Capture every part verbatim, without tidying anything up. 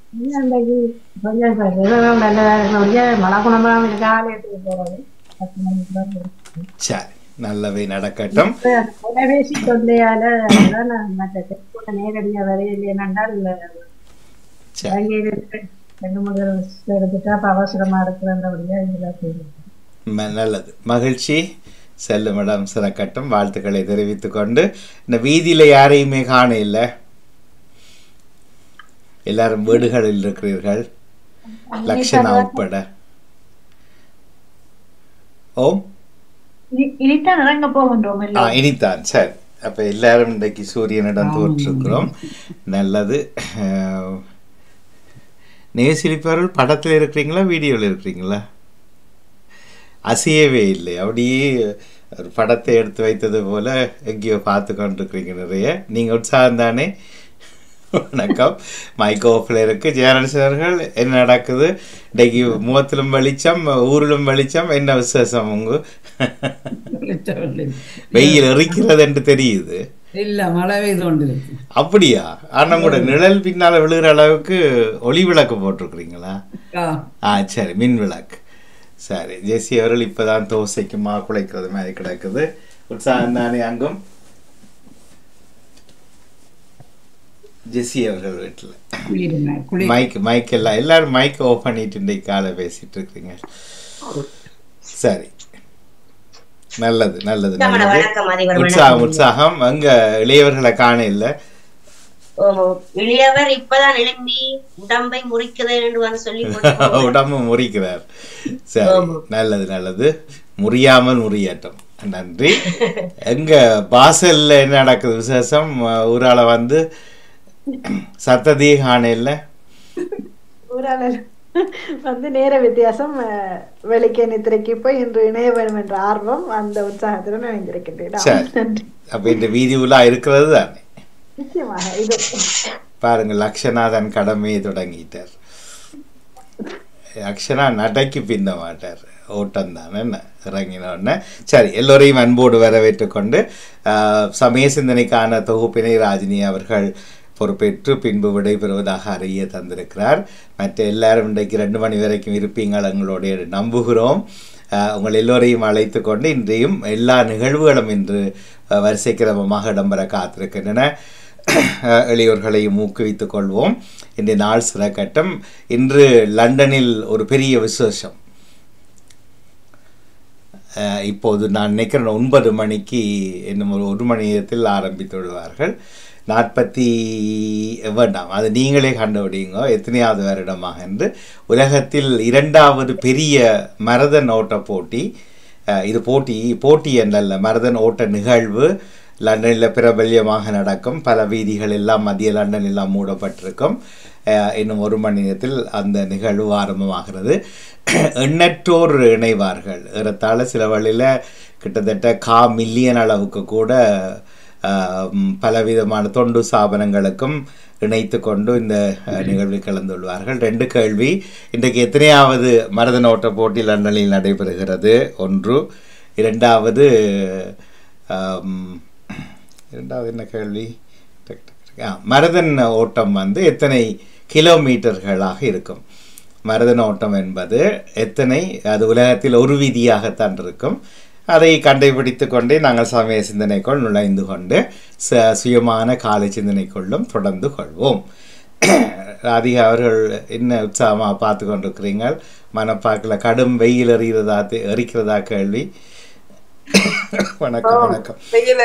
அன்றைக்கு கொஞ்சம் வெள்ளம் நல்ல மழை குணமாக இருக்காலே போகிறது பத்து மணிக்கு தான் போகும். சரி, நல்லவை நடக்கட்டும். இப்ப தொலைபேசி தொல்லையால தான் நான் மற்ற தெற்குள்ள நேரடியாக வரையில்லை என்றால் சரி, இலங்கையிலிருந்து ரெண்டு முதல் எடுத்துட்டா அப்ப அவசரமா இருக்கிறபடியா இதெல்லாம் செய்யும். ம- நல்லது, மகிழ்ச்சி. செல்லும் இடம் சிறக்கட்டும். வாழ்த்துக்களை தெரிவித்துக் கொண்டு இந்த வீதியில் யாரையுமே காண இல்லை, எல்லாரும் வீடுகளில் இருக்கிறீர்கள், லக்ஷனா உட்பட. ஓம். இனி- இனித்தான் இறங்க போகின்றோம் ஆ, எல்லோரும். இனித்தான். சரி, அப்போ எல்லாரும் இன்றைக்கு சூரியனிடம் தோற்றிருக்கிறோம். நல்லது. அஹ், நேசிலிப்பவர்கள் படத்தில் இருக்கிறீங்களா, வீடியோவில் இருக்கிறீங்களா? அசையவே இல்லை, அப்படியே ஒரு படத்தை எடுத்து வைத்தது போல எங்கேயோ பார்த்து கொண்டிருக்கிறீங்க நிறைய. நீங்கள் உற்சாகம் தானே? வணக்கம். மைக் ஆஃபில் இருக்கு. ஜெயராஜர்கள், என்ன நடக்குது இன்றைக்கு? முகத்திலும் வெளிச்சம், ஊரிலும் வெளிச்சம், என்ன விசேஷம் உங்க? வெயில் எரிக்கிறது என்று தெரியுது. இல்ல மழை பெய்து கொண்டு இருக்கு. அப்படியா? ஆனால் கூட நிழல் பின்னால் விழுகிற அளவுக்கு ஒளி விளக்கு போட்டிருக்கிறீங்களா? ஆ, ஆ, சரி, மின் விளக்கு. சரி, ஜெசி அவர்கள் இப்போதான் தோசைக்கு மா குலைக்கிறது மாதிரி கிடக்குது. உற்சாகம் தானே அங்கும்? ஜெசி அவர்கள் வீட்டில் குளிருங்க, குளிர். மைக் மைக் எல்லாம் எல்லாரும் மைக் ஓப் பண்ணிட்டு இன்றைக்கு காலை பேசிட்டு இருக்கிறீங்க. சரி, நல்லது நல்லது நல்லது. வணக்கம் அதிபர். உற்சாகம் உற்சாகம். அங்க இளையவர்களை காண இல்லை. இளையவர் இப்பதான் எழும்பி உடம்பை முறிக்குதல் என்று வந்து சொல்லி போட்டு உடம்பு முறிக்கிறார். சரி, நல்லது நல்லது. முறியாமல் முறியட்டும். நன்றி. எங்க பாசல்ல என்ன நடக்குது விசேஷம்? ஊரால வந்து சத்ததியே காண இல்லை. ஊரால வந்து நேர வித்தியாசம். அஹ், வெளிக்கே நித்திரைக்கு போய் இன்று இணைய வேண்டும் என்ற ஆர்வம் அந்த உற்சாகத்துடன் இணைந்திருக்கின்றேன். சரி, நன்றி. அப்ப இந்த வீதி உலா இருக்கிறது தானே. நிச்சயமாக இது பாருங்க, லக்ஷநாதன் கடமையை தொடங்கிட்டார். லக்ஷனா நடைக்கு பிந்த மாட்டார், ஓட்டம் தான் என்ன இறங்கின உடனே. சரி, எல்லோரையும் அன்போடு வரவேற்று கொண்டு ஆஹ், சமய சிந்தனைக்கான தொகுப்பினை ராஜினி அவர்கள் பொறுப்பேற்று பின்பு விடைபெறுவதாக அறிய தந்திருக்கிறார். மற்ற எல்லாரும் இன்றைக்கு ரெண்டு மணி வரைக்கும் இருப்பீங்கள் எங்களுடைய நம்புகிறோம். ஆஹ், உங்கள் எல்லோரையும் அழைத்து கொண்டு இன்றையும் எல்லா நிகழ்வுகளும் இன்று ஆஹ், வரிசை கிரமமாக இடம்பெற காத்திருக்கின்றன. எளியோர்களையும் ஊக்குவித்துக் கொள்வோம். இன்றைய நாள் சிறக்கட்டும். இன்று லண்டனில் ஒரு பெரிய விசேஷம். அஹ், இப்போது நான் நினைக்கிறேன் ஒன்பது மணிக்கு இன்னும் ஒரு ஒரு மணி நேரத்தில் ஆரம்பித்து விடுவார்கள். நாற்பத்தி வேண்டாம், அது நீங்களே கண்டுபிடிங்க எத்தனையாவது வருடமாக என்று. உலகத்தில் இரண்டாவது பெரிய மரதன் ஓட்ட போட்டி. அஹ், இது போட்டி போட்டி என்றல்ல, மரதன் ஓட்ட நிகழ்வு லண்டனில் பிரபல்யமாக நடக்கும். பல வீதிகள் எல்லாம் மத்திய லண்டன் எல்லாம் மூடப்பட்டிருக்கும். அஹ், இன்னும் ஒரு மணி நேரத்தில் அந்த நிகழ்வு ஆரம்பமாகிறது. எண்ணற்றோர் இணைவார்கள். ஏறத்தாழ சில வழியில் கிட்டத்தட்ட கா மில்லியன் அளவுக்கு கூட அஹ், பலவிதமான தொண்டு ஸ்தாபனங்களுக்கும் இணைத்து கொண்டு இந்த அஹ், நிகழ்வில் கலந்து கொள்வார்கள். ரெண்டு கேள்வி. இன்றைக்கு எத்தனையாவது மரதன் ஓட்ட போட்டி லண்டனில் நடைபெறுகிறது? ஒன்று. இரண்டாவது ஆம், இரண்டாவது என்ன கேள்வி? டக் டக் டக். ஆ, மரதன் ஓட்டம் வந்து எத்தனை கிலோமீட்டர்களாக இருக்கும்? மரதன் ஓட்டம் என்பது எத்தனை, அது உலகத்தில் ஒரு வீதியாகத்தான் இருக்கும். அதை கண்டுபிடித்து கொண்டே நாங்கள் சமய சிந்தனைக்குள் நுழைந்து கொண்டு ச சுயமான காலை சிந்தனைக்குள்ளும் தொடர்ந்து கொள்வோம். ராதிகா அவர்கள் என்ன உற்சாகமாக பார்த்து கொண்டிருக்கிறீங்கள்? மனப்பாக்கில் கடும் வெயில் எறிகிறதா எரிக்கிறதா கேள்வி. வணக்கம் வணக்கம்.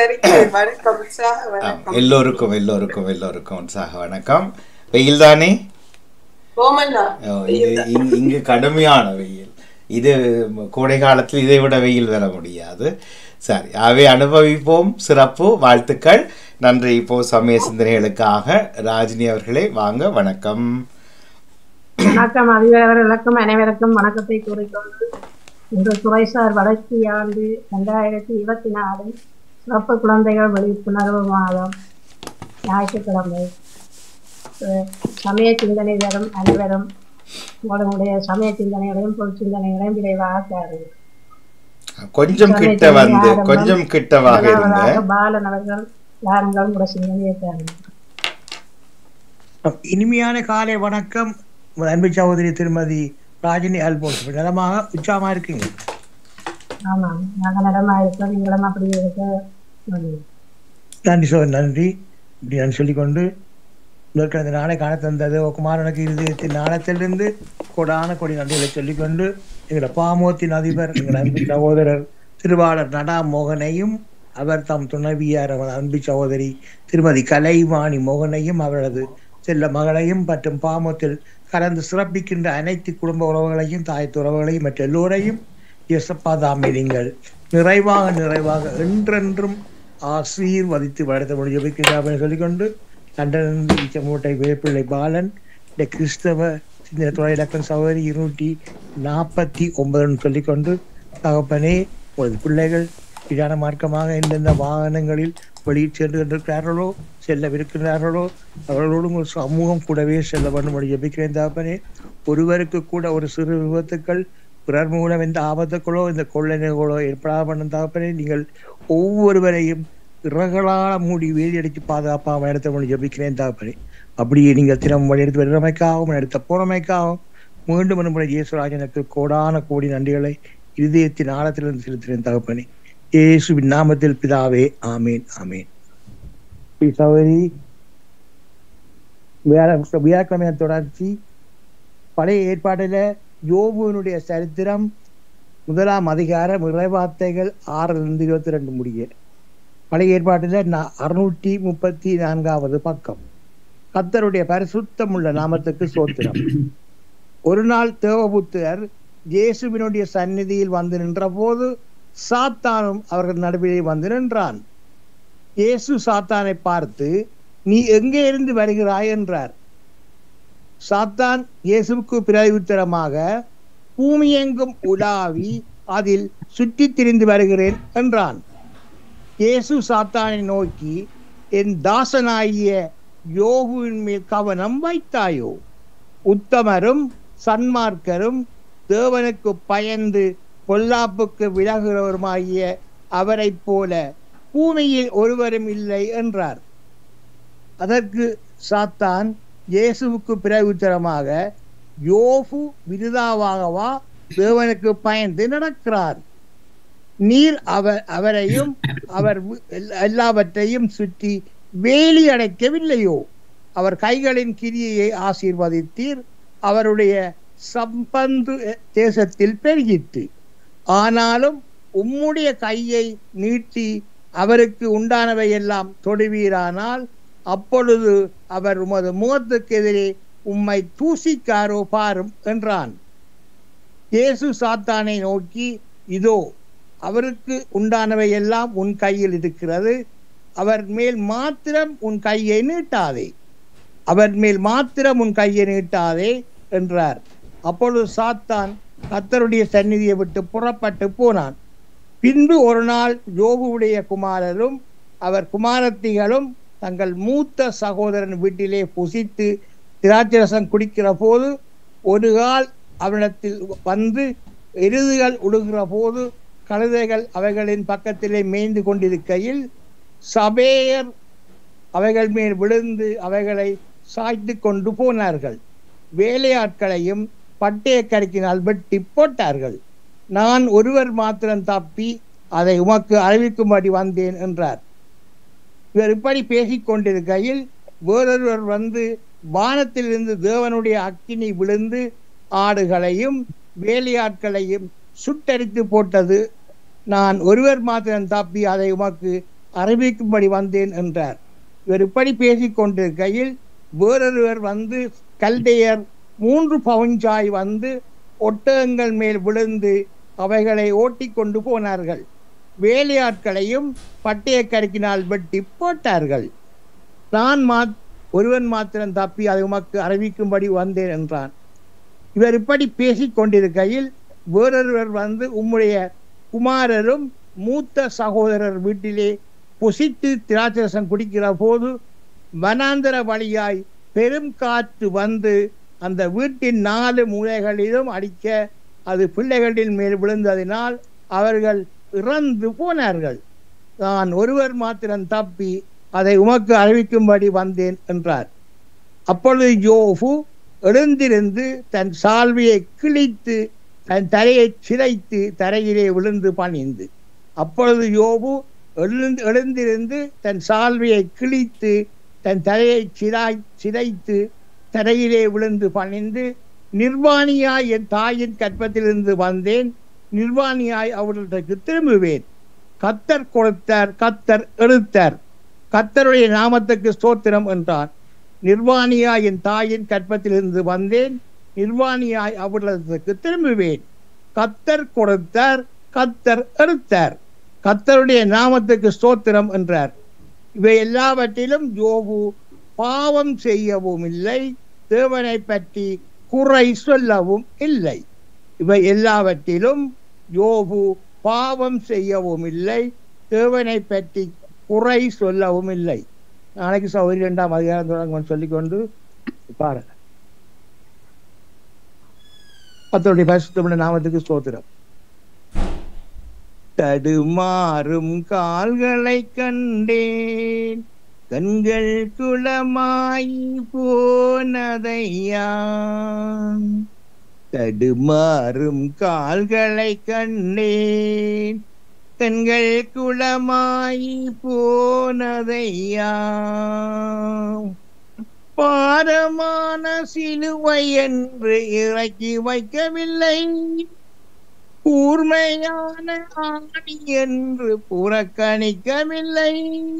ஆம், எல்லோருக்கும் எல்லோருக்கும் எல்லோருக்கும் உற்சாக வணக்கம். வெயில் தானே? ஓ, இது இங்க- இங்கு கடுமையான வெயில். இது கோடை காலத்தில் இதை விட வெயில் வர முடியாது. சரி, அவை அனுபவிப்போம். சிறப்பு, வாழ்த்துக்கள், நன்றி. இப்போ சமய சிந்தனைகளுக்காக ராஜினி அவர்களே வாங்க. வணக்கம். வணக்கம் அதிபர்களுக்கும் அனைவருக்கும் வணக்கத்தை கூறிக்கொண்டு இன்று துறைசார் வளர்ச்சி ஆண்டு ரெண்டாயிரத்தி இருபத்தி நாலு சிறப்பு குழந்தைகள் விழிப்புணர்வு மாதம் ஞாயிற்றுக்கிழமை. அஹ் சமய சிந்தனை தரும் அனைவரும் உங்களுடைய சமய சிந்தனைகளையும் பொது சிந்தனைகளையும் விரைவாக தாருங்கள். கொஞ்சம் கிட்ட வந்து கொஞ்சம் கிட்டவாக இருங்க. முதலாவதாக பாலன் அவர்கள் யாருங்கள் உங்களுடைய சிந்தனையை தாருங்கள். இனிமையான காலை வணக்கம். உங்கள் அன்பு சகோதரி திருமதி ராஜினி அல்போன்ஸ் நலமாக உற்சாகமா இருக்கீங்க? ஆமாம், நாங்க நலமா இருக்கோம். நீங்களும் அப்படி இருக்க. நன்றி சோ நன்றி. இப்படி நான் சொல்லிக்கொண்டு உங்களுக்கு அந்த நாளை காண தந்தது குமாரனுக்கு இருதயத்தின் நாளத்திலிருந்து கொடான கொடி நன்றிகளை சொல்லிக்கொண்டு எங்களோட பாமோத்தின் அதிபர் எங்கள் அன்பு சகோதரர் திருவாளர் நடா மோகனையும் அவர் தம் துணைவியார் அன்பு சகோதரி திருமதி கலைவாணி மோகனையும் அவரது செல்ல மகளையும் மற்றும் பாமத்தில் கலந்து சிறப்பிக்கின்ற அனைத்து குடும்ப உறவுகளையும் தாயத்து உறவுகளையும் மற்ற எல்லோரையும் இயேசப்பா தாமே நீங்கள் நிறைவாக நிறைவாக என்றென்றும் ஆசீர்வதித்து வளர்த்த முடியும் சொல்லிக்கொண்டு லண்டனிலிருந்து இச்சமூட்டை வேப்பிள்ளை பாலன் இந்த கிறிஸ்தவ சிந்த துறை டாக்டர் சகோதரி இருநூற்றி நாற்பத்தி ஒன்பதுன்னு சொல்லிக்கொண்டு தகப்பனே ஒரு பிள்ளைகள் இதான மார்க்கமாக எந்தெந்த வாகனங்களில் வெளியில் சென்று கொண்டிருக்கிறார்களோ செல்லவிருக்கிறார்களோ அவர்களோடும் ஒரு சமூகம் கூடவே செல்ல வேண்டும் ஜெபிக்கிறேன் தகப்பனே. ஒருவருக்கு கூட ஒரு சிறு விபத்துக்கள் பிறர் மூலம் எந்த ஆபத்துக்களோ இந்த கொள்ளைகளோ ஏற்படாத பண்ணும் தகப்பனே. நீங்கள் ஒவ்வொருவரையும் இறகளால மூடி வேலி அடித்து பாதுகாப்பாக எடுத்த மொழி ஜெபிக்கிறேன் தகப்பனே. அப்படியே நீங்கள் தினம் வழி எடுத்து வருகிறமைக்காகவும் எடுத்த போனமைக்காகவும் மீண்டும் ஒரு இயேசுராஜனுக்கு கோடான கோடி நன்றிகளை இதயத்தின் ஆழத்திலிருந்து செலுத்துகிறேன் தகப்பனே. இயேசுவின் நாமத்தில் பிதாவே, ஆமேன் ஆமேன். சகோதரி வியாழக்கிழமை தொடர்ச்சி பழைய ஏற்பாட்டில யோபுவினுடைய சரித்திரம் முதலாம் அதிகாரம் இறைவார்த்தைகள் ஆறிலிருந்து இருபத்தி ரெண்டு முடிய பழைய ஏற்பாட்டில அறுநூற்றி முப்பத்தி நான்காவது பக்கம். கர்த்தருடைய பரிசுத்தமுள்ள நாமத்துக்கு சோத்திரம். ஒரு நாள் தேவபுத்திரர் இயேசுவினுடைய சந்நிதியில் வந்து நின்ற போது சாத்தானும் அவர்கள் நடுவிலே வந்து நின்றான். இயேசு சாத்தானை பார்த்து, நீ எங்கே இருந்து வருகிறாய் என்றார். சாத்தான் இயேசுவுக்கு பிரதியுத்தரமாக, பூமி எங்கும் உலாவி அதில் சுற்றி திரிந்து வருகிறேன் என்றான். இயேசு சாத்தானை நோக்கி, என் தாசனாகிய யோபுவின் மேல் கவனம் வைத்தாயோ? உத்தமரும் சன்மார்க்கரும் தேவனுக்கு பயந்து பொல்லாப்புக்கு விலகுகிறவருமாகிய அவரை போல பூமியில் ஒருவரும் இல்லை என்றார். அதற்கு சாத்தான் இயேசுவுக்கு பிரதியுத்தரமாக, யோபு விருதாவாகவா தேவனுக்கு பயந்து நடக்கிறார்? நீர் அவர் அவரையும் அவர் எல்லாவற்றையும் சுற்றி வேலி அடைக்கவில்லையோ? அவர் கைகளின் கிரியையை ஆசீர்வதித்தீர், அவருடைய சம்பந்து தேசத்தில் பெருகிற்று. ஆனாலும் உம்முடைய கையை நீட்டி அவருக்கு உண்டானவை எல்லாம் தொடுவீரானால் அப்பொழுது அவர் உமது முகத்துக்கு எதிரே உம்மை தூசிக்காரோ பாரும் என்றான். இயேசு சாத்தானை நோக்கி, இதோ அவருக்கு உண்டானவை எல்லாம் உன் கையில் இருக்கிறது, அவர் மேல் மாத்திரம் உன் கையை நீட்டாதே, அவர் மேல் மாத்திரம் உன் கையை நீட்டாதே என்றார். அப்பொழுது சாத்தான் கர்த்தருடைய சந்நிதியை விட்டு புறப்பட்டு போனான். பின்பு ஒரு நாள் யோபுவுடைய குமாரரும் அவர் குமாரத்திகளும் தங்கள் மூத்த சகோதரன் வீட்டிலே புசித்து திராட்சரசம் குடிக்கிற போது ஒரு கால் அவனிடத்தில் வந்து எருதுகள் உழுகிற போது கழுதைகள் அவைகளின் பக்கத்திலே மேய்ந்து கொண்டிருக்கையில் சபேயர் அவைகள் மேல் விழுந்து அவைகளை சாய்த்து கொண்டு போனார்கள். வேலையாட்களையும் பட்டய கருக்கினால் வெட்டி போட்டார்கள். நான் ஒருவர் மாத்திரம் தப்பி அதை உமக்கு அறிவிக்கும்படி வந்தேன் என்றார். இவர் இப்படி பேசிக் கொண்டிருக்கையில் வேறொருவர் வந்து வானத்திலிருந்து தேவனுடைய அக்கினி விழுந்து ஆடுகளையும் வேலையாட்களையும் சுட்டரித்து போட்டது. நான் ஒருவர் மாத்திரம் தப்பி அதை உமக்கு அறிவிக்கும்படி வந்தேன் என்றார். இவர் இப்படி பேசிக் கொண்டிருக்கையில் வேறொருவர் வந்து கல்தையர் மூன்று பவுஞ்சாய் வந்து ஒட்டகங்கள் மேல் விழுந்து அவைகளை ஓட்டி கொண்டு போனார்கள். வேலையாட்களையும் பட்டய கருக்கினால் வெட்டி போட்டார்கள். நான் மா ஒருவன் மாத்திரம் தப்பி அதை உமக்கு அறிவிக்கும்படி வந்தேன் என்றான். இவர் இப்படி பேசிக் கொண்டிருக்கையில் வேறொருவர் வந்து உம்முடைய குமாரரும் மூத்த சகோதரர் வீட்டிலே புசித்து திராட்சரசம் குடிக்கிற போது வனாந்தர வழியாய் பெரும் காற்று வந்து அந்த வீட்டின் நாலு மூலைகளிலும் அடிக்க அது பிள்ளைகளின் மேல் விழுந்ததினால் அவர்கள் இறந்து போனார்கள். நான் ஒருவர் மாத்திரம் தப்பி அதை உமக்கு அறிவிக்கும்படி வந்தேன் என்றார். அப்பொழுது யோபு எழுந்திருந்து தன் சால்வையை கிழித்து தன் தலையை சிரைத்து தரையிலே விழுந்து பணிந்து. அப்பொழுது யோபு எழுந்து எழுந்திருந்து தன் சால்வையை கிழித்து தன் தலையை சிராய் சிரைத்து தரையிலே விழுந்து பணிந்து, நிர்வாணியாய் என் தாயின் கற்பத்திலிருந்து வந்தேன், நிர்வாணியாய் அவர்களுக்கு திரும்புவேன். கத்தர் கொடுத்தார், கத்தர் எடுத்தார், கத்தருடைய நாமத்துக்கு ஸ்தோத்திரம் என்றான். நிர்வாணியாய் என் தாயின் கற்பத்திலிருந்து வந்தேன், நிர்வாணியாய் அவர்களுக்கு திரும்புவேன். கத்தர் கொடுத்தார், கத்தர் எடுத்தார், கத்தருடைய நாமத்துக்கு ஸ்தோத்திரம் என்றார். இவை எல்லாவற்றிலும் யோபு பாவம் செய்யவும் இல்லை, தேவனை பற்றி குறை சொல்லவும் இல்லை. இவை எல்லாவற்றிலும் யோபு பாவம் செய்யவும் இல்லை, தேவனை பற்றி குறை சொல்லவும் இல்லை. நாளைக்கு சௌரி இரண்டாம் அதிகாரம் தொடங்க சொல்லிக்கொண்டு பாருங்க. கர்த்தருடைய பரிசுத்தமுள்ள நாமத்துக்கு ஸ்தோத்திரம். தடுமாறும் கால்களை கண்டேன், கண்கள் குளமாய் போனதையா. தடுமாறும் கால்களை கண்டேன், கண்கள் குளமாய் போனதையா. பாரமான சிலுவை என்று இறக்கி வைக்கவில்லை, கூர்மையான ஆணி என்று புறக்கணிக்கவில்லை.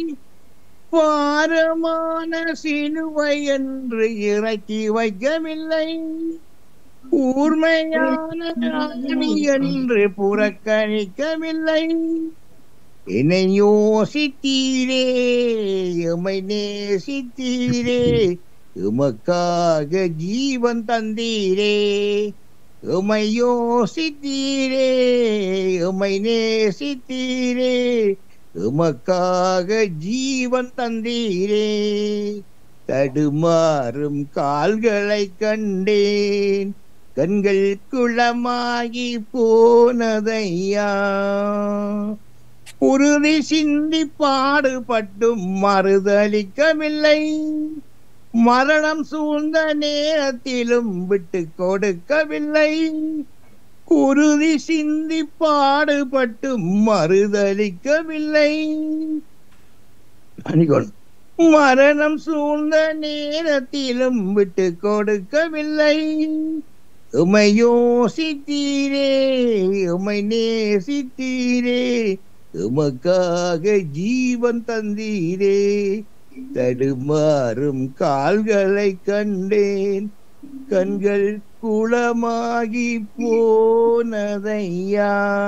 பாரமான சிலுவை என்று இறக்கி வைக்கவில்லை, கூர்மையான ஆணி என்று புறக்கணிக்கவில்லை. என்னை யோசித்தீரே, எமை நேசித்தீரே, எமக்காக ஜீவன் தந்தீரே. எமை யோசித்தீரே, எமை நேசித்தீரே, எமக்காக ஜீவன் தந்தீரே. தடுமாறும் கால்களை கண்டேன், கண்கள் குளமாகி போனதையா. குருதி சிந்தி பாடுபட்டும் மறுதளிக்கவில்லை, மரணம் சூழ்ந்த நேரத்திலும் விட்டு கொடுக்கவில்லை. குருதி சிந்தி பாடுபட்டும் மறுதளிக்கவில்லை, மரணம் சூழ்ந்த நேரத்திலும் விட்டு கொடுக்கவில்லை. உமை யோசித்தீரே, உமை நேசித்தீரே, உமக்காக ஜீவன் தந்தீரே. தடுமாறும் கால்களை கண்டேன், கண்கள் குளமாகி போனதையா.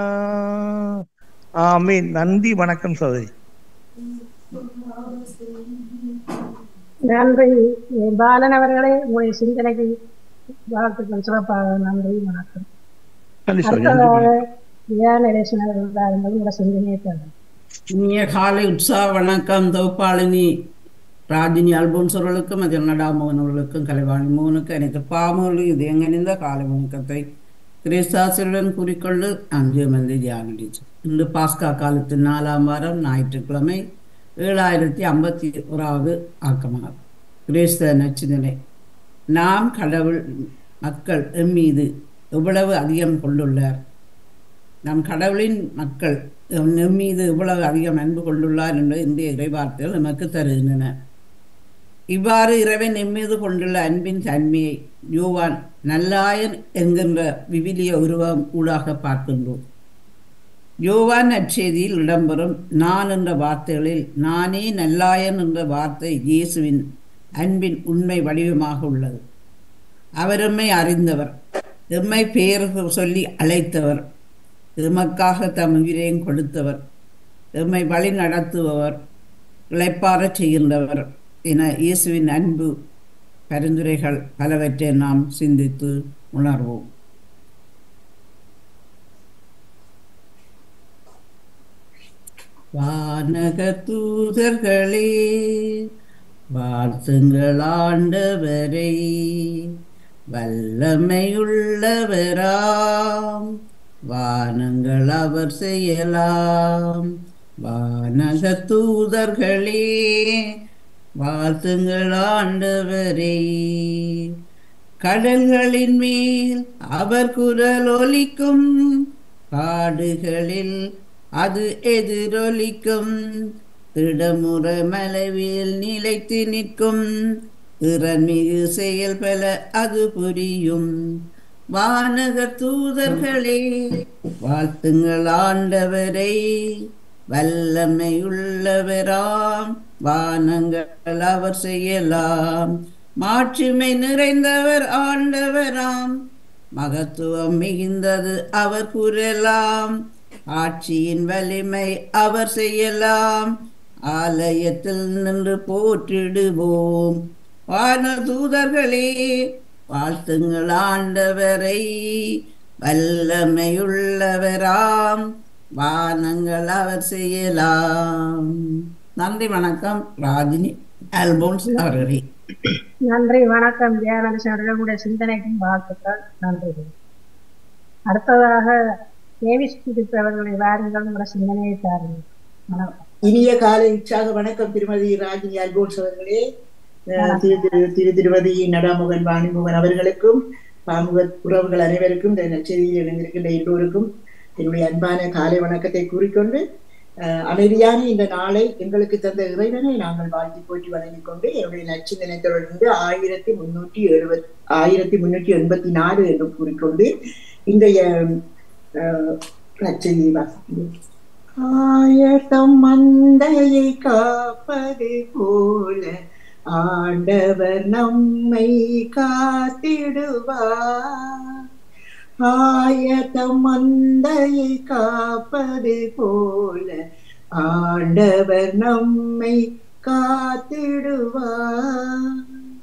ஆமீன். நன்றி, வணக்கம் சகோதரி. நன்றி பாலன் அவர்களே, உங்களுடைய சிந்தனைக்கு வாழ்த்துக்கள். சிறப்பாக நன்றி, வணக்கம். அடுத்ததாக நடேசன் அவர்கள் உங்களோட சிந்தனையை தரும். இனிய காலை உற்சாக வணக்கம். தொகுப்பாளினி ராஜினி அல்போன்ஸ் அவர்களுக்கும் அதில் நடாமோகன் அவர்களுக்கும் கலைவாணி மோகனுக்கு அனைத்து பாமொழி இது எங்கணிந்த காலை வணக்கத்தை கிரேசாசியுடன் கூறிக்கொண்டு அஞ்சு மந்தி தியானிச்சு. இன்று பாஸ்கா காலத்தின் நாலாம் வாரம் ஞாயிற்றுக்கிழமை ஏழாயிரத்தி ஐம்பத்தி ஓராவது ஆக்கமாகும். கிரேஸ்த நச்சிந்தனை. நாம் கடவுள் மக்கள் எம் மீது எவ்வளவு அதிகம் கொண்டுள்ளார், நம் கடவுளின் மக்கள் எம் மீது இவ்வளவு அதிகம் அன்பு கொண்டுள்ளார் என்று இந்திய இறைவார்த்தைகள் நமக்கு தருகின்றன. இவ்வாறு இறைவன் எம்மீது கொண்டுள்ள அன்பின் தன்மையை யோவான் நல்லாயன் என்கின்ற விவிலிய உருவம் ஊடாக பார்க்கின்றோம். யோவான் நற்செய்தியில் இடம்பெறும் நான் என்ற வார்த்தைகளில் நானே நல்லாயன் என்ற வார்த்தை இயேசுவின் அன்பின் உண்மை வடிவமாக உள்ளது. அவர் எம்மை அறிந்தவர், எம்மை பெயர் சொல்லி அழைத்தவர், எமக்காக தம் உயிரையும் கொடுத்தவர், எம்மை வழி நடத்துபவர், இளைப்பாறச் செய்கின்றவர் என இயேசுவின் அன்பு பரிந்துரைகள் பலவற்றை நாம் சிந்தித்து உணர்வோம். வானக தூதர்களே வாழ்த்துங்கள் ஆண்டவரை, வல்லமையுள்ளவராம் வானங்கள் அவர் செய்யலாம். வானக தூதர்களே வாழ்த்துங்கள் ஆண்டவரே. கடல்களின் மேல் அவர் குரல் ஒலிக்கும், காடுகளில் அது எதிரொலிக்கும். திடமுற மலைவில் நிலைத்து நிற்கும், திறன்மிகு செயல் பல அது புரியும். வானகர் தூதர்களே வாழ்த்துங்கள் ஆண்டவரை, வல்லமை உள்ளவராம் வானங்கள் அவர் செய்யலாம். மாட்சிமை நிறைந்தவர் ஆண்டவராம், மகத்துவம் மிகுந்தது அவர் கூறலாம். ஆட்சியின் வலிமை அவர் செய்யலாம், ஆலயத்தில் நின்று போற்றிடுவோம். வான தூதர்களே வாழ்த்துங்கள் ஆண்டவரை, வல்லமையுள்ளவராம் வானங்கள் அவர் செய்யலாம். நன்றி வணக்கம். ராஜினி அல்போன்ஸ் அவர்களே. நன்றி வணக்கம். ஜெயநரசிம்மன் அவர்களுடைய சிந்தனைக்கும் வாழ்த்துக்கள். நன்றி. அடுத்ததாக தேவிஸ்வர்களை வாருங்கள், உங்களோட சிந்தனையை தாருங்கள். வணக்கம். இனிய காலை உற்சாக வணக்கம் திருமதி ராஜினி அல்போன்ஸ் அவர்களே. திரு திரு திருமதி நடாமுகன் வாணிமுகன் அவர்களுக்கும் பாமுக உறவுகள் அனைவருக்கும் இந்த நற்செய்தியில் இணைந்திருக்கின்ற எல்லோருக்கும் என்னுடைய அன்பான காலை வணக்கத்தை கூறிக்கொண்டு, அமைதியான இந்த நாளை எங்களுக்கு தந்த இறைவனை நாங்கள் வாழ்த்தி போற்றி வழங்கிக் கொண்டு என்னுடைய நற்சிந்தனை தொடர்ந்து ஆயிரத்தி முன்னூற்றி எழுபத்தி ஆயிரத்தி முன்னூற்றி எண்பத்தி நாலு என்று கூறிக்கொண்டு இன்றைய நற்செய்தியை வாசிக்கிறேன். ஆயத்தம் மந்தையை காப்பது போல ஆண்டவர் நம்மை காத்திடுவார். ஆயத்தம் மந்தையை காப்பது போல ஆண்டவர் நம்மை காத்திடுவார்.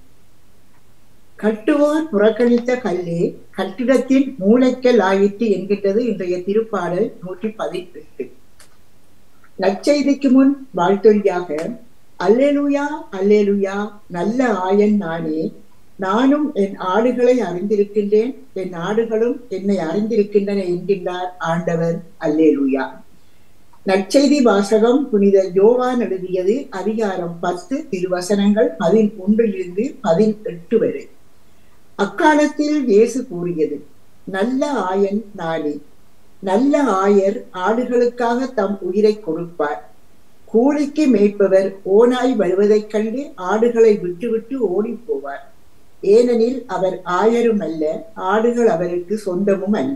கட்டுவார் புறக்கணித்த கல்லே கட்டிடத்தின் மூளைக்கல் ஆயிற்று என்கின்றது இன்றைய திருப்பாடல் நூற்றி பதினெட்டு. நற்செய்திக்கு முன் வாழ்த்தொழியாக அல்லேலூயா அல்லேலூயா, நல்ல ஆயன் நானே, நானும் என் ஆடுகளை அறிந்திருக்கின்றேன், என் ஆடுகளும் என்னை அறிந்திருக்கின்றன என்கின்றார் ஆண்டவர். அல்லேலூயா. நற்செய்தி வாசகம் புனித யோவான் எழுதியது அதிகாரம் பத்து, திருவசனங்கள் பதினொன்றிலிருந்து பதினெட்டு வரை. அக்காலத்தில் இயேசு கூறியது, நல்ல ஆயன் நானே. நல்ல ஆயர் ஆடுகளுக்காக தம் உயிரை கொடுப்பார். கூலிக்கு மேய்ப்பவர் ஓநாய் வருவதைக் கண்டு ஆடுகளை விட்டுவிட்டு ஓடி போவார். ஏனெனில் அவர் ஆயரும் அல்ல, ஆடுகள் அவருக்கு சொந்தமும் அல்ல.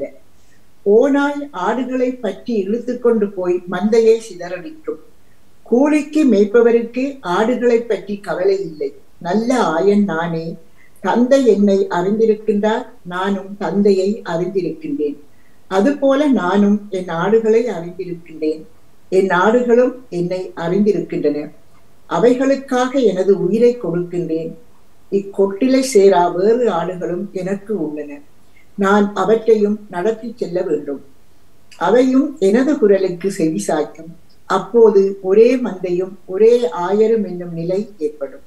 ஓநாய் ஆடுகளை பற்றி இழுத்து கொண்டு போய் மந்தையை சிதறடிக்கும். கூலிக்கு மேய்ப்பவருக்கு ஆடுகளை பற்றி கவலை இல்லை. நல்ல ஆயன் நானே. தந்தை என்னை அறிந்திருக்கின்றார், நானும் தந்தையை அறிந்திருக்கின்றேன். அதுபோல நானும் என் ஆடுகளை அறிந்திருக்கின்றேன், என் ஆடுகளும் என்னை அறிந்திருக்கின்றன. அவைகளுக்காக எனது உயிரை கொடுக்கின்றேன். இக்கொட்டிலை சேரா வேறு ஆடுகளும் எனக்கு உள்ளன. நான் அவற்றையும் நடத்தி செல்ல வேண்டும். அவையும் எனது குரலுக்கு செவிசாய்க்கும். அப்போது ஒரே மந்தையும் ஒரே ஆயரும் என்னும் நிலை ஏற்படும்.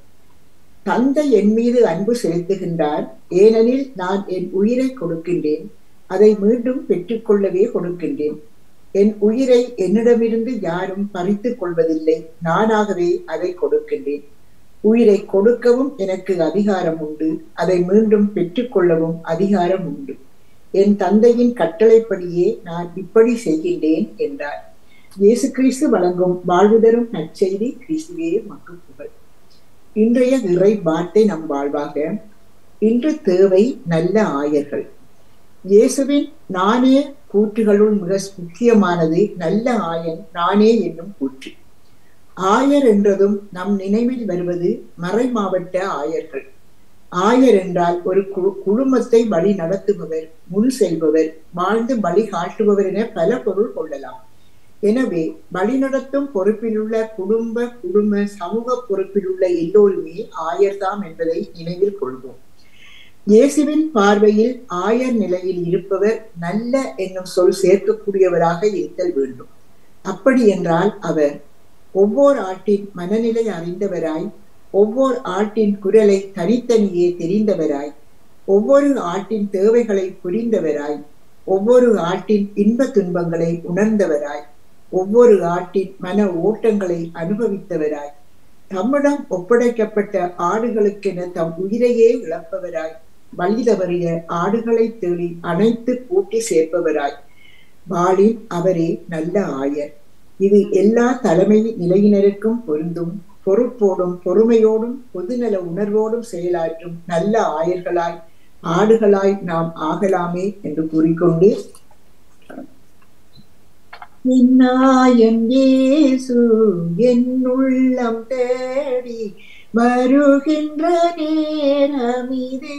தந்தை என் மீது அன்பு செலுத்துகின்றார், ஏனெனில் நான் என் உயிரை கொடுக்கின்றேன், அதை மீண்டும் பெற்றுக்கொள்ளவே கொடுக்கின்றேன். என் உயிரை என்னிடமிருந்து யாரும் பறித்துக் கொள்வதில்லை, நானாகவே அதை கொடுக்கின்றேன். உயிரை கொடுக்கவும் எனக்கு அதிகாரம் உண்டு, அதை மீண்டும் பெற்றுக்கொள்ளவும் அதிகாரம் உண்டு. என் தந்தையின் கட்டளைப்படியே நான் இப்படி செய்கின்றேன் என்றார். இயேசு கிறிஸ்து வழங்கும் வாழ்வு தரும் நற்செய்தி. கிறிஸ்துவே மக்கு புகழ். இன்றைய இறை வார்த்தை நம் வாழ்வாக. இன்று தேவை நல்ல ஆயர்கள். இயேசுவின் நானே கூற்றுகளுள் மிக முக்கியமானது நல்ல ஆயன் நானே என்னும் கூற்று. ஆயர் என்றதும் நம் நினைவில் வருவது மறை மாவட்ட ஆயர்கள். ஆயர் என்றால் ஒரு குழுமத்தை வழி நடத்துபவர், முன் செல்பவர், வாழ்ந்து வழி காட்டுபவர் என பல பொருள் கொள்ளலாம். எனவே வழிநடத்தும் பொறுப்பிலுள்ள குடும்ப குடும்ப சமூக பொறுப்பிலுள்ள எல்லோருமே ஆயர்தாம் என்பதை நினைவில் கொள்வோம். இயேசுவின் பார்வையில் ஆயர் நிலையில் இருப்பவர் நல்ல என்னும் சொல் சேர்க்கக்கூடியவராக இருத்தல் வேண்டும். அப்படி என்றால் அவர் ஒவ்வொரு ஆட்டின் மனநிலை அறிந்தவராய், ஒவ்வொரு ஆட்டின் குரலை தனித்தனியே தெரிந்தவராய், ஒவ்வொரு ஆட்டின் தேவைகளை புரிந்தவராய், ஒவ்வொரு ஆட்டின் இன்ப துன்பங்களை உணர்ந்தவராய், ஒவ்வொரு ஆட்டின் மன ஓட்டங்களை அனுபவித்தவராய், தம்மிடம் ஒப்படைக்கப்பட்ட ஆடுகளுக்கென தம் உயிரையே இழப்பவராய், வழி தவறிய ஆடுகளை தேடி அனைத்து கூட்டி சேர்ப்பவராய் வாழின் அவரே நல்ல ஆயர். இது எல்லா தலைமை நிலையினருக்கும் பொருந்தும். பொறுப்போடும் பொறுமையோடும் பொதுநல உணர்வோடும் செயலாற்றும் நல்ல ஆயர்களாய் ஆடுகளாய் நாம் ஆகலாமே என்று கூறிக்கொண்டு, என்னாயன் இயேசு என் உள்ளம் தேடி வருகின்ற நேரமிதே,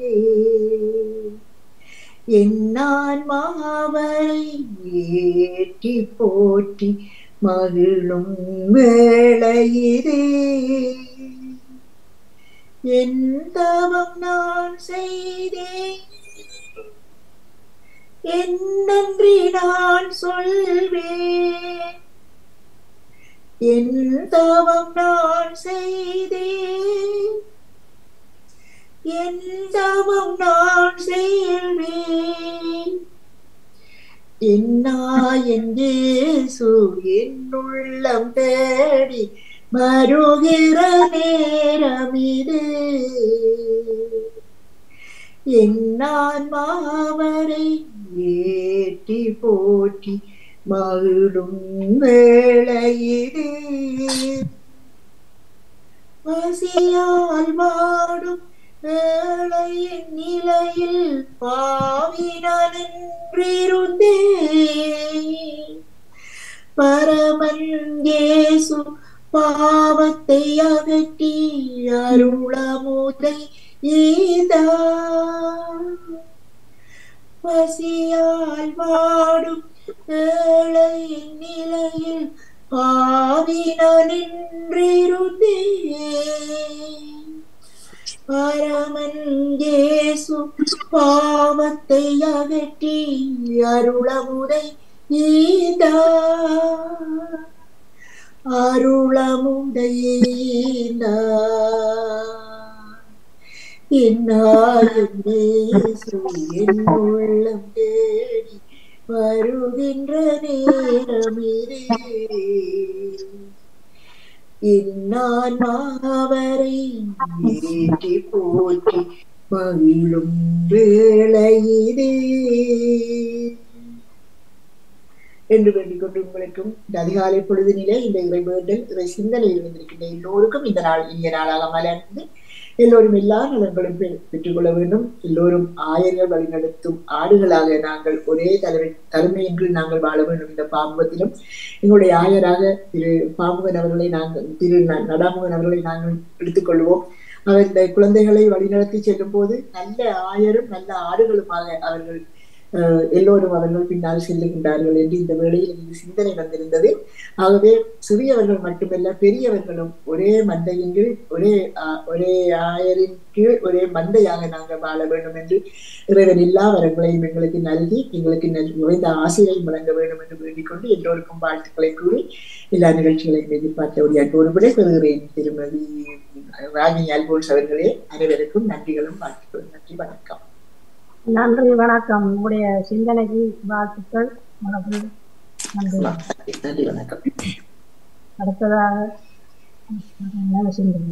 என்னான் மாவரை ஏற்றி போற்றி மகிழும் வேளையிலே, என் தவம் நான் செய்தேன் என் நன்றி நான் சொல்வேன், என் தவம் நான் செய்தேன் என் தவம் நான் செய்வேன், என்னாயன் இயேசு என் உள்ளம் தேடி வருகிற நேரமிதே, என்னான் மாவரை ஏற்றி போற்றி மகிழும் வேளையிலே, பசியால் வாடும் ஏழையின் நிலையில் பாவினான் என்றிருந்தேன், பரமன் இயேசு பாவத்தை அகற்றி அருளமுதை ஈதார், பசியால் வாடும் ஏழையின் நிலையில் பாவினான் என்றிருந்தேன், பரமன் இயேசு பாவத்தை அகற்றி அருளமுதை ஈதார், அருளமுதை ஈந்தார், என்னாலும் இயேசு என் உள்ளம் தேடி வருகின்ற நேரமிதே, என்னான் மாவரை ஏற்றி போற்றி மகிழும் வேளையிலே என்று வேண்டிக் கொண்டு உங்களுக்கும் இந்த அதிகாலை பொழுதினிலே இந்த இறைவேண்டல் இறை சிந்தனையில் இருந்திருக்கின்ற எல்லோருக்கும் இந்த நாள் இனிய நாளாக மலர்ந்து எல்லோரும் எல்லா நலன்களும் பெற்றுக் கொள்ள வேண்டும். எல்லோரும் ஆயர்கள் வழிநடத்தும் ஆடுகளாக நாங்கள் ஒரே தலைமை தலைமையின்றி நாங்கள் வாழ வேண்டும். இந்த பாமுகத்திலும் எங்களுடைய ஆயராக திரு பாமுகன் அவர்களை நாங்கள் திரு நடாமுகன் அவர்களை நாங்கள் எடுத்துக்கொள்வோம். அவர் இந்த குழந்தைகளை வழிநடத்தி செல்லும் போது நல்ல ஆயரும் நல்ல ஆடுகளுமாக அவர்கள் அஹ் எல்லோரும் அவர்கள் பின்னால் செல்லுகின்றார்கள் என்று இந்த வேளையில் இந்த சிந்தனை வந்திருந்தது. ஆகவே சிறியவர்கள் மட்டுமல்ல பெரியவர்களும் ஒரே மந்தையின் கீழ் ஒரே ஒரே ஆயரின் கீழ் ஒரே மந்தையாக நாங்கள் வாழ வேண்டும் என்று இறைவன் எல்லா வரங்களையும் எங்களுக்கு நல்கி எங்களுக்கு நிறைந்த ஆசிரியை வழங்க வேண்டும் என்று வேண்டிக் கொண்டு எல்லோருக்கும் வாழ்த்துக்களை கூறி எல்லா நிகழ்ச்சிகளையும் எதிர்பார்த்த ஒரு அன்போடு விடை பெறுகிறேன். திருமதி ராகினி அல்போன்ஸ் அவர்களே, அனைவருக்கும் நன்றிகளும் வாழ்த்துக்களும். நன்றி, வணக்கம். நன்றி, வணக்கம். உங்களுடைய சிந்தனைக்கு வாழ்த்துக்கள். வணக்கம். நன்றி, நன்றி, வணக்கம். அடுத்ததாக சிந்தனை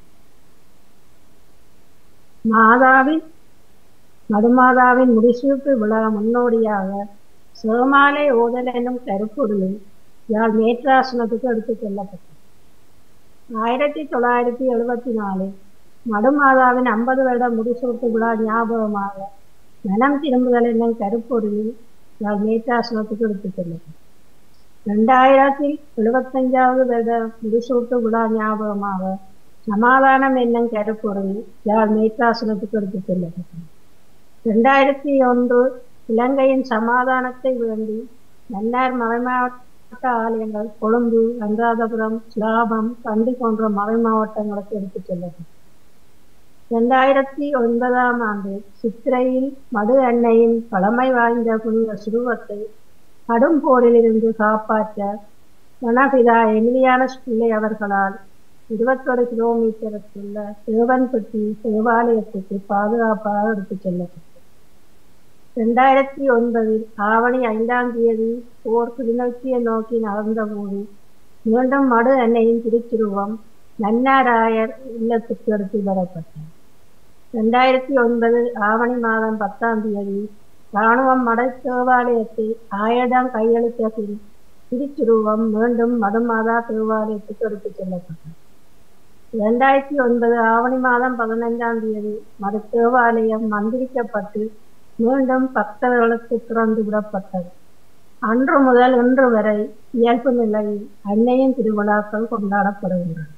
மாதாவின் மதுமாதாவின் முடிசூட்டு விழா முன்னோடியாக சிவமாலை ஓதல் என்னும் கருப்பொருளில் யாழ் மேற்றாசனத்துக்கு எடுத்துச் செல்லப்பட்டது. ஆயிரத்தி தொள்ளாயிரத்தி எழுபத்தி நாலில் மடுமாதாவின் ஐம்பது வருட முடிசூட்டு விழா ஞாபகமாக மனம் திரும்புதல் என்னும் கருப்பொருளில் யாழ் மேற்றாசனத்துக்கு எடுத்துச் செல்லப்பட்டது. இரண்டாயிரத்தில் எழுபத்தஞ்சாவது வருட முடிசூட்டு விழா ஞாபகமாக சமாதானம் என்னும் கருப்பொருளில் யாழ் மேற்றாசனத்துக்கு எடுத்துச் செல்லப்பட்டது. இரண்டாயிரத்தி ஒன்று இலங்கையின் சமாதானத்தை வேண்டி மன்னார் மறைமாவட்ட ஆலயங்கள் கொழும்பு, அனுராதபுரம், சிலாபம், கண்டி போன்ற மறை மாவட்டங்களுக்கு எடுத்துச் செல்லப்பட்டது. இரண்டாயிரத்தி ஒன்பதாம் ஆண்டு சித்திரையில் மடு அன்னையின் பழமை வாய்ந்த புனித சுருவத்தை கடும் போரிலிருந்து காப்பாற்ற வனபிதா எமிலியானஸ் பிள்ளை அவர்களால் இருபத்தொரு கிலோமீட்டருக்குள்ள தேவன்பட்டி தேவாலயத்துக்கு பாதுகாப்பாக எடுத்துச் செல்லப்பட்டது. இரண்டாயிரத்தி ஒன்பதில் ஆவணி ஐந்தாம் தேதி போர் கிளிநொச்சியை நோக்கி நகர்ந்தபோது மீண்டும் மடு அன்னையின் திருச்சிருவம் நன்னாராயர் இல்லத்துக்கு எடுத்து வரப்பட்டார். இரண்டாயிரத்தி ஒன்பது ஆவணி மாதம் பத்தாம் தேதி இராணுவம் மடை தேவாலயத்தில் ஆயிரம் கையெழுத்த பின் திருச்சுருவம் மீண்டும் மதுமாதா தேவாலயத்துக்கு எடுத்துச் செல்லப்பட்டது. இரண்டாயிரத்தி ஒன்பது ஆவணி மாதம் பதினைந்தாம் தேதி மது தேவாலயம் மந்திரிக்கப்பட்டு மீண்டும் பக்தர்களுக்கு திறந்து விடப்பட்டது. அன்று முதல் இன்று வரை இயல்பு நிலையில் அன்னையின் திருவிழாக்கள் கொண்டாடப்படுகின்றன.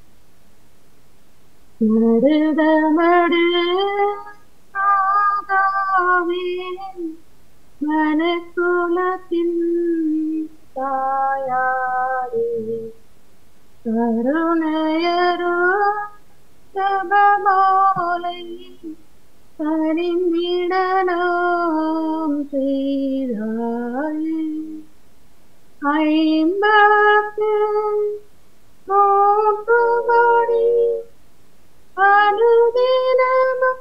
மனக்குலத்தின் தாயாரே கருணையரோ சபமாலை பரிமிடனாம் செய்தாயே ஐம்பத்து மூன்றுபடி அனுதினமும்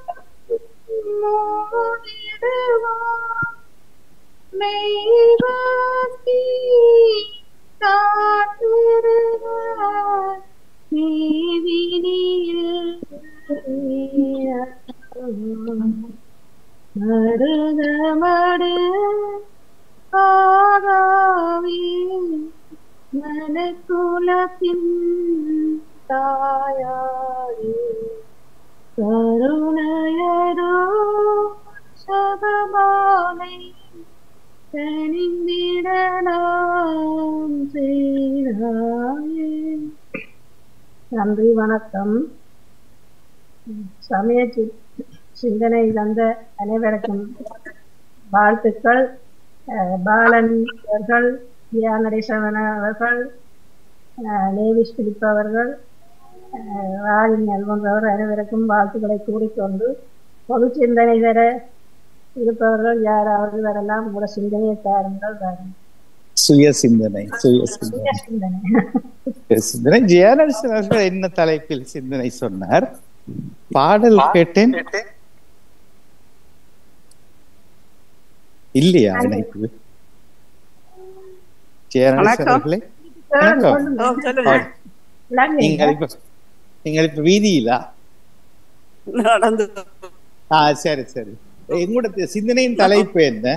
மோதிடுவார் மெய்வாசி காத்திருவார் நீதினியில் மருதமடு ஆகாவி மனக்குலத்தின் தாயாரே கருணையரோ சபமாலை கனிந்திடலாம் செய்தாயே. நன்றி, வணக்கம். சமய சிந்தனை தந்த அனைவருக்கும் வாழ்த்துக்கள். பாலன் அவர்கள், நடேசவன அவர்கள், லேவிஸ் பிலிப் அவர்கள், ராஜினி அல்போன்ஸ் அவர் அனைவருக்கும் வாழ்த்துக்களை கூறிக்கொண்டு பொது சிந்தனை தர இருப்பவர்கள் யாராவது வரலாம். கூட சிந்தனையை தாருங்கள். சுய சிந்தனை சுய சிந்தனை சிந்தனை ஜெயநரசன் அவர்கள் என்ன தலைப்பில் சிந்தனை சொன்னார்? பாடல் கேட்டேன் இல்லையா? இணைப்பு ஜெயநரசன் அவர்களே நீங்கள் இப்ப நீங்கள் இப்ப வீதியிலா? ஆஹ் சரி சரி. எங்களோட சிந்தனையின் தலைப்பு என்ன?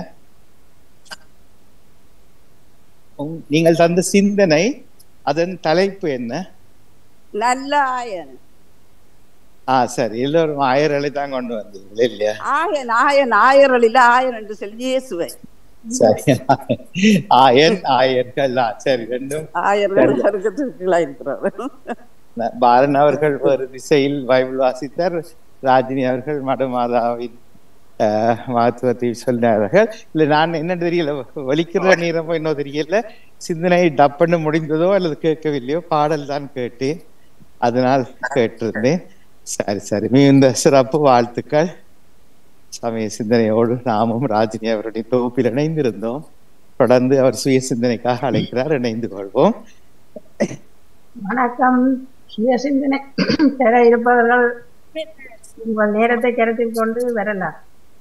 நீங்கள் தந்த சிந்தனை, அதன் தலைப்பு என்ன? நல்ல ஆயன். ஆ சரி, எல்லோரும் ஆயர்களை தான் கொண்டு வந்தீங்களே இல்லையா? ஆயன் ஆயன் ஆயர்களில் ஆயன் என்று சொல்லி இயேசுவை. சரி, ஆயன் ஆயர்கள். சரி, ரெண்டும் ஆயர்கள் இருக்கிறார். பாலன் அவர்கள் ஒரு திசையில் பைபிள் வாசித்தார், ராஜினி அவர்கள் மடமாதாவின் மகத்துவத்தை சொன்னார்கள். இல்ல நான் என்ன தெரியல, வலிக்கிற நேரமோ இன்னும் தெரியல, சிந்தனை டப்புன்னு முடிந்ததோ அல்லது கேட்கவில்லையோ, பாடல் தான் கேட்டேன், அதனால் கேட்டிருந்தேன். சரி சரி, மிகுந்த சிறப்பு வாழ்த்துக்கள். சமய சிந்தனையோடு நாமும் ராஜினி அவருடைய தொகுப்பில் இணைந்திருந்தோம். தொடர்ந்து அவர் சுய சிந்தனைக்காக அழைக்கிறார், இணைந்து கொள்வோம். வணக்கம். சுய சிந்தனை பெற இருப்பவர்கள் உங்கள் நேரத்தை கருத்தில் கொண்டு வரலாம்.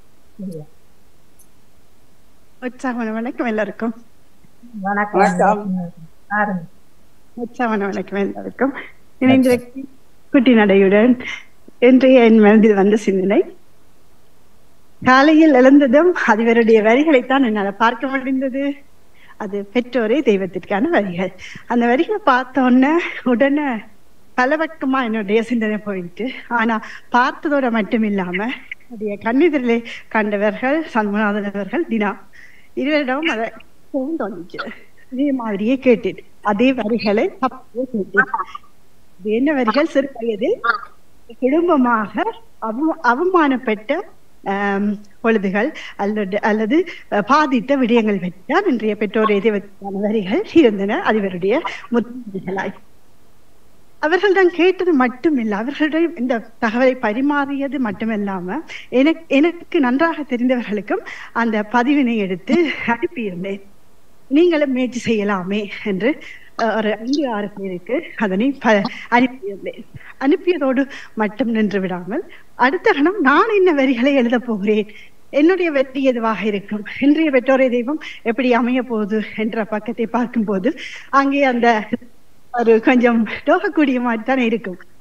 உற்சாகமான வணக்கம் எல்லாருக்கும். வணக்கம். உற்சாகமான வணக்கம் எல்லாருக்கும். இணைந்து குட்டி நடையுடன் இன்றைய என் மனதில் வந்த சிந்தனை, காலையில் எழுந்ததும் அதுவருடைய வரிகளைத்தான் என்னால் பார்க்க முடிந்தது. அது பெற்றோரே தெய்வத்திற்கான வரிகள். அந்த வரிகளை பார்த்தோன்னே உடனே பலவக்கமா என்னுடைய சிந்தனை போயிட்டு, ஆனா பார்த்ததோட மட்டும் இல்லாம என்னுடைய கண்ணெதிரிலே கண்டவர்கள் சண்முகநாதன் அவர்கள் தினா இருவரிடமும் அதை தோணுச்சு. இதே மாதிரியே கேட்டேன், அதே வரிகளை அப்படியே கேட்டேன். என்ன வரிகள்? சிறு வயதில் குடும்பமாக அவ அவமானப்பட்ட ஆஹ் பொழுதுகள் அல்லது அல்லது பாதித்த விடயங்கள் பற்றிதான் இன்றைய பெற்றோர் தெய்வத்திற்கான வரிகள் இருந்தன. அதுவருடைய முத்துகளாய் அவர்கள் தான் கேட்டது மட்டுமில்லை, அவர்களுடைய இந்த தகவலை பரிமாறியது மட்டுமில்லாம எனக்கு எனக்கு நன்றாக தெரிந்தவர்களுக்கும் அந்த பதிவினை எடுத்து அனுப்பியிருந்தேன். நீங்களும் முயற்சி செய்யலாமே என்று ஒரு ஐந்து ஆறு பேருக்கு அதனை அனுப்பியிருந்தேன். அனுப்பியதோடு மட்டும் நின்று விடாமல் அடுத்த கணம் நான் என்ன வரிகளை எழுத போகிறேன், என்னுடைய வெற்றி எதுவாக இருக்கும், இன்றைய பெற்றோரை தெய்வம் எப்படி அமைய போகுது என்ற பக்கத்தை பார்க்கும்போது அங்கே அந்த ஒரு கொஞ்சம் டோகக்கூடிய மாதிரி தானே இருக்கும்.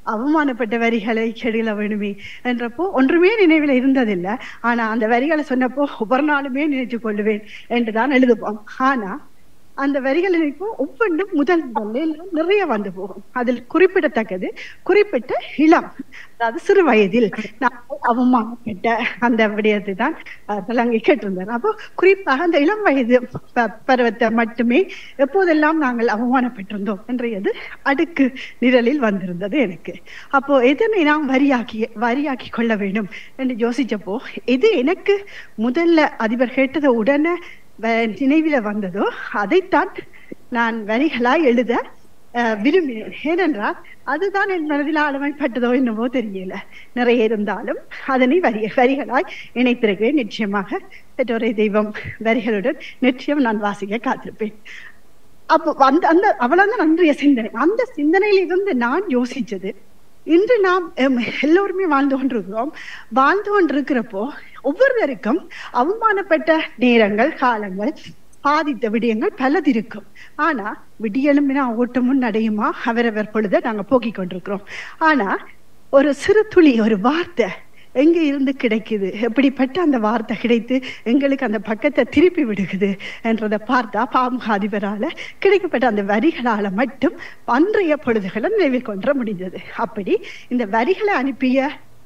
அவமானப்பட்ட வரிகளை கெடுல வேணுமே என்றப்போ ஒன்றுமே நினைவில் இருந்ததில்லை. ஆனா அந்த வரிகளை சொன்னப்போ ஒவ்வொரு நாளுமே நினைச்சு கொள்ளுவேன் என்றுதான் எழுதுவோம். ஆனா அந்த வரிகள் நினைப்போ ஒவ்வொன்றும் முதல் முதல்ல நிறைய வந்து போகும். அதில் குறிப்பிடத்தக்கது குறிப்பிட்ட இளம், அதாவது சிறு வயதில் நான் அவமானப்பட்ட அந்த விடயத்தை தான் தலங்கி கேட்டிருந்தேன். அப்போ குறிப்பாக அந்த இளம் வயது பருவத்தை மட்டுமே எப்போதெல்லாம் நாங்கள் அவமானப்பட்டிருந்தோம் என்றது அடுக்கு நிரலில் வந்திருந்தது எனக்கு. அப்போ எதனை நாம் வரியாக்கி வரியாக்கி கொள்ள வேண்டும் என்று யோசிச்சப்போ எது எனக்கு முதல்ல அதிபர் கேட்டதை உடனே நினைவில வந்ததோ அதைத்தான் நான் வரிகளாய் எழுத விரும்பினேன். ஏனென்றால் அதுதான் என் மனதில் ஆழமைப்பட்டதோ என்னவோ தெரியல. நிறைய இருந்தாலும் அதனை வரி வரிகளாய் இணைத்திருக்கிறேன். நிச்சயமாக பெற்றோரை தெய்வம் வரிகளுடன் நிச்சயம் நான் வாசிக்க காத்திருப்பேன். அப்போ அந்த அந்த அவ்வளவுதான் அன்றைய சிந்தனை. அந்த சிந்தனையில இருந்து நான் யோசிச்சது, இன்று நாம் எல்லோருமே வாழ்ந்து கொண்டிருக்கிறோம். வாழ்ந்து கொண்டிருக்கிறப்போ ஒவ்வொருவருக்கும் அவமானப்பட்ட நேரங்கள், காலங்கள், பாதித்த விடயங்கள் பலது இருக்கும். ஆனா விடியலும்பினா ஓட்டமும் நடையுமா அவரவர் பொழுத நாங்க போக்கிக் கொண்டிருக்கிறோம். ஆனா ஒரு சிறு துளி, ஒரு வார்த்தை எங்க இருந்து கிடைக்குது, எப்படிப்பட்ட அந்த வார்த்தை கிடைத்து எங்களுக்கு அந்த பக்கத்தை திருப்பி விடுகுது என்றதை பார்த்தா பாமுக அதிபரால கிடைக்கப்பட்ட அந்த வரிகளால மட்டும் அன்றைய பொழுதுகளை நினைவில் கொன்ற முடிந்தது. அப்படி இந்த வரிகளை அனுப்பிய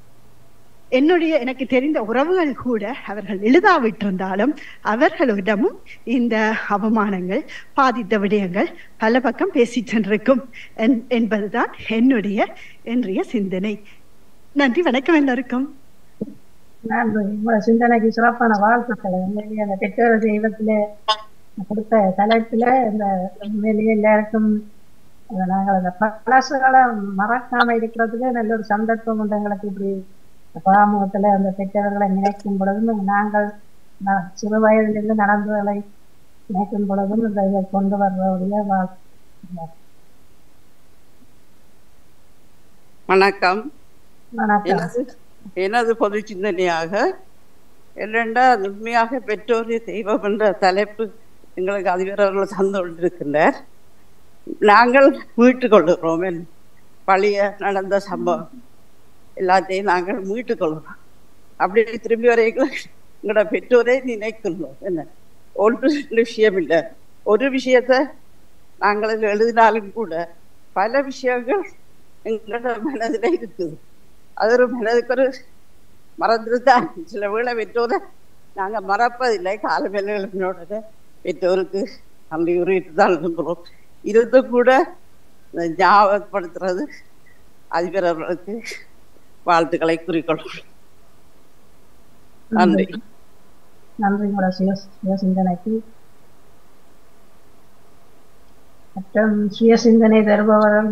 என்னுடைய எனக்கு தெரிந்த உறவுகள் கூட அவர்கள் எழுதாவிட்டிருந்தாலும் அவர்களிடமும் இந்த அவமானங்கள், பாதித்த விடயங்கள் பல பக்கம் பேசி சென்றிருக்கும் என்பதுதான் என்னுடைய இன்றைய சிந்தனை. நன்றி, வணக்கம் எல்லாருக்கும். நன்றி. உங்களோட சிந்தனைக்கு சிறப்பான வாழ்த்துக்கள். உண்மையிலேயே அந்த பெற்றோர் தெய்வத்தில கொடுத்த தலைப்புல இந்த உண்மையிலேயே எல்லாருக்கும் நாங்கள் அந்த பழசுகளை மறக்காம இருக்கிறதுக்கு நல்ல ஒரு சந்தர்ப்பம் உண்டு. எங்களுக்கு இப்படி பாமுகத்துல அந்த பெற்றவர்களை நினைக்கும் பொழுதும், நாங்கள் சிறு வயதிலிருந்து நடந்தவர்களை நினைக்கும் பொழுதும் இந்த இதை கொண்டு வர்றவுடைய வாழ்க்கை. வணக்கம். வணக்கம். எனது பொது சிந்தனையாக என்னென்றா உண்மையாக பெற்றோரே தெய்வம் என்ற தலைப்பு எங்களுக்கு அதிபர்கள் தந்து கொண்டிருக்கின்றார். நாங்கள் மீட்டு கொள்ளுகிறோம். பழைய நடந்த சம்பவம் எல்லாத்தையும் நாங்கள் மீட்டு கொள்கிறோம். அப்படி திரும்பி வரைக்கும் எங்களோட பெற்றோரை நினைக்கணும். என்ன ஒன்று விஷயம் இல்லை, ஒரு விஷயத்த நாங்கள் எழுதினாலும் கூட பல விஷயங்கள் எங்களோட மனதில் இருக்குது. அது ஒரு மனதுக்கு ஒரு மறந்துதான். சில வேளை பெற்றோரை நாங்கள் மறப்பதில்லை. கால வேலைகளோட பெற்றோருக்கு நன்றி உரிட்டு தான் இருக்கிறோம். இருந்து கூட ஞாபகப்படுத்துறது அதிபர்களுக்கு வாழ்த்துக்களை குறிக்கொள்ளும். நன்றி. நன்றி உங்களோட சுய சுய சிந்தனைக்கு. மற்றும் சுய சிந்தனை தருபவர்கள்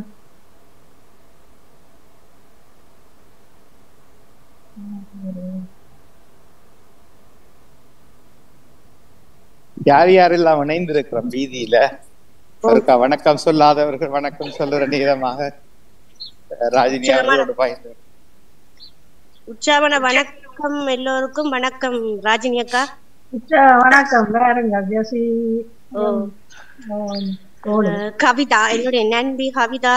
யார் யாரெல்லாம் இணைந்திருக்கிறோம் வீதியில ஒருக்கா வணக்கம் சொல்லாதவர்கள் வணக்கம் சொல்லுற நேரமாக ராஜினி அவர்களோடு பாய்ந்து. உற்சாவன வணக்கம் எல்லோருக்கும். வணக்கம் ராஜினி அக்கா. வணக்கம். வேறுங்க ஜெசி, கவிதா, என்னுடைய நண்பி கவிதா.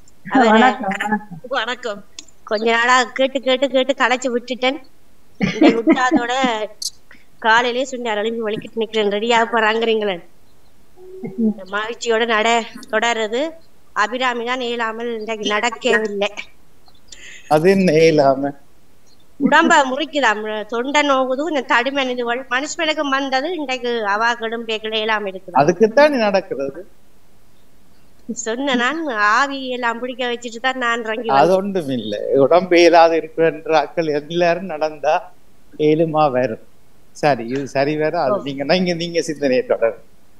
வணக்கம். கொஞ்ச நாளா கேட்டு கேட்டு கேட்டு களைச்சு விட்டுட்டேன். விட்டாதோட காலையிலே சுண்டி அழும்பி வலிக்கிட்டு நிக்கிறேன். ரெடியாக போறாங்கிறீங்களே. மகிழ்ச்சியோட நட தொடருது. அபிராமி தான் இயலாமல் இன்றைக்கு நடக்கவில்லை. அது என்ன இயலாம உடம்ப முறிக்குதாம், தொண்டை நோகுது, இந்த தடிமனிதுகள் மனுஷனுக்கு வந்தது. இன்றைக்கு அவா கடும் பேக்கல இயலாம இருக்குது. அதுக்குத்தான் நடக்கிறது சொன்ன நான் ஆவி எல்லாம் பிடிக்க வச்சுட்டு தான் நான் இறங்கி. அது ஒன்றும் இல்லை, உடம்பு இயலாது இருக்கின்ற ஆக்கள் எல்லாரும் நடந்தா ஏழுமா வரும். சரி, இது சரி வேற. அது நீங்க நீங்க நீங்க சிந்தனையை தொடர்.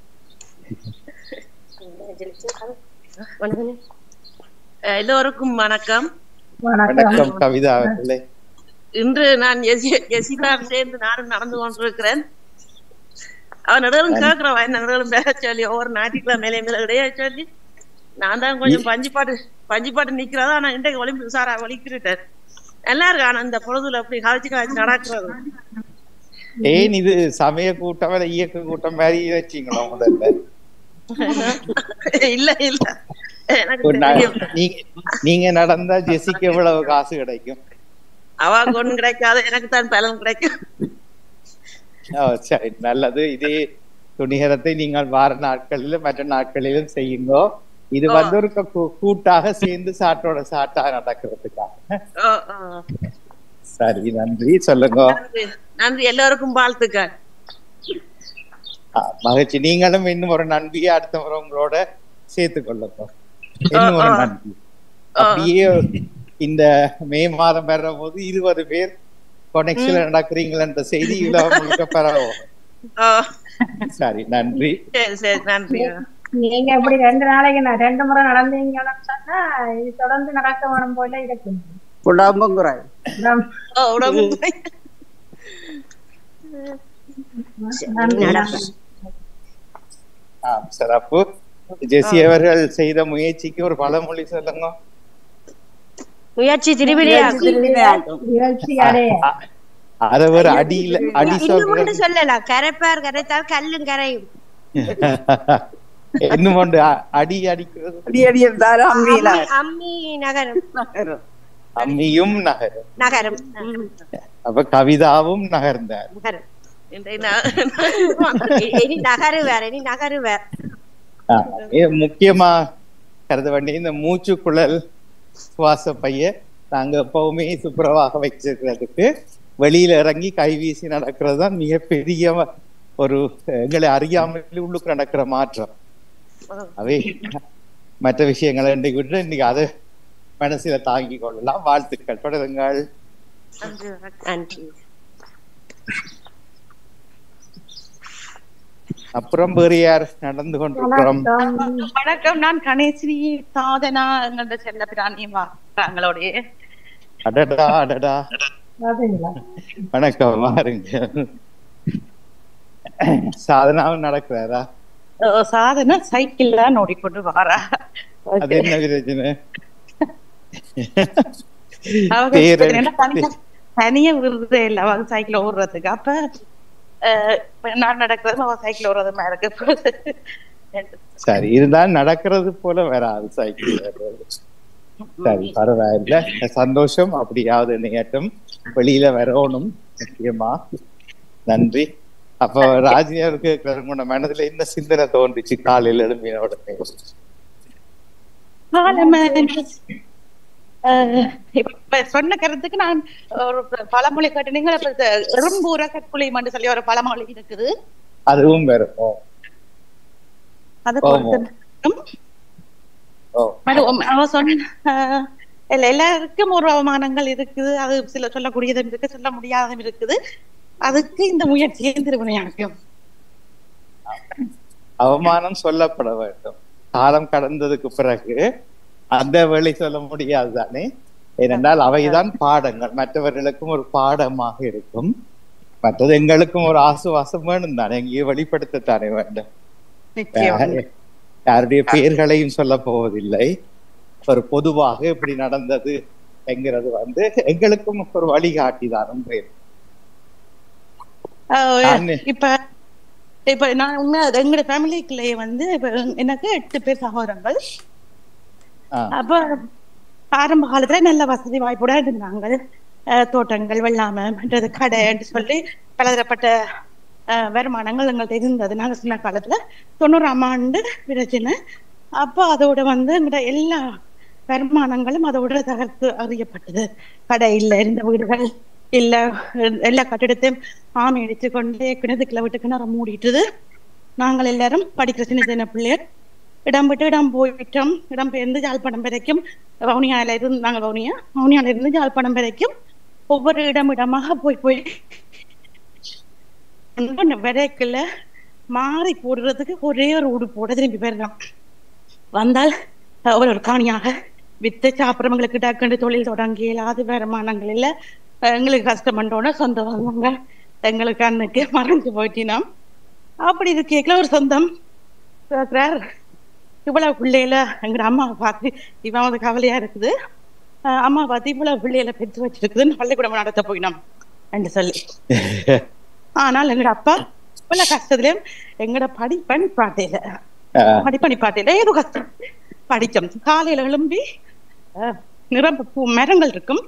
எல்லோருக்கும் வணக்கம். வணக்கம் கவிதா அவர்களே. இன்று நான் எசிதான் சேர்ந்து நானும் நடந்து கொண்டிருக்கிறேன். அவன் நடுவரும் கேட்கிறவன் என்ன நடுவரும் பேச சொல்லி ஒவ்வொரு ஞாயிற்றுக்கிழமை மேலே மேல கிடையாது சொல்லி நான் தான் கொஞ்சம் பஞ்சு பாட்டு பஞ்சு பாட்டு நிக்கிறதா. ஆனா இன்றைக்கு ஒலிம்பு சாரா ஒலிக்கிட்டேன். நல்லா இருக்கு. ஆனா இந்த பொழுதுல அப்படி கழிச்சு கழிச்சு நடக்கிறது. ஏன் இது சமய கூட்டம் இயக்க கூட்டம் மாதிரி வச்சீங்களா முதல்ல? இல்ல இல்ல எனக்கு ஒரு நா- தெரியும். நீங்க நீங்க நடந்தா ஜெசிக்கு எவ்வளவு காசு கிடைக்கும்? அவாக்கு ஒண்ணும் கிடைக்காது, எனக்கு தான் பலன் கிடைக்கும். ஓ, சரி, நல்லது. இதே துணிகரத்தை நீங்கள் வார நாட்களிலும் மற்ற நாட்களிலும் செய்யுங்கோ. இது ஓ. வந்து ஒரு கூ- கூட்டாக சேர்ந்து சாட்டோட சாட்டா நடக்கிறதுக்காக. ஓ, ஓ. சரி, நன்றி. சொல்லுங்க. நன்றி. நன்றி, எல்லோருக்கும் வாழ்த்துக்கள். ஆ, மகிழ்ச்சி. நீங்களும் இன்னும் ஒரு நன்றியை அடுத்த முறை உங்களோட சேர்த்து கொள்ளுங்க. இன்னும் ஒரு ஓ, ஓ. நன்றி. அப்படியே இந்த மே மாதம் பெற போது இருபது பேர் கொனெக்ஷன்ல நடக்கிறீங்களன்ற செய்தி உலகம் முழுக்க பெறவும். ஓ, சரி, நன்றி. சரி சரி, நன்றி. நீங்க இப்படி ரெண்டு நாளைக்கு நான் ரெண்டு முறை நடந்தீங்கன்னு சொன்னா இது தொடர்ந்து நடக்க வேணும் போல இருக்கு. உடம்புங்குறாய் உடம்பு- ஓ, உடம்பு நன்றி. ஆ, சிறப்பு. ஜெசி அவர்கள் செய்த முயற்சிக்கு ஒரு பழமொழி சொல்லுங்க. முயற்சி திருவிளையாக்கும். நிகழ்ச்சி அடைய அ- அத ஒரு அடியில அடி இன்னும் சொல்ற ஒன்று சொல்லலாம், கரைப்பார் கரைத்தால் கல்லும் கரையும். இன்னும் ஒன்று அ- அடி அடிக்கிறது அடி அடி இருந்தாரு அம்மியில அம்மி- அம்மி நகரும் அம்மியும் நகரும். நகரும் ம், அப்ப கவிதாவும் நகர்ந்தார். நகரும். இன்றைய நா- இ- இனி நகருவார், இனி நகருவார். ஆ, இது முக்கியமா கருத வேண்டிய இந்த மூச்சு குழல் சுவாச பைய நாங்க எப்பவுமே துப்புரவாக வச்சிருக்கிறதுக்கு வெளியில இறங்கி கைவீசி நடக்கிறது தான் மிகப்பெரிய ஒரு எங்களை அறியாமல் உள்ளுக்கு நடக்கிற மாற்றம். அவை மற்ற விஷயங்களை இன்னைக்கு விட்டு இன்னைக்கு அதை மனசுல தாங்கி கொள்ளலாம். வாழ்த்துக்கள், தொடருங்கள். நன்றி, வணக்கம். நன்றி. அப்புறம் வேறு யார் நடந்து கொண்டிருக்கிறோம்? வணக்கம், நான் கணேஸ்வரி சாதனா, எங்களோட செல்ல பிராணியும் வாங்களோடைய. அடடா அடடா, பாத்தீங்களா? வணக்கம், வாருங்க. சாதனாவும் நடக்கிறாரா? சாதனா சைக்கிள் தான் ஓடிக்கொண்டு வாரா. அது என்ன பிரச்சனை? அவங்க பேரு- என்ன தனியா தனியா விருதே இல்ல அவங்க சைக்கிள் ஓடுறதுக்கு. அப்ப அஹ், இப்ப நான் நடக்கிறது அவ சைக்கிள் ஓடுறது மாதிரி இருக்கு. சரி, இருந்தாலும் நடக்கிறது போல வராது சைக்கிள். சரி, பரவாயில்ல, சந்தோஷம். அப்படியாவது நேட்டம் வெளியில வரணும் முக்கியமா. நன்றி. அப்போ ராஜினியருக்கு உங்களோட மனதுல என்ன சிந்தனை தோன்றுச்சு காலையில எழும்பின உடனே? அஹ், இப்ப சொன்ன கருத்துக்கு நான் ஒரு பழமொழி கேட்டீங்க. எறும்பூர கற்குழின்னு சொல்லி ஒரு பழமொழி இருக்குது. அதுவும் வரும். அது ஆமா. பொறுத்து ஓ, அது உம் அவ சொன்ன ஆஹ் இல்ல, எல்லாருக்கும் ஒரு அவமானங்கள் இருக்குது. அது சில சொல்லக்கூடியதும் இருக்கு, சொல்ல முடியாததும் இருக்குது. அதுக்கு இந்த முயற்சியை திருவினையாக்கும். அவமானம் சொல்லப்பட வேண்டும். காலம் கடந்ததுக்கு பிறகு அந்த வேலை சொல்ல முடியாது தானே. ஏனென்றால் அவைதான் பாடங்கள், மற்றவர்களுக்கும் ஒரு பாடமாக இருக்கும். மற்றது எங்களுக்கும் ஒரு ஆசுவாசம் வேணும் தானே, எங்கேயும் வெளிப்படுத்தத்தானே வேண்டும். நிச்சயம். யாருடைய பெயர்களையும் சொல்ல போவதில்லை. ஒரு பொதுவாக இப்படி நடந்தது என்கிறது வந்து எங்களுக்கும் ஒரு வழிகாட்டிதான். ஆஹ் இப்ப இப்ப நான் உண்மை எங்களோட ஃபேமிலிக்குள்ளேயே வந்து இப்ப எனக்கு எட்டு பேர் சகோதரங்கள். அப்ப ஆரம்ப காலத்துல நல்ல வசதி வாய்ப்போட இருந்தாங்க. அஹ் தோட்டங்கள், வெள்ளாமை, மற்றது கடைன்னு சொல்லி பலதரப்பட்ட அஹ் வருமானங்கள் எங்கள்கிட்ட இருந்தது. நாங்க சின்ன காலத்துல தொண்ணூறாம் ஆண்டு பிரச்சனை. அப்போ அதோட வந்து எங்கள்ட எல்லா வருமானங்களும் அதோட தகர்த்து அறியப்பட்டது. கடை இல்லை, இருந்த வீடுகள் இல்ல, எல்லா கட்டிடத்தையும் ஆமை அடிச்சு கொண்டு கிணத்துக்குள்ள விட்டு கிணற மூடிட்டுது. நாங்கள் எல்லாரும் படிக்கிற சின்ன சின்ன பிள்ளையர் இடம் விட்டு இடம் போயிட்டோம். இடம் பெயர்ந்து ஜாழ்ப்பாணம் வரைக்கும், வவுனியால இருந்து நாங்கள் வவுனியா வவுனியால இருந்து ஜாழ்ப்பாணம் வரைக்கும் ஒவ்வொரு இடம் இடமாக போய் போய் விரைக்குள்ள மாறி போடுறதுக்கு ஒரே ஒரு உடு போட திரும்பி போயிடலாம். வந்தால் ஒரு ஒரு காணியாக வித்து சாப்பிட்றவங்களுக்கு டக்குண்டு தொழில் தொடங்கி இல்லாத வருமானங்கள் இல்லை. எங்களுக்கு கஷ்டம் பண்ணோன்னா சொந்த வந்தவங்க எங்களுக்கு அன்னைக்கு மறைஞ்சு போயிட்டினோம். அப்படி இது கேட்கல ஒரு சொந்தம் கேட்குறார், இவ்வளவு பிள்ளையில எங்க அம்மாவை பார்த்து இவன் வந்து கவலையா இருக்குது. அஹ் அம்மா பார்த்து இவ்வளவு பிள்ளையில பெற்று வச்சிருக்குதுன்னு பள்ளிக்கூடம் நடத்த போயினோம் என்று சொல்லி. ஆனால் எங்கட அப்பா இவ்வளவு கஷ்டத்துலயும் எங்கட படிப்பணி பாட்டையில படிப்பணி பாட்டையில ஏதோ கஷ்டம் படிச்சோம். காலையில எழும்பி நிரம்ப பூ மரங்கள் இருக்கும்.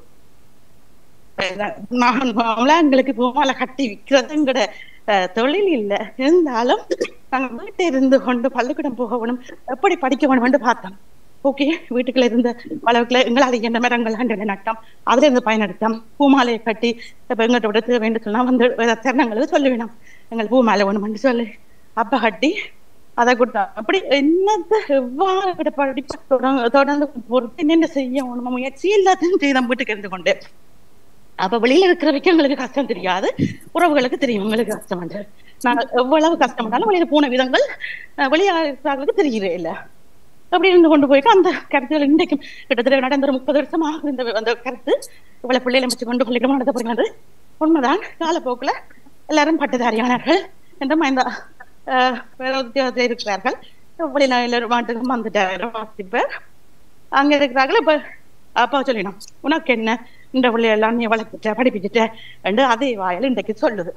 எங்களுக்கு பூமாலை கட்டி விற்கிறதுங்கிற தொழில் இல்லை. இருந்தாலும் நாங்க வீட்டை இருந்து கொண்டு பள்ளிக்கூடம் போகணும், எப்படி படிக்க வேணும்னு பார்த்தோம். ஓகே, வீட்டுக்குள்ள இருந்த வளவுக்குள்ள எங்களால் என்ன மரங்கள் அண்டு நட்டோம், அதுல இருந்து பயனெடுத்தோம். பூமாலையை கட்டி இப்ப எங்கிட்ட விட தேவை வேண்டும் சொன்னா வந்து தருணங்களுக்கு சொல்லி வேணும், எங்களுக்கு பூமாலை வேணும்னு சொல்லி அப்ப கட்டி அதை கொடுத்தோம். அப்படி என்னது எவ்வாறு படிப்ப தொடர்ந்து தொடர்ந்து பொறுத்து என்னென்ன செய்ய வேணுமோ முயற்சி எல்லாத்தையும் செய்தோம் வீட்டுக்கு இருந்து கொண்டு. அப்ப வெளியில இருக்கிறவைக்கு எங்களுக்கு கஷ்டம் தெரியாது, உறவுகளுக்கு தெரியும் எங்களுக்கு கஷ்டம். நாங்க எவ்வளவு கஷ்டம் பண்ணாலும் வெளியில போன விதங்கள் வெளியாளர்களுக்கு தெரியவே இல்லை. அப்படி இருந்து கொண்டு போயிட்டு அந்த கருத்துகள் இன்றைக்கும் கிட்டத்தட்ட நடந்த ஒரு முப்பது வருஷமாக இந்த அந்த கருத்து இவ்வளவு பிள்ளைகளை வச்சு கொண்டு பள்ளிக்கூடம் நடத்த போகிறது உண்மைதான். காலப்போக்குல எல்லாரும் பட்டதாரியானார்கள் என்றும் இந்த உத்தியோகத்தில் இருக்கிறார்கள். வெளிநாடு மாட்டுக்கும் வந்துட்டாரு பேர் அங்க இருக்கிறார்கள். இப்ப அப்பா சொல்லினோம், உனக்கு என்ன இந்த பிள்ளையெல்லாம் நீ வளர்த்துட்ட படிப்பிச்சுட்ட என்று அதே வாயில் இன்றைக்கு சொல்லுது.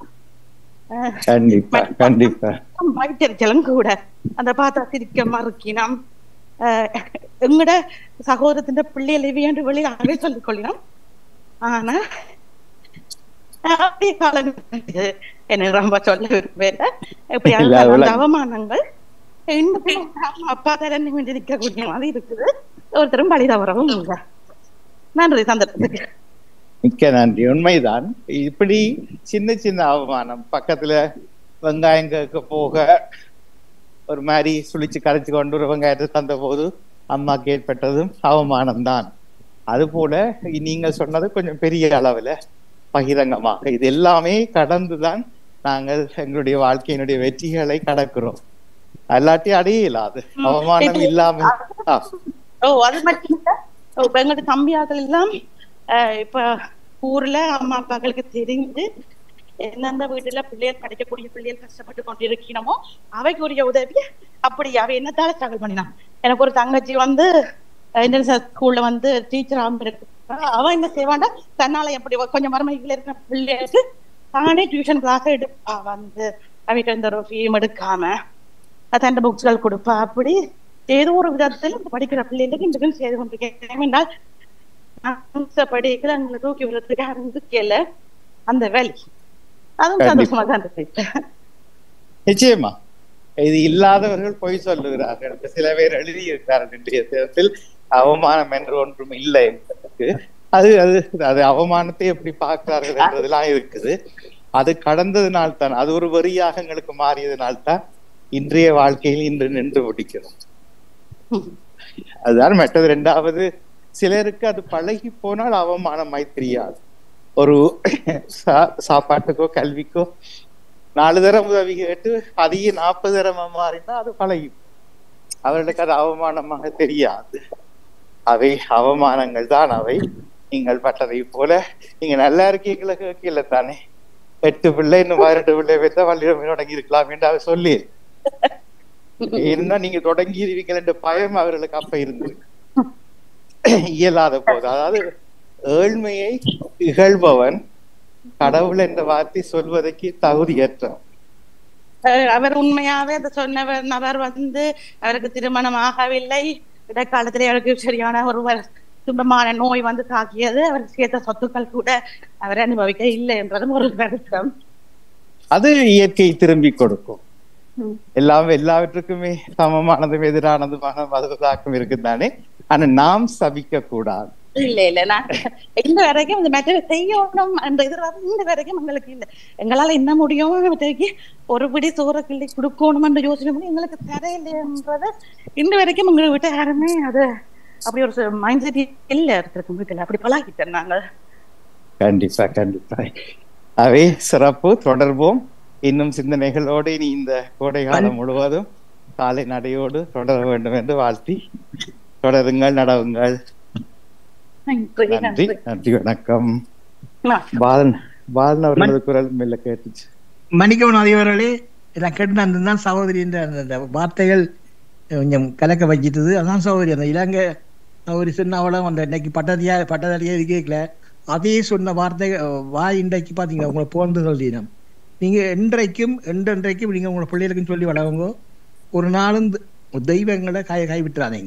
வயிற்றெரிச்சலும் கூட அந்த பார்த்தா சிரிக்க மறுக்கினோம். எங்கட சகோதரத்தின் பிள்ளைகளை என்று வெளியாகவே சொல்லிக் கொள்ளினோம். ஆனா அப்படியே காலங்கள் என்ன ரொம்ப சொல்ல விரும்பல. எப்படியாவது அவமானங்கள் இன்னும் அப்பா தரன்னு நிற்கக்கூடிய மாதிரி இருக்குது. ஒருத்தரும் பழி தவறவும் இல்லை. நன்றி சந்தர்ப்பத்துக்கு. மிக்க நன்றி. உண்மைதான், இப்படி சின்ன சின்ன அவமானம், பக்கத்துல வெங்காயம் கேட்க போக ஒரு மாதிரி சுழிச்சு கரைச்சு கொண்டு ஒரு வெங்காயத்தை தந்த போது அம்மாக்கு ஏற்பட்டதும் அவமானம் தான். அது போல நீங்க சொன்னது கொஞ்சம் பெரிய அளவுல பகிரங்கமாக இது எல்லாமே கடந்துதான் நாங்கள் எங்களுடைய வாழ்க்கையினுடைய வெற்றிகளை கடக்கிறோம். அல்லாட்டி அடைய இல்லாது அவமானம் இல்லாம. ஓ அது மட்டும் இல்ல, இப்ப எங்களுடைய தம்பியாக்கள் எல்லாம் இப்ப ஊர்ல அம்மா அப்பாக்களுக்கு தெரிஞ்சு எந்தெந்த வீட்டுல பிள்ளைகள் படிக்கக்கூடிய பிள்ளைகள் கஷ்டப்பட்டு கொண்டிருக்கணுமோ அவைக்குரிய உதவி அப்படி அவ என்னத்தால ஸ்ட்ரகிள் பண்ணினான். எனக்கு ஒரு தங்கச்சி வந்து இன்டர்நேஷனல் ஸ்கூல்ல வந்து டீச்சரா இருக்கு. அவ என்ன செய்வாண்டா, தன்னால எப்படி கொஞ்சம் மருமைகள் இருக்கிற பிள்ளைகளுக்கு தானே டியூஷன் கிளாஸ் எடுப்பா. வந்து அவைகிட்ட எந்த ஒரு ஃபீம் எடுக்காம தண்ட புக்ஸ்கள் கொடுப்பா. அப்படி ஏதோ ஒரு விதத்துல படிக்கிற பிள்ளைகளுக்கு இந்த செய்து கொண்டிருக்கேன். படிக்கல எங்களை தூக்கி விடுறதுக்கு ஆரம்பிக்கல அந்த வேலை. அதுவும் சந்தோஷமா தான் இருக்கு. நிச்சயமா இது இல்லாதவர்கள் பொய் சொல்லுகிறார்கள். சில பேர் எழுதியிருக்கிறார்கள் இன்றைய தேர்தல் அவமானம் என்று ஒன்றும் இல்லை என்பதற்கு. அது அது அது அவமானத்தை எப்படி பார்க்கிறார்கள் என்றதெல்லாம் இருக்குது. அது கடந்ததுனால்தான், அது ஒரு வரியாக எங்களுக்கு மாறியதுனால்தான் இன்றைய வாழ்க்கையில் இன்று நின்று முடிக்கிறோம். அதுதான் மற்றது. ரெண்டாவது, சிலருக்கு அது பழகி போனால் அவமானமாய் தெரியாது. ஒரு சாப்பாட்டுக்கோ கல்விக்கோ நாலு தரம் உதவி கேட்டு அதிக நாற்பது தரமா மாறினா அது பழகி, அவர்களுக்கு அது அவமானமாக தெரியாது. அவை அவமானங்கள் தான் அவை. நீங்கள் பட்டதை போல நீங்க நல்லா இருக்கீங்களா கேட்கல தானே, எட்டு பிள்ளை இன்னும் பதினெட்டு பிள்ளை வைத்தா வள்ளிடம் தொடங்கி இருக்கலாம் என்று அவர் சொல்லி என்ன நீங்க தொடங்கி இருவீங்கள் என்ற பயம் அவர்களுக்கு அப்ப இருந்து இயலாத போது. அதாவது ஏழ்மையை இகழ்பவன் கடவுள் என்ற வார்த்தை சொல்வதற்கு தகுதியற்றவன். அவர் உண்மையாவே அதை சொன்னவர் நபர் வந்து அவருக்கு திருமணம் ஆகவில்லை, இடைக்காலத்திலே அவருக்கு சரியான ஒரு துன்பமான நோய் வந்து தாக்கியது, அவருக்கு சேர்த்த சொத்துக்கள் கூட அவர் அனுபவிக்க இல்லை என்றதும் ஒரு வருத்தம். அது இயற்கை திரும்பி கொடுக்கும். எல்லாம் எல்லாவற்றுக்குமே சமமானதும் எதிரானதுமான மதுதாக்கம் இருக்குதானே. ஆனா நாம் சபிக்க கூடாது. இல்ல இல்ல நான் இந்த வரைக்கும் இந்த மெட்டர் செய்யணும் என்ற எதிர்பார்ப்பு இந்த வரைக்கும் எங்களுக்கு இல்லை. எங்களால என்ன முடியுமோ மெட்டருக்கு ஒரு பிடி சோற கிள்ளி கொடுக்கணும் என்ற யோசனை பண்ணி எங்களுக்கு தரையில்லைன்றது இந்த வரைக்கும் எங்களை விட்டு யாருமே அது அப்படி ஒரு மைண்ட் செட் இல்ல இருக்கும் வீட்டுல. அப்படி பழகிட்டோம் நாங்கள். கண்டிப்பா கண்டிப்பா. அவை சிறப்பு. தொடர்போம் இன்னும் சிந்தனைகளோடு. இனி இந்த கோடை காலம் முழுவதும் காலை நடையோடு தொடர வேண்டும் என்று வாழ்த்தி தொடருங்கள், நடவுங்கள். நன்றி நன்றி. வணக்கம். பாலன் பாலன் அவர்களது குரல் மெல்ல கேட்டுச்சு. மன்னிக்கவும் அதிபர்களே, நான் கேட்டுதான் சகோதரி என்ற அந்த வார்த்தைகள் கொஞ்சம் கலக்க வச்சிட்டது. அதான் சகோதரி அந்த இலங்கை சகோதரி சொன்ன அவ்வளோ அந்த இன்னைக்கு பட்டதியா பட்டதாரியா இருக்கல அதே சொன்ன வார்த்தை வாய் இன்றைக்கு பார்த்தீங்க உங்களை போன்றுகள் தினம். நீங்க என்றைக்கும் என்றென்றைக்கும் நீங்க உங்களை பிள்ளைகளுக்குன்னு சொல்லி வளருங்க. ஒரு நாளும் தெய்வங்களை கை கைவிட்டுறாதீங்க.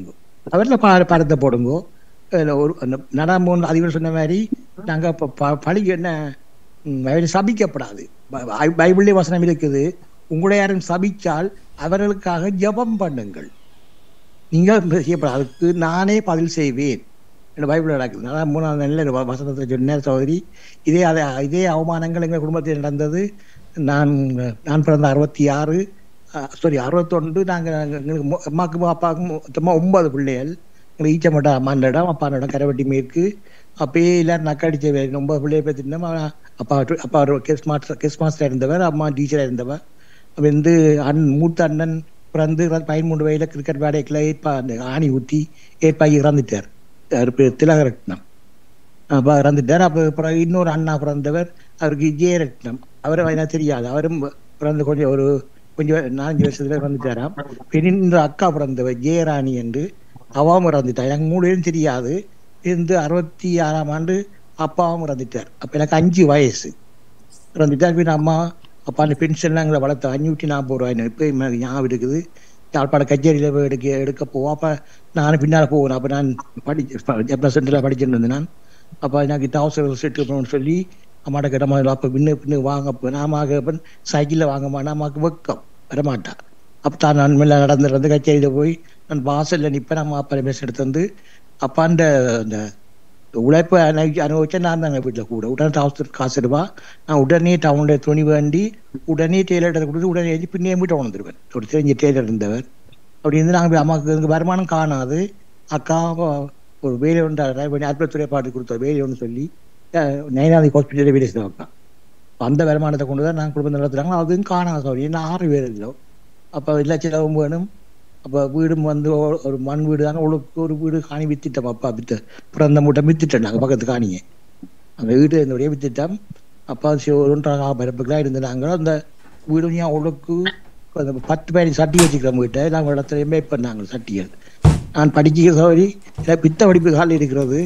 அவரில் பா படத்தை போடுங்கோ. ஒரு நடாமோன் அதிபர் சொன்ன மாதிரி நாங்கள் இப்போ ப பழி என்ன சபிக்கப்படாது. பைபிளே வசனம் இருக்குது, உங்களை யாரும் சபிச்சால் அவர்களுக்காக ஜெபம் பண்ணுங்கள், நீங்கள் செய்யப்படாது, அதுக்கு நானே பதில் செய்வேன். பைபிள் நடக்குது. நான் மூணாவது நல்ல வசனத்தை சொன்ன சகோதரி. இதே அதை இதே அவமானங்கள் எங்கள் குடும்பத்தில் நடந்தது. நான் நான் பிறந்த அறுபத்தி ஆறு சாரி அறுபத்தொன்று நாங்கள் எங்களுக்கு அம்மாவுக்கும் அப்பாவுக்கும் மொத்தமாக ஒன்பது பிள்ளைகள். எங்களுக்கு ஈச்சமட்டம் அம்மாண்ட இடம், அப்பானோட கரைவட்டி மேற்கு. அப்பயே எல்லாரும் நக்கடிச்ச ஒன்பது பிள்ளையை பற்றினோம். அப்பா அப்பா கெஸ் மாஸ்டர் கெஸ் மாஸ்டராக இருந்தவர், அம்மா டீச்சராக இருந்தவர். வந்து அண் மூத்த அண்ணன் பிறந்து பதிமூன்று வயதில் கிரிக்கெட் விளையாடல ஏற்பா அந்த ஆணி ஊற்றி ஏற்பாகி இறந்துட்டார். திலகரட்னம் அப்போ இறந்துட்டார். அப்போ அப்புறம் இன்னொரு அண்ணா பிறந்தவர், அவருக்கு ஜெயரட்னம், அவரை எனக்கு தெரியாது, அவரும் பிறந்த கொஞ்சம் ஒரு கொஞ்சம் நாலஞ்சு வருஷத்துல இறந்துட்டாராம். இன்னொரு அக்கா பிறந்தவர் ஜெயராணி என்று, அவாவும் இறந்துட்டார். எனக்கு மூணு பேரும் தெரியாது. இருந்து அறுபத்தி ஆறாம் ஆண்டு அப்பாவும் இறந்துட்டார். அப்போ எனக்கு அஞ்சு வயசு இறந்துட்டார். பின் அம்மா அப்பா அந்த பென்ஷன்லாம் எங்களை வளர்த்த அஞ்சூற்றி நாற்பது ரூபாய் இப்போ எனக்கு ஞாபகம் இருக்குது. யாழ்ப்பாண கச்சேரியில் போய் எடுக்க எடுக்க போவோம். அப்போ நானும் பின்னால் போவேன். அப்போ நான் படி ஜப்னா சென்டரில் படிச்சுட்டு இருந்தேன் நான். அப்போ எனக்கு டவுசர் செட்டு போகணும்னு சொல்லி அம்மாட்ட கிட்டமா அப்போ பின்னு பின்னு வாங்க நாம சைக்கிளில் வாங்கம்மா நாமாக்கு வெக்கம் வரமாட்டான். அப்போ தான் நான் மேலே நடந்து நடந்து கச்சேரியில் போய் நான் வாசலில் நிற்பேன். அம்மா அப்பா பேச எடுத்து வந்து அப்பாண்ட அந்த உழைப்பை அனுபவி அனுபவிச்சா நான் தாங்க வீட்டில் கூட உடனே டவுசர் காசு எடுப்பா. நான் உடனே டவுனில் துணி வேண்டி உடனே டெய்லர்கிட்ட கொடுத்து உடனே எழுதி பின்னே வீட்டை உணர்ந்துருவேன். ஒரு தெரிஞ்ச டெய்லர் இருந்தவர். அப்படி இருந்து நாங்கள் அம்மாவுக்கு எனக்கு வருமானம் காணாது. அக்கா ஒரு வேலை ஒன்று அற்புதத்துறை பாட்டு கொடுத்த வேலை ஒன்று சொல்லி நயனாதி ஹாஸ்பிட்டலில் வேலை செய்த வைப்பேன். அந்த வருமானத்தை கொண்டு தான் நாங்கள் குடும்பம் நடத்துகிறாங்க. அதுவும் காணாத சௌரி என்ன ஆறு பேர் இல்லை. அப்போ எல்லா செலவும் வேணும். அப்போ வீடும் வந்து ஒரு மண் வீடு தானே, ஒழுக்கு ஒரு வீடு காணி வித்துட்டோம். அப்பா வித்து பிறந்த மூட்டை வித்துட்டேன். நாங்கள் பக்கத்து காணிங்க அந்த வீடு என்னுடைய வித்துட்டோம். அப்பா ஒரு ஒன்றாக பரப்புக்கெல்லாம் இருந்து நாங்கள் அந்த வீடு ஏன் ஒழுக்கு அந்த பத்து பதினஞ்சு சட்டி வச்சுக்கிறோம் வீட்டை. நாங்கள் இடத்துல மேப் பண்ணாங்க சட்டிகள். நான் படிக்கிற சௌரி பித்த படிப்பு காலில் இருக்கிறது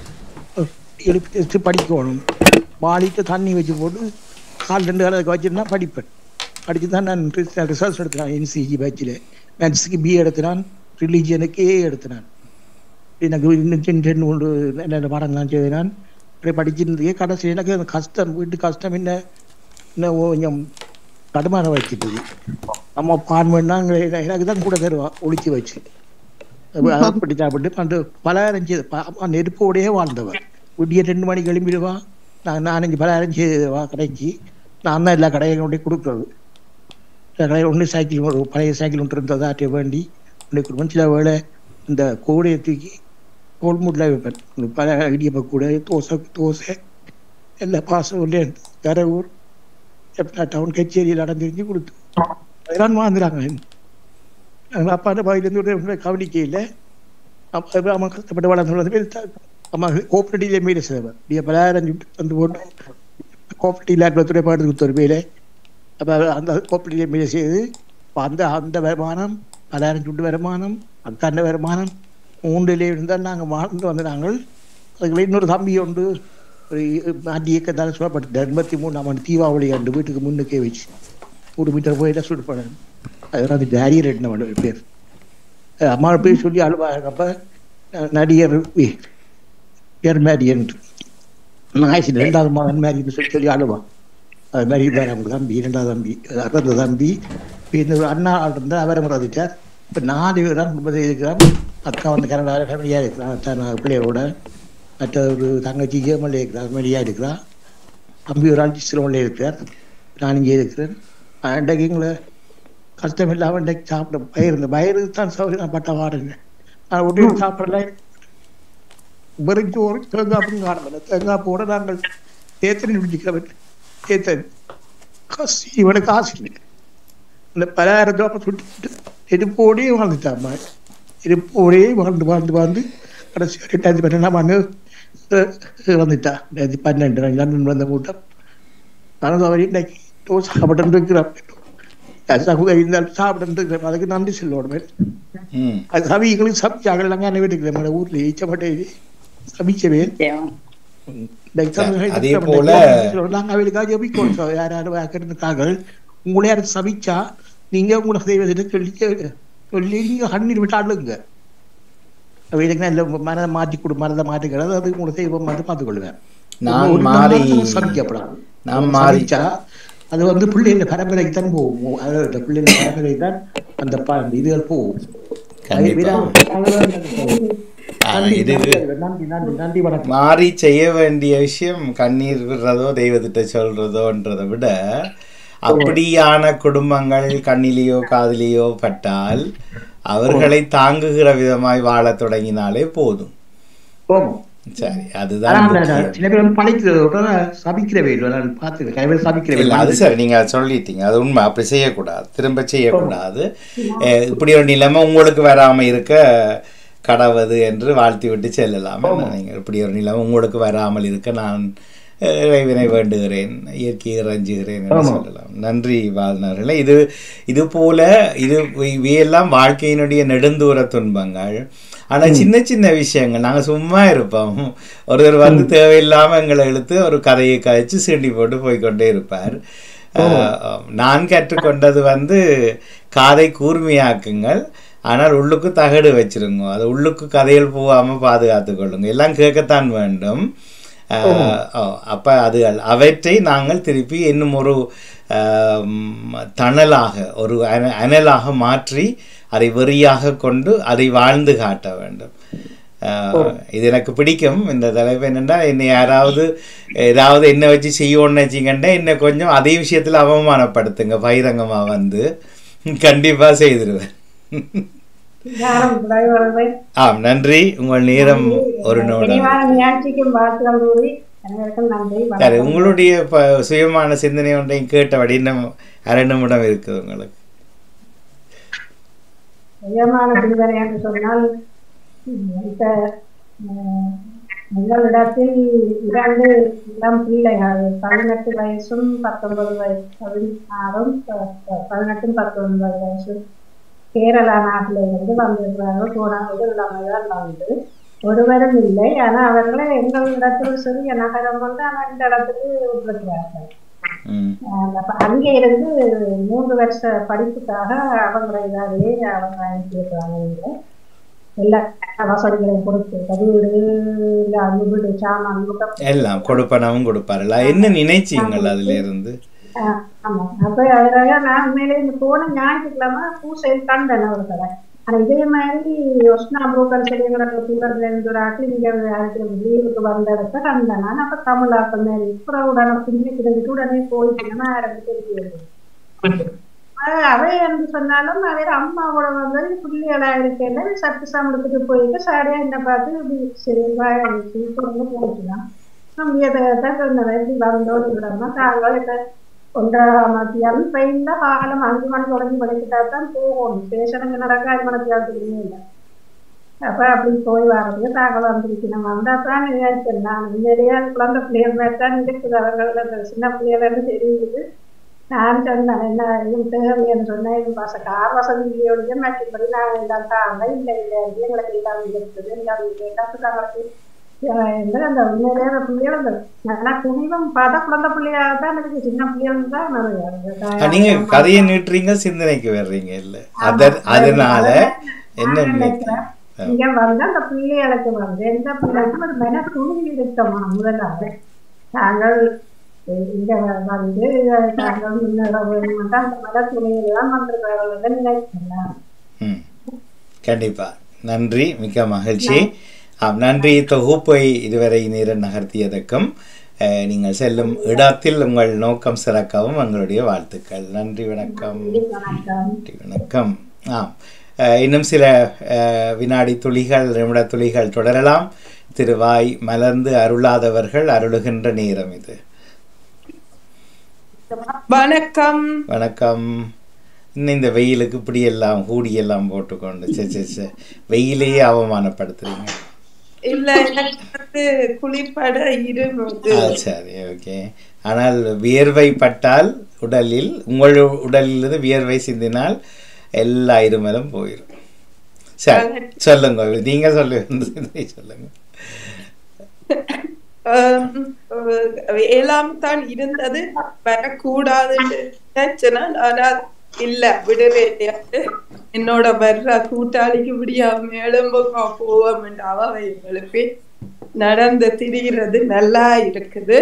எழுப்பி படிக்கணும். மாளிட்டு தண்ணி வச்சு போட்டு கால் ரெண்டு காலத்துக்கு வச்சுருந்தா படிப்பேன். படித்து தான் நான் ரிசர்ச் எடுத்தினான். என்சிஜி பேட்சில் மேத்ஸுக்கு பி எடுத்தினான், ரிலீஜியனுக்கு ஏ எடுத்தினான். எனக்கு இன்னும் ஒன்று என்னென்ன பாடங்கள்லாம் செய்தினான். அப்படி படிச்சிருந்தே கடைசி எனக்கு அந்த கஷ்டம் வீட்டு கஷ்டம் என்ன இன்னும் கொஞ்சம் கடுமான வச்சுட்டுது. நம்ம பான்மைன்னா எனக்கு தான் கூட தருவா ஒழிச்சு வச்சு அப்படி சாப்பிட்டு அந்த பலகாரம் செய்து நெருப்போடையே வாழ்ந்தவன். விடிய ரெண்டு மணிக்கு எழும்பிடுவா. நான் நாலஞ்சு பலகாரம் செய்வா கடைக்கு. நான் தான் எல்லா கடைகளுடைய கொடுக்குறது. கடையில் ஒன்று சைக்கிள் ஒரு பழைய சைக்கிள் ஒன்று இருந்ததை ஆற்ற வேண்டி ஒன்று கொடுப்பேன். சில வேளை இந்த கூடையை தூக்கி கோல்மூட்டில் வைப்பேன். பல இடியப்ப கூடை தோசை தோசை எல்லா பாசம் ஒன்றே கரவூர் டவுன் கச்சேரியில் நடந்துருச்சு கொடுத்து அதெல்லாம் வாழ்ந்துறாங்க. எங்கள் அப்பாட்ட பகுதியிலேருந்து கவனிக்கையில் அப்போ அம்மா கஷ்டப்பட்டு வளர்ந்து அம்மா கோஆப்ரேட்டிவ்ல மீறி சேவை இப்படியே பலாயிரம் வந்து போட்டு கோஆப்ரேட்டிவ் லேட்ல பாட்டு கொடுத்த ஒரு வேலை. அப்போ அந்த கோஆப்ரேட்டிவ்ல மீறி செய்து அந்த அந்த வருமானம் பலாயிரம் சுட்டு வருமானம் அக்காண்ட வருமானம் மூன்றிலே இருந்தால் நாங்கள் வாழ்ந்து வந்து நாங்கள் அதுக்குள்ள இன்னொரு தம்பி உண்டு ஒரு நாட்டு இயக்கத்தால் சொல்லப்பட்டு எண்பத்தி மூணாம் ஆண்டு தீபாவளி ஆண்டு வீட்டுக்கு முன்னுக்கே வச்சு ஒரு மீட்டர் போயிட்டா சுட்டு போனேன். அதெல்லாம் அந்த ஹரியர் ரெட்டின பேர் அம்மா போய் சொல்லி அழுவாங்க. அப்போ நடிகர் பேர் மேரி என்று நாய்ச்சி ரெண்டாவது மகன் மேரின்னு சொல்லி சொல்லி அழுவான். அது மாதிரி வேற அவங்க தம்பி ரெண்டாவது தம்பி அறந்த தம்பி இப்போ இந்த அண்ணா ஆள் இருந்தால் அவரை மறந்துட்டார். இப்போ நாலு பேர் தான் குடும்பத்தில் இருக்கிறான். அக்கா வந்து கனடாவில் ஃபேமிலியாக இருக்கிறான் பிள்ளையோட. மற்ற ஒரு தங்கச்சி ஜெர்மனில் இருக்கிறார் ஃபேமிலியாக இருக்கிறான். தம்பி ஒரு ஆள் சிலோனில் இருக்கிறார். நான் இங்கே இருக்கிறேன். இன்றைக்கு எங்களை கஷ்டம் இல்லாமல் இன்றைக்கு சாப்பிட பயிர் பயிறு தான் சௌகரியம் நான் பட்ட வாடுங்க. நான் உடனே சாப்பிடல வெறுஞ்சோறு தேங்காய்ப்பும் காணவில்லை. தேங்காய்ப்போட நாங்கள் தேத்தனி பிடிச்சிக்கிறவன் தேத்தனி காசு இவனுக்கு காசு இல்லை. இந்த பலாயிரம் தோப்பை சுட்டு இருப்போடையே வாழ்ந்துட்டாம்மா. இருப்போடையே வாழ்ந்து வாழ்ந்து வாழ்ந்து கடைசி ரெண்டாயிரத்தி பன்னெண்டாம் ஆண்டு வந்துட்டா. ரெண்டாயிரத்தி பன்னெண்டு லண்டன் வந்த கூட்டம் ஆனால் அவர் இன்னைக்கு சாப்பிட்டு இருக்கிறான். இருந்தாலும் சாப்பிட்டு இருக்கிறேன். அதுக்கு நன்றி சொல்லணும். அது சவிகளும் சபிச்சாங்க நாங்கள் வீட்டுக்கு ஊர்ல ஈச்சப்பட்ட சபிச்சவே அதே போல நாங்கள் அவளுக்காக ஜபிக்கணும். யார் யாரும் இருக்காங்க உங்களே யாரும் சபிச்சா நீங்க உங்களை செய்வதுன்னு சொல்லி சொல்லி நீங்க கண்ணீர் விட்டாளுங்க. இதுக்கு இல்லை மனதை மாற்றி கொடு மனதை மாற்றிக்கிறது அது உங்களுக்கு தெய்வம் வந்து பார்த்துக்கொள்ளுவேன். நான் மாறி சபிக்கப்படாது. நான் மாறி அது வந்து பிள்ளைங்க பரம்பரைக்கு தான் போகும். அதாவது பிள்ளைங்க பரம்பரை தான் அந்த இதுகள் போகும். மாறி செய்ய வேண்டிய விஷயம் கண்ணீர் விடுறதோ தெய்வத்திட்ட சொல்றதோன்றதை விட அப்படியான குடும்பங்கள் கண்ணிலேயோ காதலியோ பட்டால் அவர்களை தாங்குகிற விதமாய் வாழ தொடங்கினாலே போதும். சரி, அதுதான் அது சரி. நீங்க சொல்லிட்டீங்க, அது உண்மை. அப்படி செய்யக்கூடாது, திரும்ப செய்யக்கூடாது. இப்படி ஒரு நிலைமை உங்களுக்கு வராம இருக்க கடவுது என்று வாழ்த்தி விட்டு செல்லலாம். நீங்க இப்படி ஒரு நிலைமை உங்களுக்கு வராமல் இருக்க நான் இறைவனை வேண்டுகிறேன், இயற்கையை இறைஞ்சுகிறேன் என்று சொல்லலாம். நன்றி வாழ்நார்களே. இது இது போல இது இவையெல்லாம் வாழ்க்கையினுடைய நெடுந்தூர துன்பங்கள். ஆனால் சின்ன சின்ன விஷயங்கள் நாங்கள் சும்மா இருப்போம். ஒருவர் வந்து தேவையில்லாமல் எங்களை இழுத்து ஒரு கதையை கழிச்சு சீண்டி போட்டு போய்கொண்டே இருப்பார். நான் கற்றுக்கொண்டது வந்து காதை கூர்மையாக்குங்கள், ஆனால் உள்ளுக்கு தகடு வச்சிருங்க. அது உள்ளுக்கு கதையில் போகாமல் பாதுகாத்து கொள்ளுங்க. எல்லாம் கேட்கத்தான் வேண்டும். அப்போ அது அவற்றை நாங்கள் திருப்பி இன்னும் ஒரு தணலாக ஒரு அனலாக மாற்றி அதை வெறியாக கொண்டு அதை வாழ்ந்து காட்ட வேண்டும். இது எனக்கு பிடிக்கும். இந்த தலைப்பு என்னென்னா, என்னை யாராவது ஏதாவது என்ன வச்சு செய்யணும்னு வச்சிங்கன்னா என்னை கொஞ்சம் அதே விஷயத்தில் அவமானப்படுத்துங்க, பகிரங்கமாக வந்து கண்டிப்பாக செய்திருவேன். ஆம், நன்றி. உங்கள் நேரம் ஒரு நிமிடம். சரி, உங்களுடைய சுயமான சிந்தனை ஒன்றையும் கேட்டபடி இன்னும் அரை நிமிடம் இருக்குது உங்களுக்கு. சுயமான சிந்தனை என்று சொன்னால், இப்ப எங்களிடத்தில் இரண்டு இளம் பிள்ளைகள், பதினெட்டு வயசும் பத்தொன்பது வயசு பதினாறும் பதினெட்டும் பத்தொன்பது வயசு கேரளா நாட்டில இருந்து வந்திருக்கிறார்கள். போன இல்லாமல் வந்து ஒருவரும் இல்லை. ஆனா அவர்களை எங்களிடத்தில் சிறிய நகரம் வந்து அந்த இடத்துக்கு விட்டிருக்கிறார்கள். அங்கே இருந்து மூன்று வருஷ படிப்புக்காக அவங்களை இதாலே அவங்க அனுப்பியிருக்கிறாங்க. எல்லா வசதிகளையும் கொடுத்து வீடு இல்ல அந்த வீடு சாமான் எல்லாம் கொடுப்பனவும் கொடுப்பாருல. என்ன நினைச்சீங்கள் அதுல இருந்து? ஆமா, அப்ப அதனால நான் உண்மையிலே இந்த போன ஞாயிற்றுக்கிழமை பூசையில் கண்டேன் அவர்களை. ஆனா இதே மாதிரி யோசனா புரோக்கர் செடிங்கிற தூரத்துல இருந்து ஒரு ஆட்கள் இங்க லீவுக்கு வந்த இடத்த கண்டேன் நான். அப்ப தமிழாக்கள் மாதிரி இப்போ உடனே பின்னிட்டு உடனே போயிட்டேன்னா தெரியாது. அவை என்று சொன்னாலும் அவர் அம்மாவோட வந்து பிள்ளைகளா இருக்கேன் சத்து சாமிடுத்துட்டு போயிட்டு சாடியா என்ன பார்த்து சரி போயிட்டுலாம் நம்ம சொன்ன எப்படி வந்தோடு விடணும்னா தாங்கள் இப்ப ஒன்றாம் மத்தியாலும் ட்ரெயின்ல காலம் அஞ்சு மணி தொடங்கி படிக்கிட்டா தான் போகணும். ஸ்டேஷனுக்கு நடக்க அஞ்சு மணித்தியாலத்துக்குமே இல்லை. அப்ப அப்படி போய் வர்றதுக்கு தாங்கள் வந்திருக்கணும். வந்தாத்தான் நினைச்சேன் நான். உண்மையிலேயே குழந்தை பிள்ளைகள் மாதிரி தான் இருக்குது. அவர்கள் சின்ன பிள்ளைகள் தெரியுது. நான் சொன்னேன் என்ன இதுவும் தேவைன்னு சொன்னேன். இது பாச கார் வசதியோடைய மற்றபடி நாங்கள் எல்லாம் தாங்க இல்லை இல்லை எங்களுக்கு எல்லாம் இருக்குது எல்லாம் எல்லாத்துக்கும் தங்களுக்கு அந்த உண்மையிலேயே பிள்ளைகள் ஆனா குடிவம் பார்த்தா குழந்தை பிள்ளையாக தான் இருக்கு. சின்ன பிள்ளைகள் தான் நிறைய. நீங்க கதையை நீட்டுறீங்க, சிந்தனைக்கு வர்றீங்க இல்ல? அதனால என்ன நினைக்கிறேன் இங்க வந்து அந்த பிள்ளைகளுக்கு வந்து எந்த பிள்ளைக்கும் ஒரு மன துணிவு இருக்கமா. முதலாவது நாங்கள் இங்க வந்து தாங்கள் முன்னேற வேண்டும் அந்த மன துணிவு தான் வந்திருக்கிறார்கள் நினைக்கிறேன். கண்டிப்பா. நன்றி, மிக்க மகிழ்ச்சி. ஆம், நன்றி. தொகுப்பை இதுவரை நேரம் நகர்த்தியதற்கும் நீங்கள் செல்லும் இடத்தில் உங்கள் நோக்கம் சிறக்கவும் எங்களுடைய வாழ்த்துக்கள். நன்றி, வணக்கம். நன்றி, வணக்கம். ஆம், இன்னும் சில வினாடி துளிகள் நிமிட துளிகள் தொடரலாம். திருவாய் மலர்ந்து அருளாதவர்கள் அருளுகின்ற நேரம் இது. வணக்கம். வணக்கம். இன்னும் இந்த வெயிலுக்கு இப்படி எல்லாம் கூடி எல்லாம் போட்டுக்கொண்டு சே சே வெயிலையே அவமானப்படுத்துறீங்க. இல்ல, எனக்கு வந்து குளிப்பட இருந்தது. சரி, ஓகே. ஆனால் வியர்வை பட்டால் உடலில் உங்கள் உடலிலிருந்து வியர்வை சிந்தினால் எல்லா இருமலும் போயிடும். சரி, சொல்லுங்க. நீங்க சொல்லுங்க சொல்லுங்க. எல்லாம் தான் இருந்தது, வரக்கூடாதுன்னு நினைச்சேன். ஆனால் இல்ல விடவே இல்லையாட்டு என்னோட வர்ற கூட்டாளிக்கு விடியாம எழும்புங்க போவோம் என்று அவவை எழுப்பி நடந்து திரிகிறது நல்லா இருக்குது.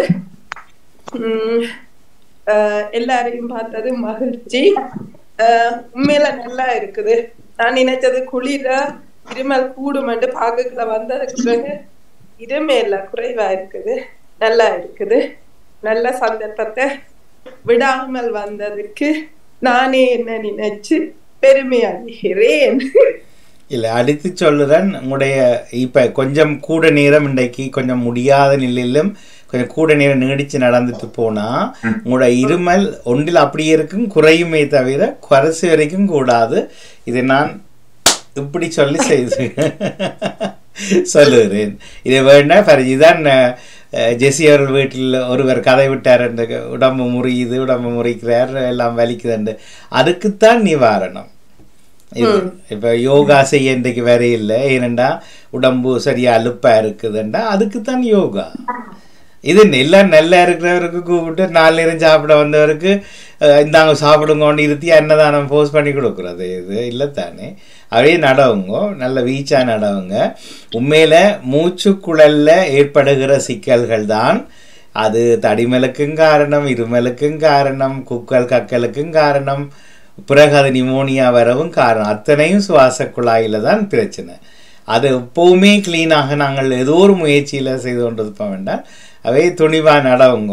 உம் ஆஹ் எல்லாரையும் பார்த்தது மகிழ்ச்சி. ஆஹ் உண்மையில நல்லா இருக்குது. நான் நினைச்சது குளிர இருமல் கூடும் என்று பாகத்துல வந்ததுக்கு பிறகு இருமே இல்ல, குறைவா இருக்குது, நல்லா இருக்குது. நல்ல சந்தர்ப்பத்தை விடாமல் வந்ததுக்கு நானே என்ன நினைச்சு பெருமை அடைகிறேன். இல்லை, அடித்து சொல்லுறேன். உங்களுடைய இப்போ கொஞ்சம் கூட நேரம் இன்றைக்கு கொஞ்சம் முடியாத நிலையிலும் கொஞ்சம் கூட நேரம் நீடிச்சு நடந்துட்டு போனால் உங்களோட இருமல் ஒன்றில் அப்படியே இருக்கும், குறையுமே தவிர குறைசி வரைக்கும் கூடாது. இதை நான் இப்படி சொல்லி செய்து சொல்லுகிறேன். இதை வேணா பாரு, இதுதான் ஜெசி அவர்கள் வீட்டில் ஒருவர் கதை விட்டார் என்று உடம்பு முறியுது, உடம்பு முறிக்கிறார், எல்லாம் வலிக்குதுண்டு. அதுக்குத்தான் நிவாரணம் இது. இப்போ யோகா செய்ய இன்றைக்கு வேற இல்லை, ஏனெண்டா உடம்பு சரியா அலுப்பா இருக்குதுண்டா, அதுக்குத்தான் யோகா. இது எல்லாம் நல்லா இருக்கிறவருக்கு கூப்பிட்டு நாலு நேரம் சாப்பிட வந்தவருக்கு இந்தாங்க சாப்பிடுங்கன்னு இருத்தி அன்னதானம் போஸ்ட் பண்ணி கொடுக்குறது இது இல்லை தானே. அப்படியே நடவுங்க, நல்ல வீச்சா நடவுங்க. உண்மையில மூச்சு குழல்ல ஏற்படுகிற சிக்கல்கள் தான் அது தடிமலுக்கும் காரணம், இருமலுக்கும் காரணம், குக்கல் கக்கலுக்கும் காரணம், பிறகு அது நிமோனியா வரவும் காரணம். அத்தனையும் சுவாச குழாயில தான் பிரச்சனை. அது எப்பவுமே கிளீனாக நாங்கள் ஏதோ ஒரு முயற்சியில் செய்து கொண்டிருப்போம் வேண்டாம். அவை துணிவாக நடவுங்க.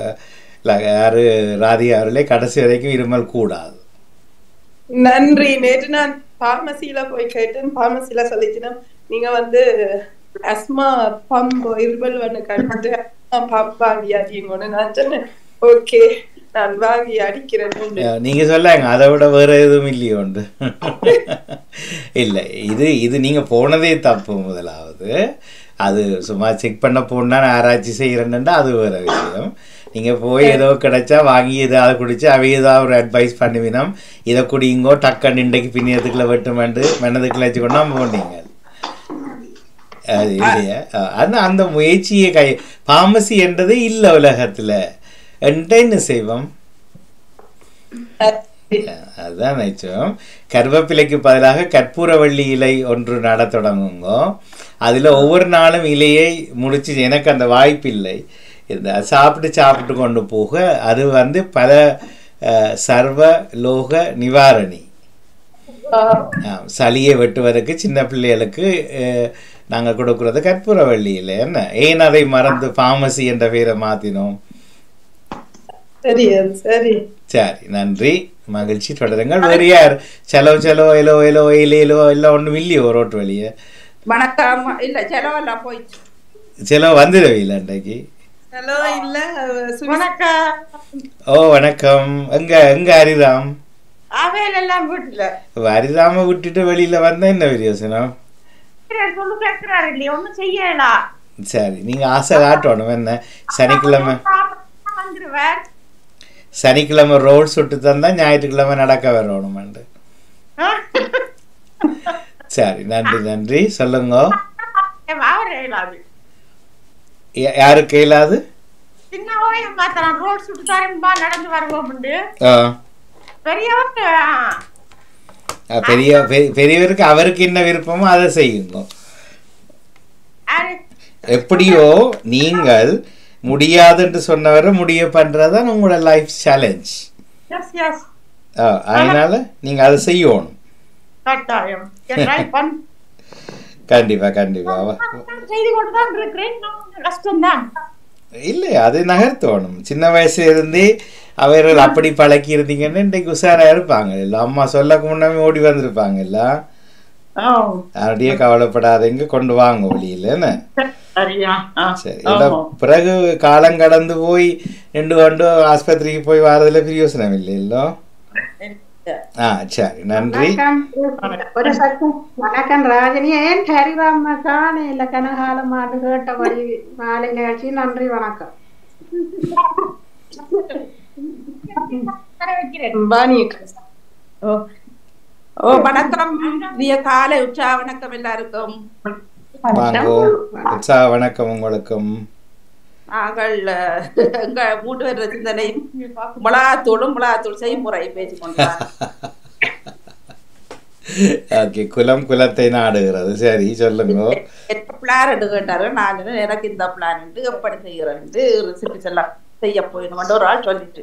யாரு ராதிகா அவர்களே, கடைசி வரைக்கும் இருமல் கூடாது. நன்றி. நேற்று நான் பார்மசியில போய் கேட்டேன். பார்மசியில சொல்லிச்சுன்னா நீங்க வந்து அஸ்மா பம்ப் இருமல் வந்து கட்டு பம்ப் வாங்கி அடிங்கன்னு நான் சொன்னேன். ஓகே, நான் வாங்கி அடிக்கிறேன். நீங்க சொல்லாங்க, அதை விட வேற எதுவும் இல்லையோண்டு. இல்லை, இது இது நீங்க போனதே தப்பு. முதலாவது அது சும்மா செக் பண்ண போனா ஆராய்ச்சி செய்கிறேன்னுண்டா அது வேற விஷயம். நீங்கள் போய் ஏதோ கிடைச்சா வாங்கி ஏதாவது குடிச்சு அவை ஏதாவது ஒரு அட்வைஸ் பண்ணுவினோம், இதை குடிங்கோ டக்குன்னு இன்றைக்கு பின்னியத்துக்குள்ள வெட்டுமெண்டு மனதுக்குள்ள வச்சுக்கொண்டா போனீங்க. அது இல்லையா? ஆனால் அந்த முயற்சியை கை பாமசி என்றது இல்லை உலகத்தில். என்ன செய்வோம்? அதுதான் நிச்சயம். கருவேப்பிலைக்கு பதிலாக கற்பூரவள்ளி இலை ஒன்று நட தொடங்குங்க. அதில் ஒவ்வொரு நாளும் இலையை முடிச்சு, எனக்கு அந்த வாய்ப்பு இல்லை, இந்த சாப்பிட்டு சாப்பிட்டு கொண்டு போக அது வந்து பல சர்வ லோக நிவாரணி. சளியை வெட்டுவதற்கு சின்ன பிள்ளைகளுக்கு நாங்கள் கொடுக்குறது கற்பூரவள்ளி இல்லை. என்ன ஏன் அதை மறந்து பாமசி என்ற பேரை மாற்றினோம்? சரி சரி சரி, நன்றி, மகிழ்ச்சி. தொடருங்கள். வேறு யார்? செலவு செலவோ எலோ எலோ இலையிலோ எல்லாம் ஒன்றும் இல்லையோ ரோட்டு வழியே? வணக்கம். இல்ல செலவெல்லாம் போயிடுச்சு. செலவு வந்துடுவீங்களா இன்றைக்கு? செலவு இல்ல. வணக்கம். ஓ வணக்கம். எங்க எங்க ஹரிராம்? அவையில எல்லாம் வீட்டுல. ஹரிராம விட்டுட்டு வெளியில வந்தா என்ன விரியோசனம்? சொல்லு கேட்கிறாரு இல்லையா, ஒன்னும் செய்யலாம். சரி, நீங்க ஆசை காட்டணும். என்ன சனிக்கிழமை வந்துருவேன். சனிக்கிழமை ரோல் சுட்டு தந்தா ஞாயிற்றுக்கிழமை நடக்க வரணும். சரி, நன்றி நன்றி. சொல்லுங்க. யாருக்கு இயலாது? பெரிய பெரியவருக்கு அவருக்கு என்ன விருப்பமோ அதை செய்யுங்க. எப்படியோ நீங்கள் முடியாது என்று சொன்னவரை முடிய பண்றதுதான் உங்களோட லைஃப் சேலஞ்ச். அதனால நீங்க அதை செய்யணும். கண்டிப்பா கண்டிப்பா. இல்லை, அதை நகர்த்தணும். சின்ன வயசுல இருந்தே அவர்கள் அப்படி பழக்கி இருந்தீங்கன்னு இன்றைக்கு உஷாரா இருப்பாங்க. இல்ல அம்மா சொல்லக்கு முன்னாமே ஓடி வந்திருப்பாங்க. இல்ல அப்படியே கவலைப்படாதீங்க, கொண்டு வாங்க வெளியில. என்ன சரி, பிறகு காலம் கடந்து போய் ரெண்டு கொண்டு ஆஸ்பத்திரிக்கு போய் வரதுல பிரயோசனம் இல்லை. இல்லோ? ஆ சரி, நன்றி. வணக்கம் ராஜினி. ஏன் ஹரிராம காண இல்ல கனகாலம் ஆண்டு கேட்டபடி மாலை நிகழ்ச்சி. நன்றி, வணக்கம். ஓ வணக்கம். காலை உற்சாக வணக்கம் எல்லாருக்கும். உற்சாக வணக்கம் உங்களுக்கும். நாங்கள் எங்க மூட்டு வர்ற சிந்தனையும் மிளகாத்தூளும் மிளகாத்தூள் செய்முறை பேசிக்கொண்டார். ஓகே, குலம் குலத்தை நாடுகிறது. சரி, சொல்லுங்க. பிளான் எடுத்து கேட்டாரு. நான் எனக்கு இந்த பிளான் எப்படி செய்யறேன் ரெசிபிஸ் எல்லாம் செய்ய போயிடும் ஒரு ஆள் சொல்லிட்டு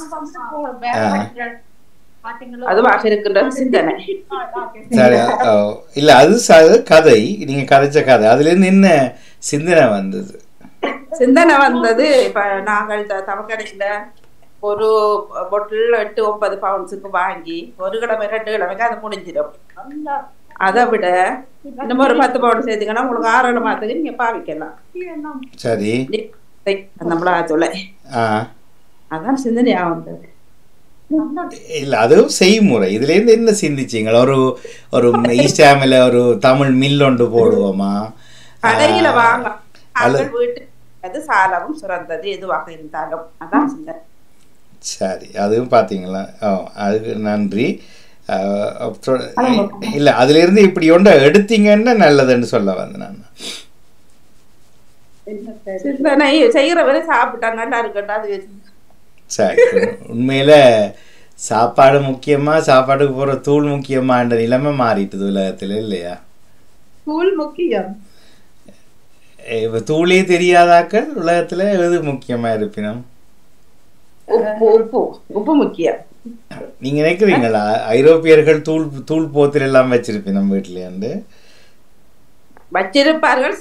அதுவாக இருக்கின்ற சிந்தனை. சரி, இல்ல அது கதை, நீங்க கதைச்ச கதை, அதுல இருந்து என்ன சிந்தனை வந்தது? சிந்தனை வந்தது இப்ப நாங்கள் தவக்கடையில ஒரு பொட்டில் எட்டு ஒன்பது பவுன்ஸுக்கு வாங்கி ஒரு கிழமை ரெண்டு கிழமைக்கு அது முடிஞ்சிடும். அதை விட இன்னும் ஒரு பத்து பவுன் சேர்த்துக்கன்னா உங்களுக்கு ஆறு மாதத்துக்கு நீங்க பாவிக்கலாம். சரி, அந்த மிளகாத்தூளை அதான் சிந்தனையா வந்தது. இல்ல அதுவும் செய்முறை. இதுல இருந்து என்ன சிந்திச்சீங்க? ஒரு ஒரு ஈஸ்டாமில ஒரு தமிழ் மில் ஒன்று போடுவோமா? கடையில வாங்க வீட்டு அது சாலவும் சிறந்தது எதுவாக இருந்தாலும் அதான் சிந்தனை. சரி, அதுவும் பார்த்தீங்களா? அதுக்கு நன்றி. இல்லை, அதுல இருந்து இப்படி ஒன்று எடுத்தீங்கன்னா நல்லதுன்னு சொல்ல வந்தேன் நான். செய்யறவரை சாப்பிட்டா நல்லா இருக்கட்டும். அது சரி, உண்மையில சாப்பாடு முக்கியமா சாப்பாட்டுக்கு போற தூள் முக்கியமான்ற நிலைமை மாறிட்டுது உலகத்துல, இல்லையா? தூள் முக்கியம். இப்ப தூளே தெரியாதாக்கள் உலகத்துல எது முக்கியமா இருப்பினும் உப்பு உப்பு உப்பு முக்கியம். நீங்க நினைக்கிறீங்களா ஐரோப்பியர்கள் தூள் தூள் போத்தில் எல்லாம் வச்சிருப்பேன் நம்ம வீட்டுல இருந்து வச்சிருப்பார்கள்.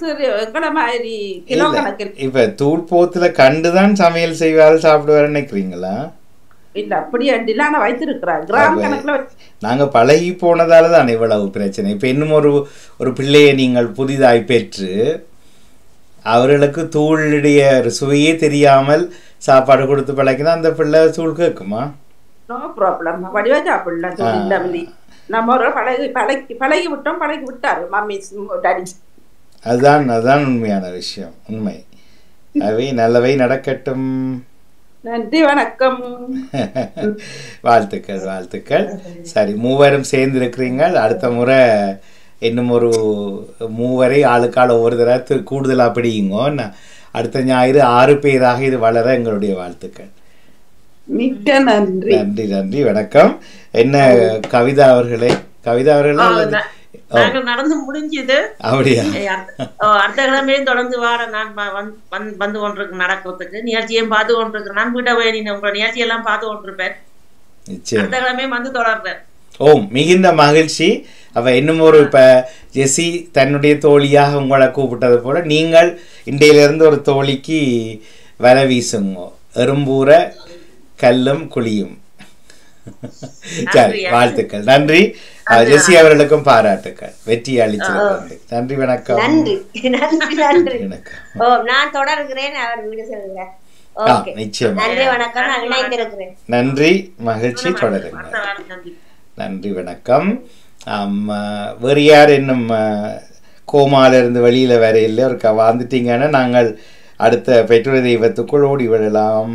இப்ப தூள் போத்துல கண்டுதான் சமையல் செய்வார்கள் சாப்பிடுவாரு நினைக்கிறீங்களா? இல்ல, அப்படி அண்டிலாம் வைத்திருக்கிறார். கிராம் கணக்குல நாங்க பழகி போனதாலதான் இவ்வளவு பிரச்சனை. இப்ப இன்னும் ஒரு ஒரு பிள்ளையை நீங்கள் புதிதாய் பெற்று அவர்களுக்கு தூளுடைய சுவையே தெரியாமல் சாப்பாடு கொடுத்து பழக்கினா அந்த பிள்ளை தூள் கேட்குமா? நோ ப்ராப்ளம், வடிவா சாப்பிடலாம். நம்ம ஒரு பழகி பழகி பழகி விட்டோம், பழகி விட்டாரு மம்மி டாடி. அதுதான் அதுதான் உண்மையான விஷயம். உண்மை. அவை நல்லவை நடக்கட்டும். நன்றி, வணக்கம். வாழ்த்துக்கள் வாழ்த்துக்கள். சரி, மூவரும் சேர்ந்து இருக்கிறீங்க. அடுத்த முறை இன்னும் ஒரு மூவரை ஆளுக்கால் ஒவ்வொரு தடவை கூடுதலாக பிடிக்குங்க. அடுத்த ஞாயிறு ஆறு பேராக இது வளர எங்களுடைய வாழ்த்துக்கள். மிக்க நன்றி. நன்றி நன்றி, வணக்கம். என்ன கவிதா அவர்களே? கவிதா அவர்களே, நடந்து முடிஞ்சது. அப்படியா? அடுத்த கிழமையும் தொடர்ந்து வார நான் வந்து கொண்டிருக்கு நடக்கிறதுக்கு நிகழ்ச்சியும் பார்த்து கொண்டிருக்கிறேன். நான் வீட்டை போய் உங்களோட நிகழ்ச்சி எல்லாம் பார்த்து கொண்டிருப்பேன். அடுத்த கிழமையும் வந்து தொடர்றேன். ஓம், மிகுந்த மகிழ்ச்சி. அவ இன்னும் ஒரு இப்ப ஜெசி தன்னுடைய தோழியாக உங்களை கூப்பிட்டது போல நீங்கள் இன்றையிலிருந்து ஒரு தோழிக்கு வலை வீசுங்க. எறும்பூர கல்லும் குழியும். சரி, வாழ்த்துக்கள். நன்றி. ஜெசி அவர்களுக்கும் பாராட்டுக்கள். வெற்றி அளிச்சிருக்கிறது. நன்றி, வணக்கம். நன்றி நன்றி வணக்கம். நான் தொடர்கிறேன், அவர் வீடு செல்கிறேன். நிச்சயமா. நன்றி, வணக்கம். நான் இணைந்திருக்கிறேன். நன்றி, மகிழ்ச்சி. தொடருங்க. நன்றி, வணக்கம். வேறு யார் இன்னும் கோமால இருந்து வெளியில வேற இல்லை ஒரு வாழ்ந்துட்டீங்கன்னா நாங்கள் அடுத்த பெற்றோர் தெய்வத்துக்குள் ஓடி விடலாம்.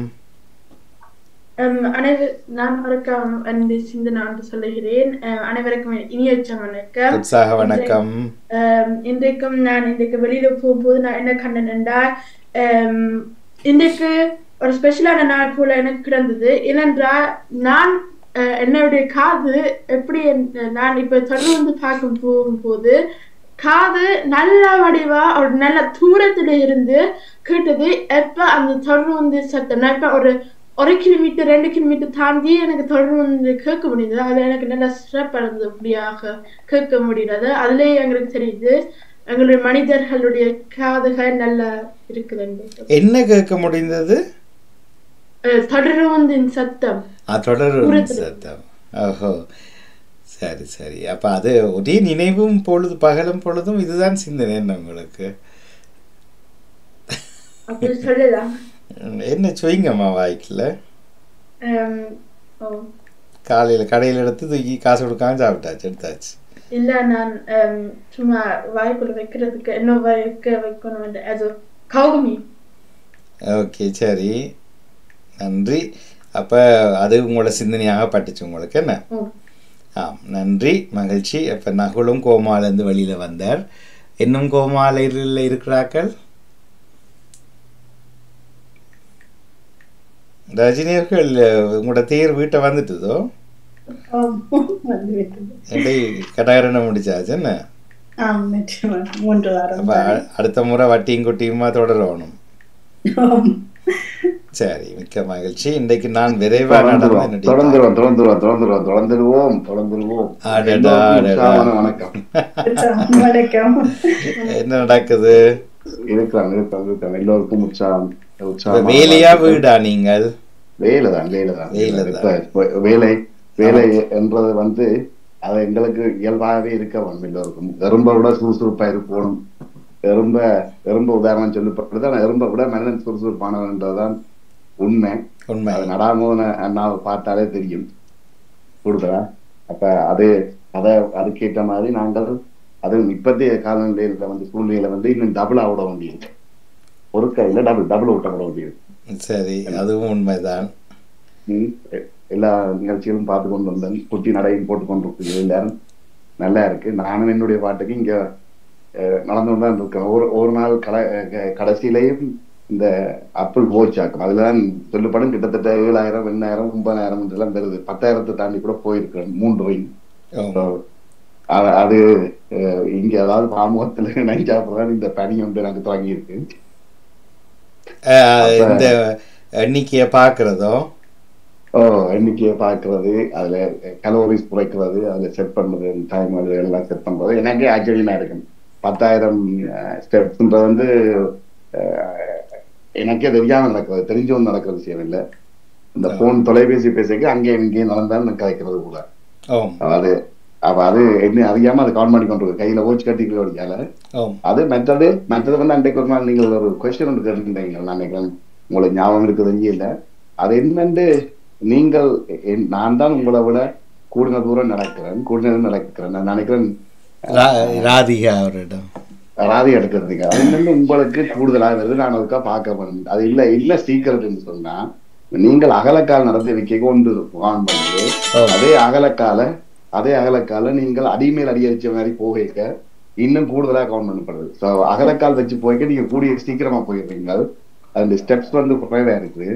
நான் வணக்கம் என்று சிந்தனை சொல்லுகிறேன். அனைவருக்கும் இனிய வணக்கம், உற்சாக வணக்கம். இன்றைக்கும் நான் இன்றைக்கு வெளியில போகும்போது நான் என்ன கண்டேன் என்றால், இன்றைக்கு ஒரு ஸ்பெஷலான நாள் போல எனக்கு கிடந்தது. ஏனென்றால் நான் என்னுடைய காது எப்படி நான் இப்ப தொடர்ந்து பார்க்க போகும்போது காது நல்ல வடிவா ஒரு நல்ல தூரத்துல இருந்து கேட்டது. எப்ப அந்த தொடர்ந்து சத்தம் நான் இப்ப ஒரு ஒரு கிலோமீட்டர் ரெண்டு கிலோமீட்டர் தாண்டி எனக்கு தொடர்ந்து கேட்க முடியுது. அது எனக்கு நல்ல சிறப்படைந்தபடியாக கேட்க முடியாது. அதுலயே எங்களுக்கு தெரியுது எங்களுடைய மனிதர்களுடைய காதுகள் நல்லா இருக்குது. என்ன கேட்க முடிந்தது? தொடர்வந்தின் சத்தம். தொடர்வந்தின் சத்தம். ஓஹோ, சரி சரி. அப்ப அது ஒரே நினைவும் பொழுது பகலும் பொழுதும் இதுதான் சிந்தனை என்ன உங்களுக்கு? என்ன சொல்லுங்கம்மா வாய்க்கல? காலையில கடையில எடுத்து தூக்கி காசு கொடுக்காம சாப்பிட்டாச்சு, எடுத்தாச்சு. இல்ல, நான் சும்மா வாய்க்குள்ள வைக்கிறதுக்கு என்ன வைக்க வைக்கணும். கௌமி. ஓகே, சரி, நன்றி. அப்ப அது உங்களோட சிந்தனையாக பட்டுச்சு உங்களுக்கு என்ன? ஆம், நன்றி, மகிழ்ச்சி. அப்ப நகுலும் கோமாலேருந்து வெளியில வந்தார். இன்னும் கோமாலையில் இருக்கிறார்கள். ரஜினியர்கள் உங்களோட தேர் வீட்டை வந்துட்டுதோ கடாரணம் முடிச்சாச்சு என்ன? அடுத்த முறை வட்டியும் குட்டியுமா தொடரணும். சரி, மிக்க மகிழ்ச்சி. இன்றைக்கு நான் விரைவா நடந்து தொடர்ந்துருவோம் தொடர்ந்துருவோம் தொடர்ந்துருவோம் தொடர்ந்துருவோம் தொடர்ந்துருவோம் வணக்கம் வணக்கம். என்ன நடக்குது? இருக்கிறாங்க இருக்காங்க இருக்காங்க எல்லோருக்கும் உற்சாகம் உற்சாகம். வேலையா வீடா? நீங்கள் வேலைதான் வேலைதான் வேலை வேலை என்றது வந்து அது எங்களுக்கு இயல்பாகவே இருக்க வேணும். எல்லோருக்கும் எறும்பை விட சுறுசுறுப்பா இருக்கணும். எறும்ப எறும்ப உதாரணம் சொல்லப்படுது. ஆனா எறும்பை விட மனிதன் சுறுசுறுப்பானவன்றதுதான் உண்மை. உண்மை அது நடாமோன அண்ணாவை பார்த்தாலே தெரியும் கூடுதலா. அப்ப அது அதை அதுக்கேற்ற மாதிரி நாங்கள் அது இப்பத்திய காலநிலையில வந்து சூழ்நிலையில வந்து இன்னும் டபுளா விட வேண்டியது. ஒரு கையில டபுள் டபுள் விட்ட விட வேண்டியது. சரி, அதுவும் உண்மைதான். எல்லா நிகழ்ச்சிகளும் பார்த்து கொண்டு வந்தேன். குட்டி நடையும் போட்டு கொண்டிருக்கு எல்லாரும். நல்லா இருக்கு. நானும் என்னுடைய பாட்டுக்கு இங்க நடந்து கொண்டுதான் இருக்கேன். ஒரு ஒரு நாள் கடை கடைசியிலையும் இந்த அப்பிள் போச்சாக்கும் அதுலதான் சொல்லப்படும் கிட்டத்தட்ட ஏழாயிரம் எண்ணாயிரம் ஒன்பதாயிரம் எல்லாம் வருது. பத்தாயிரத்தை தாண்டி கூட போயிருக்கேன் மூன்று வயது. அது இங்க அதாவது பாமுகத்துல நைச்சாப்பிடதான் இந்த பனி வந்து எனக்கு தொடங்கி இருக்கு. இந்த எண்ணிக்கைய பாக்குறதோ ஓ எண்ணிக்கையை பாக்குறது, அதுல கலோரிஸ் குறைக்கிறது, அதுல செட் பண்றது, டைம் அது எல்லாம் செட் பண்றது எனக்கே ஆச்சரியமா இருக்கு. பத்தாயிரம் ஸ்டெப்ஸ்ன்றது வந்து எனக்கே தெரியாம நடக்கிறது, தெரிஞ்சவங்க நடக்கிற விஷயம் இல்லை. இந்த போன் தொலைபேசி பேசிக்கு அங்கேயும் இங்கேயும் நடந்தாலும் கதைக்கிறது கூட. அது அப்ப அது என்ன அறியாம அதை கவுண்ட் பண்ணி கொண்டு கையில ஓச்சு கட்டிக்கல. அது மற்றது மற்றது வந்து அன்றைக்கு ஒரு நாள் நீங்கள் ஒரு கொஸ்டின் ஒன்று கேட்டுருந்தீங்க. நான் நினைக்கிறேன் உங்களுக்கு ஞாபகம் இருக்குது இல்லை. அது என்னன்னு நீங்கள் நான் தான் உங்களை விட கூடுதல் தூரம் நடக்கிறேன் கூடுதல் நடக்கிறேன் நான் நினைக்கிறேன் ராதிகா அவரிடம் ராதிகா எடுக்கிறதுக்கு அது என்னன்னு உங்களுக்கு கூடுதலாக வருது. நான் அதுக்காக பார்க்க போறேன். அது இல்லை இல்லை சீக்கிரட்னு சொன்னா நீங்கள் அகலக்கால் நடத்தி வைக்க கொண்டு ஆன் பண்ணுது. அதே அகலக்கால அதே அகலக்கால நீங்கள் அடிமேல் அடி அடிச்ச மாதிரி போக இன்னும் கூடுதலாக கவுண்ட் பண்ணப்படுது. ஸோ அகலக்கால் வச்சு போய்க்க நீங்க கூடிய சீக்கிரமா போயிடுறீங்க. அந்த ஸ்டெப்ஸ் வந்து குறைவா இருக்கு.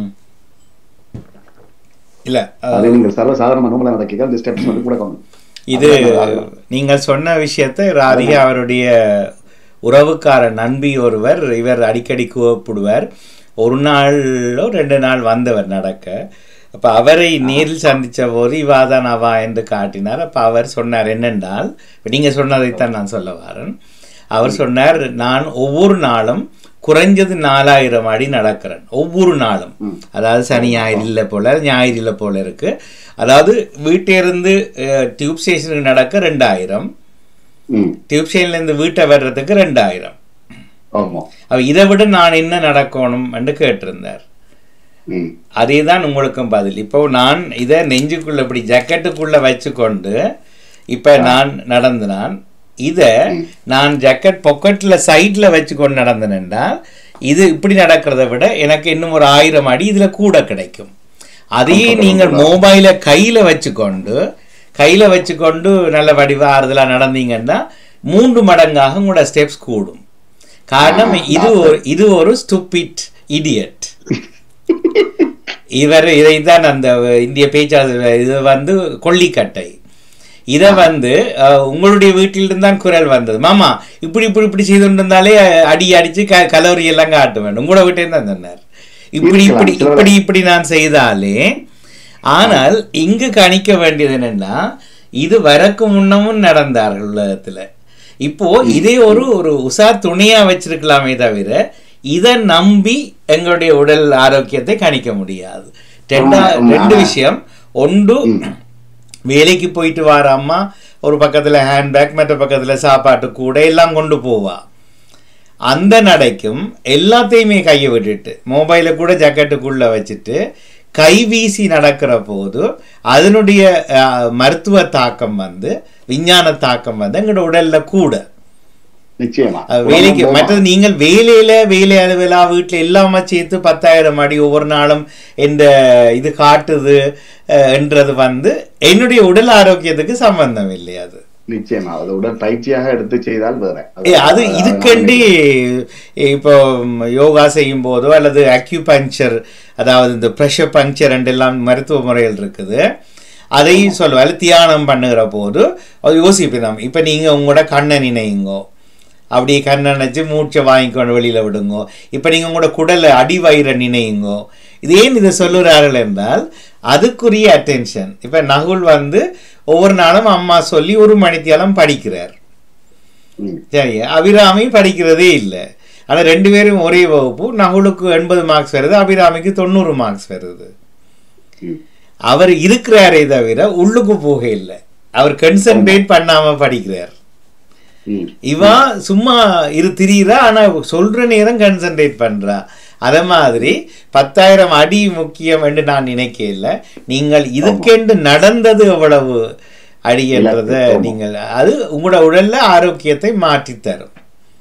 இல்ல அது நீங்க சர்வசாதாரணமாக நடக்க அந்த ஸ்டெப்ஸ் வந்து கூட கவுண்ட். இது நீங்கள் சொன்ன விஷயத்தை ராதிகா அவருடைய உறவுக்கார நண்பி ஒருவர் இவர் அடிக்கடி கூப்பிடுவார். ஒரு நாளோ ரெண்டு நாள் வந்தவர் நடக்க. அப்ப அவரை நேரில் சந்திச்ச போது இவாதான் அவா என்று காட்டினார். அப்ப அவர் சொன்னார் என்னென்றால், நீங்க சொன்னதைத்தான் நான் சொல்ல வரேன். அவர் சொன்னார், நான் ஒவ்வொரு நாளும் குறைஞ்சது நாலாயிரம் அடி நடக்கிறேன் ஒவ்வொரு நாளும். அதாவது சனி ஞாயிறு இல்லை போல ஞாயிறு இல்லை போல இருக்கு. அதாவது வீட்டிலிருந்து டியூப் ஸ்டேஷனுக்கு நடக்க ரெண்டாயிரம், டியூப் ஸ்டேஷன்ல இருந்து வீட்டை வர்றதுக்கு ரெண்டாயிரம். இதை விட நான் என்ன நடக்கணும் என்று கேட்டிருந்தார். அதே தான் உங்களுக்கும் பதில். இப்போ நான் இதை நெஞ்சுக்குள்ள இப்படி ஜக்கெட்டுக்குள்ள வச்சு கொண்டு இப்ப நான் நடந்தினான். இதை நான் ஜக்கெட் பாக்கெட்ல சைட்ல வச்சு கொண்டு நடந்தேன்னா இது இப்படி நடக்கிறத விட எனக்கு இன்னும் ஒரு ஆயிரம் அடி இதுல கூட கிடைக்கும். அதையே நீங்கள் மொபைலை கையில வச்சுக்கொண்டு கையில வச்சுக்கொண்டு நல்ல வடிவா ஆறுதலா நடந்தீங்கன்னா மூன்று மடங்காக உங்களோட ஸ்டெப்ஸ் கூடும். காரணம் இது ஒரு இது ஒரு ஸ்டூபிட் இடியட். இவர் இதைத்தான் அந்த இந்திய பேச்சாளர் இது வந்து கொல்லிக்கட்டை. இதை வந்து உங்களுடைய வீட்டிலிருந்து தான் குரல் வந்தது. மாமா இப்படி இப்படி இப்படி செய்து இருந்தாலே அடி அடிச்சு க கலோரி எல்லாம் காட்ட வேண்டும். உங்களோட வீட்டே தான் சொன்னார் இப்படி இப்படி இப்படி இப்படி நான் செய்தாலே. ஆனால் இங்கு கணிக்க வேண்டியது என்னன்னா, இது வரக்கு முன்னமும் நடந்தார்கள் உலகத்துல. இப்போ இதே ஒரு ஒரு உஷா துணையா வச்சிருக்கலாமே தவிர இதை நம்பி எங்களுடைய உடல் ஆரோக்கியத்தை கணிக்க முடியாது. ரெண்டா ரெண்டு விஷயம். ஒன்று, வேலைக்கு போயிட்டு வர அம்மா ஒரு பக்கத்துல ஹேண்ட்பேக் மற்ற பக்கத்துல சாப்பாட்டு கூட எல்லாம் கொண்டு போவா. அந்த நடைக்கும் எல்லாத்தையுமே கையை விட்டுட்டு மொபைலை கூட ஜக்கெட்டுக்குள்ள வச்சுட்டு கை வீசி நடக்கிற போது அதனுடைய மருத்துவ தாக்கம் வந்து விஞ்ஞான தாக்கம் வந்து எங்களோட உடல்ல கூட நிச்சயமா வேலைக்கு. மற்றது நீங்கள் வேலையில வேலை அளவிலா வீட்டுல எல்லாமே சேர்த்து பத்தாயிரம் அடி ஒவ்வொரு நாளும் என்ற இது காட்டுது என்றது வந்து என்னுடைய உடல் ஆரோக்கியத்துக்கு சம்பந்தம் இல்லை. அது நிச்சயமா அது உடல் பயிற்சியாக எடுத்து செய்தால் வேற அது இதுக்கண்டி இப்போ யோகா செய்யும் போதோ அல்லது அக்யூபஞ்சர் அதாவது இந்த ப்ரெஷர் பஞ்சர் எல்லாம் மருத்துவ முறைகள் இருக்குது அதையும் சொல்லுவாள் தியானம் பண்ணுகிற போது அது யோசிப்போம் இப்போ நீங்கள் உங்களோட கண்ணை நினைங்கோ அப்படி கண்ணை நினச்சி மூச்சை வாங்கிக்கொண்டு வெளியில் விடுங்கோ இப்போ நீங்கள் உங்களோட குடலை அடிவயிறை நினைங்கோ இது ஏன் இதை சொல்லுறார்கள் என்றால் அதுக்குரிய அட்டென்ஷன் இப்போ நகுல் வந்து ஒவ்வொரு நாளும் அம்மா சொல்லி ஒரு மணித்தியாலம் படிக்கிறார் சரி அபிராமி படிக்கிறதே இல்லை ஆனால் ரெண்டு பேரும் ஒரே வகுப்பு நகுலுக்கு எண்பது மார்க்ஸ் வருது அபிராமிக்கு தொண்ணூறு மார்க்ஸ் வருது அவர் இருக்கிறாரே தவிர உள்ளுக்கு போக இல்லை அவர் கன்சன்ட்ரேட் பண்ணாம படிக்கிறார் இவன் சும்மா இரு திரியிறா ஆனா சொல்ற நேரம் கன்சன்ட்ரேட் பண்றா அத மாதிரி பத்தாயிரம் அடி முக்கியம் என்று நான் நினைக்கல நீங்கள் இதுக்கென்று நடந்தது எவ்வளவு அடி என்றத நீங்கள் அது உங்களோட உடல்ல ஆரோக்கியத்தை மாற்றி தரும்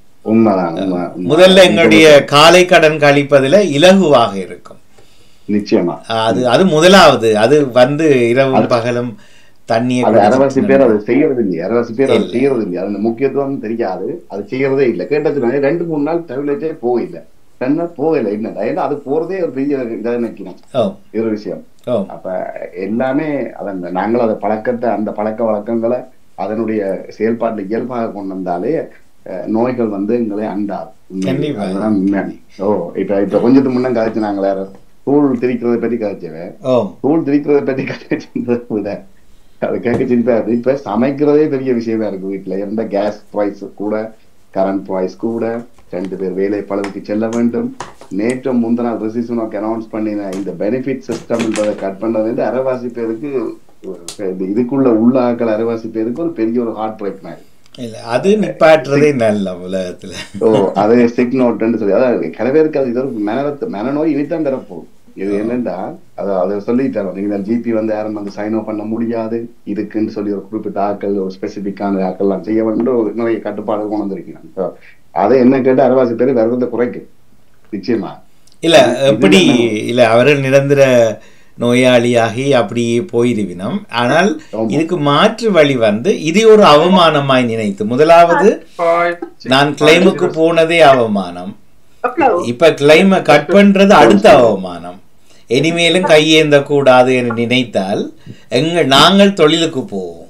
முதல்ல எங்களுடைய காலை கடன் கழிப்பதில் இலகுவாக இருக்கும் நிச்சயமா அது அது முதலாவது அது வந்து இரவும் பகலும் தண்ணியை அரவாசி பேர் அதை செய்யறது இல்லை அரவாசி பேர் அதை செய்யறது இல்லை அது முக்கியத்துவம் தெரியாது அது செய்யறதே இல்லை கேட்டதுனால ரெண்டு மூணு நாள் டெபிலெட்டே போகல ரெண்டு நாள் போகல என்ன ஏன்னா அது போறதே ஒரு பெரிய இதாக நினைக்கணும் இது ஒரு விஷயம் அப்ப எல்லாமே அதன் நாங்கள் அதை பழக்கத்தை அந்த பழக்க வழக்கங்களை அதனுடைய செயல்பாட்டுல இயல்பாக கொண்டு வந்தாலே நோய்கள் வந்து எங்களை அண்டாது அதுதான் உண்மையானி ஓ இப்ப இப்ப கொஞ்சத்துக்கு முன்ன கதைச்சு நாங்களே தூள் திரிக்கிறத பத்தி கதைச்சவன் தூள் திரிக்கிறத பத்தி கதைச்சுன்றத விட அது கேட்க சின்ன இப்ப சமைக்கிறதே பெரிய விஷயமா இருக்கு வீட்டுல இருந்த கேஸ் ப்ரைஸ் கூட கரண்ட் ப்ரைஸ் கூட ரெண்டு பேர் வேலை பழவுக்கு செல்ல வேண்டும் நேற்று முந்தின நாள் ரிசிஷனுக்கு அனௌன்ஸ் பண்ணின இந்த பெனிஃபிட் சிஸ்டம்ன்றதை கட் பண்றது வந்து அரைவாசி பேருக்கு இதுக்குள்ள உள்ள ஆக்கள் அரைவாசி பேருக்கு ஒரு பெரிய ஒரு ஹார்ட் பிரேக் மாதிரி இல்ல அது நிப்பாட்டுறதே நல்ல உலகத்துல ஓ அது ஸ்டிக் நோட்னு சொல்லி அதாவது சில பேருக்கு அது இது ஒரு மன மனநோய் இனித்தான் தரப்போகுது இது என்னன்னா அதை அதை சொல்லிட்டாரோ நீங்க ஜிபி வந்து யாரும் வந்து சைன் அப் பண்ண முடியாது இதுக்குன்னு சொல்லி ஒரு குறிப்பிட்ட ஆக்கள் ஒரு ஸ்பெசிபிக்கான ஆக்கள் எல்லாம் செய்ய வேண்டும் நிறைய கட்டுப்பாடு கொண்டு வந்திருக்கீங்க அதை என்ன கேட்டு அரைவாசி பேர் விரதத்தை குறைக்கும் நிச்சயமா இல்ல எப்படி இல்ல அவர்கள் நிரந்தர நோயாளியாகி அப்படியே போயிருவினம் ஆனால் இதுக்கு மாற்று வழி வந்து இது ஒரு அவமானமாய் நினைத்து முதலாவது நான் கிளைமுக்கு போனதே அவமானம் இப்ப கிளைம கட் பண்றது அடுத்த அவமானம் இனிமேலும் கையேந்த கூடாது என்று நினைத்தால் எங்க நாங்கள் தொழிலுக்கு போவோம்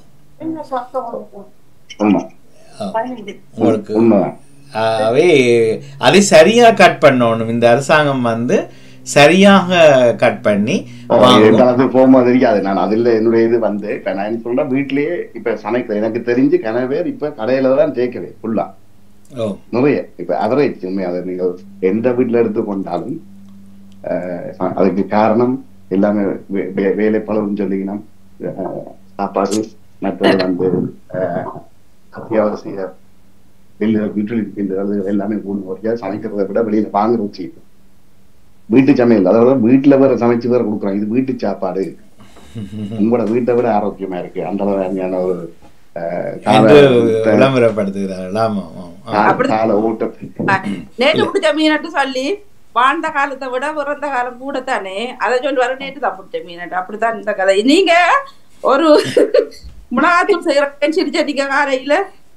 உங்களுக்கு அவே அதை சரியா கட் பண்ணணும் இந்த அரசாங்கம் வந்து சரியாக கட் பண்ணி போகும்போது தெரியாது நான் அதுல என்னுடைய இது வந்து இப்ப நான் சொல்றேன் வீட்லயே இப்ப சமைக்கிறேன் எனக்கு தெரிஞ்சு கனவேர் இப்ப கடையில தான் தேய்க்கவே ஃபுல்லா நிறைய இப்ப அவரேஜ் அதை நீங்க எந்த வீட்டுல எடுத்துக்கொண்டாலும் அதுக்கு காரணம் எல்லாமே வேலை பழம் சொல்லிக்கணும் சாப்பாடு மற்றது வந்து அத்தியாவசிய பில்லுகள் யூட்டிலிட்டி பில்லுகள் எல்லாமே கூடுதல் சமைக்கிறத விட வெளியில வாங்குற வச்சு வீட்டு சமையல் அதாவது வீட்டுல வேற சமைச்சு வேற கொடுக்குறாங்க இது வீட்டு சாப்பாடு உங்களோட வீட்டை விட ஆரோக்கியமா இருக்கு அந்த அளவுயான ஒரு நேற்று மீனட்டு சொல்லி வாழ்ந்த காலத்தை விட பிறந்த காலம் கூட தானே அதை சொல்லி வர நேற்று தான் பிடிச்ச மீனட்டு அப்படித்தான் இந்த கதை நீங்க ஒரு மிளகாத்தூள் செய்யற சிரிச்சடிக்க காரையில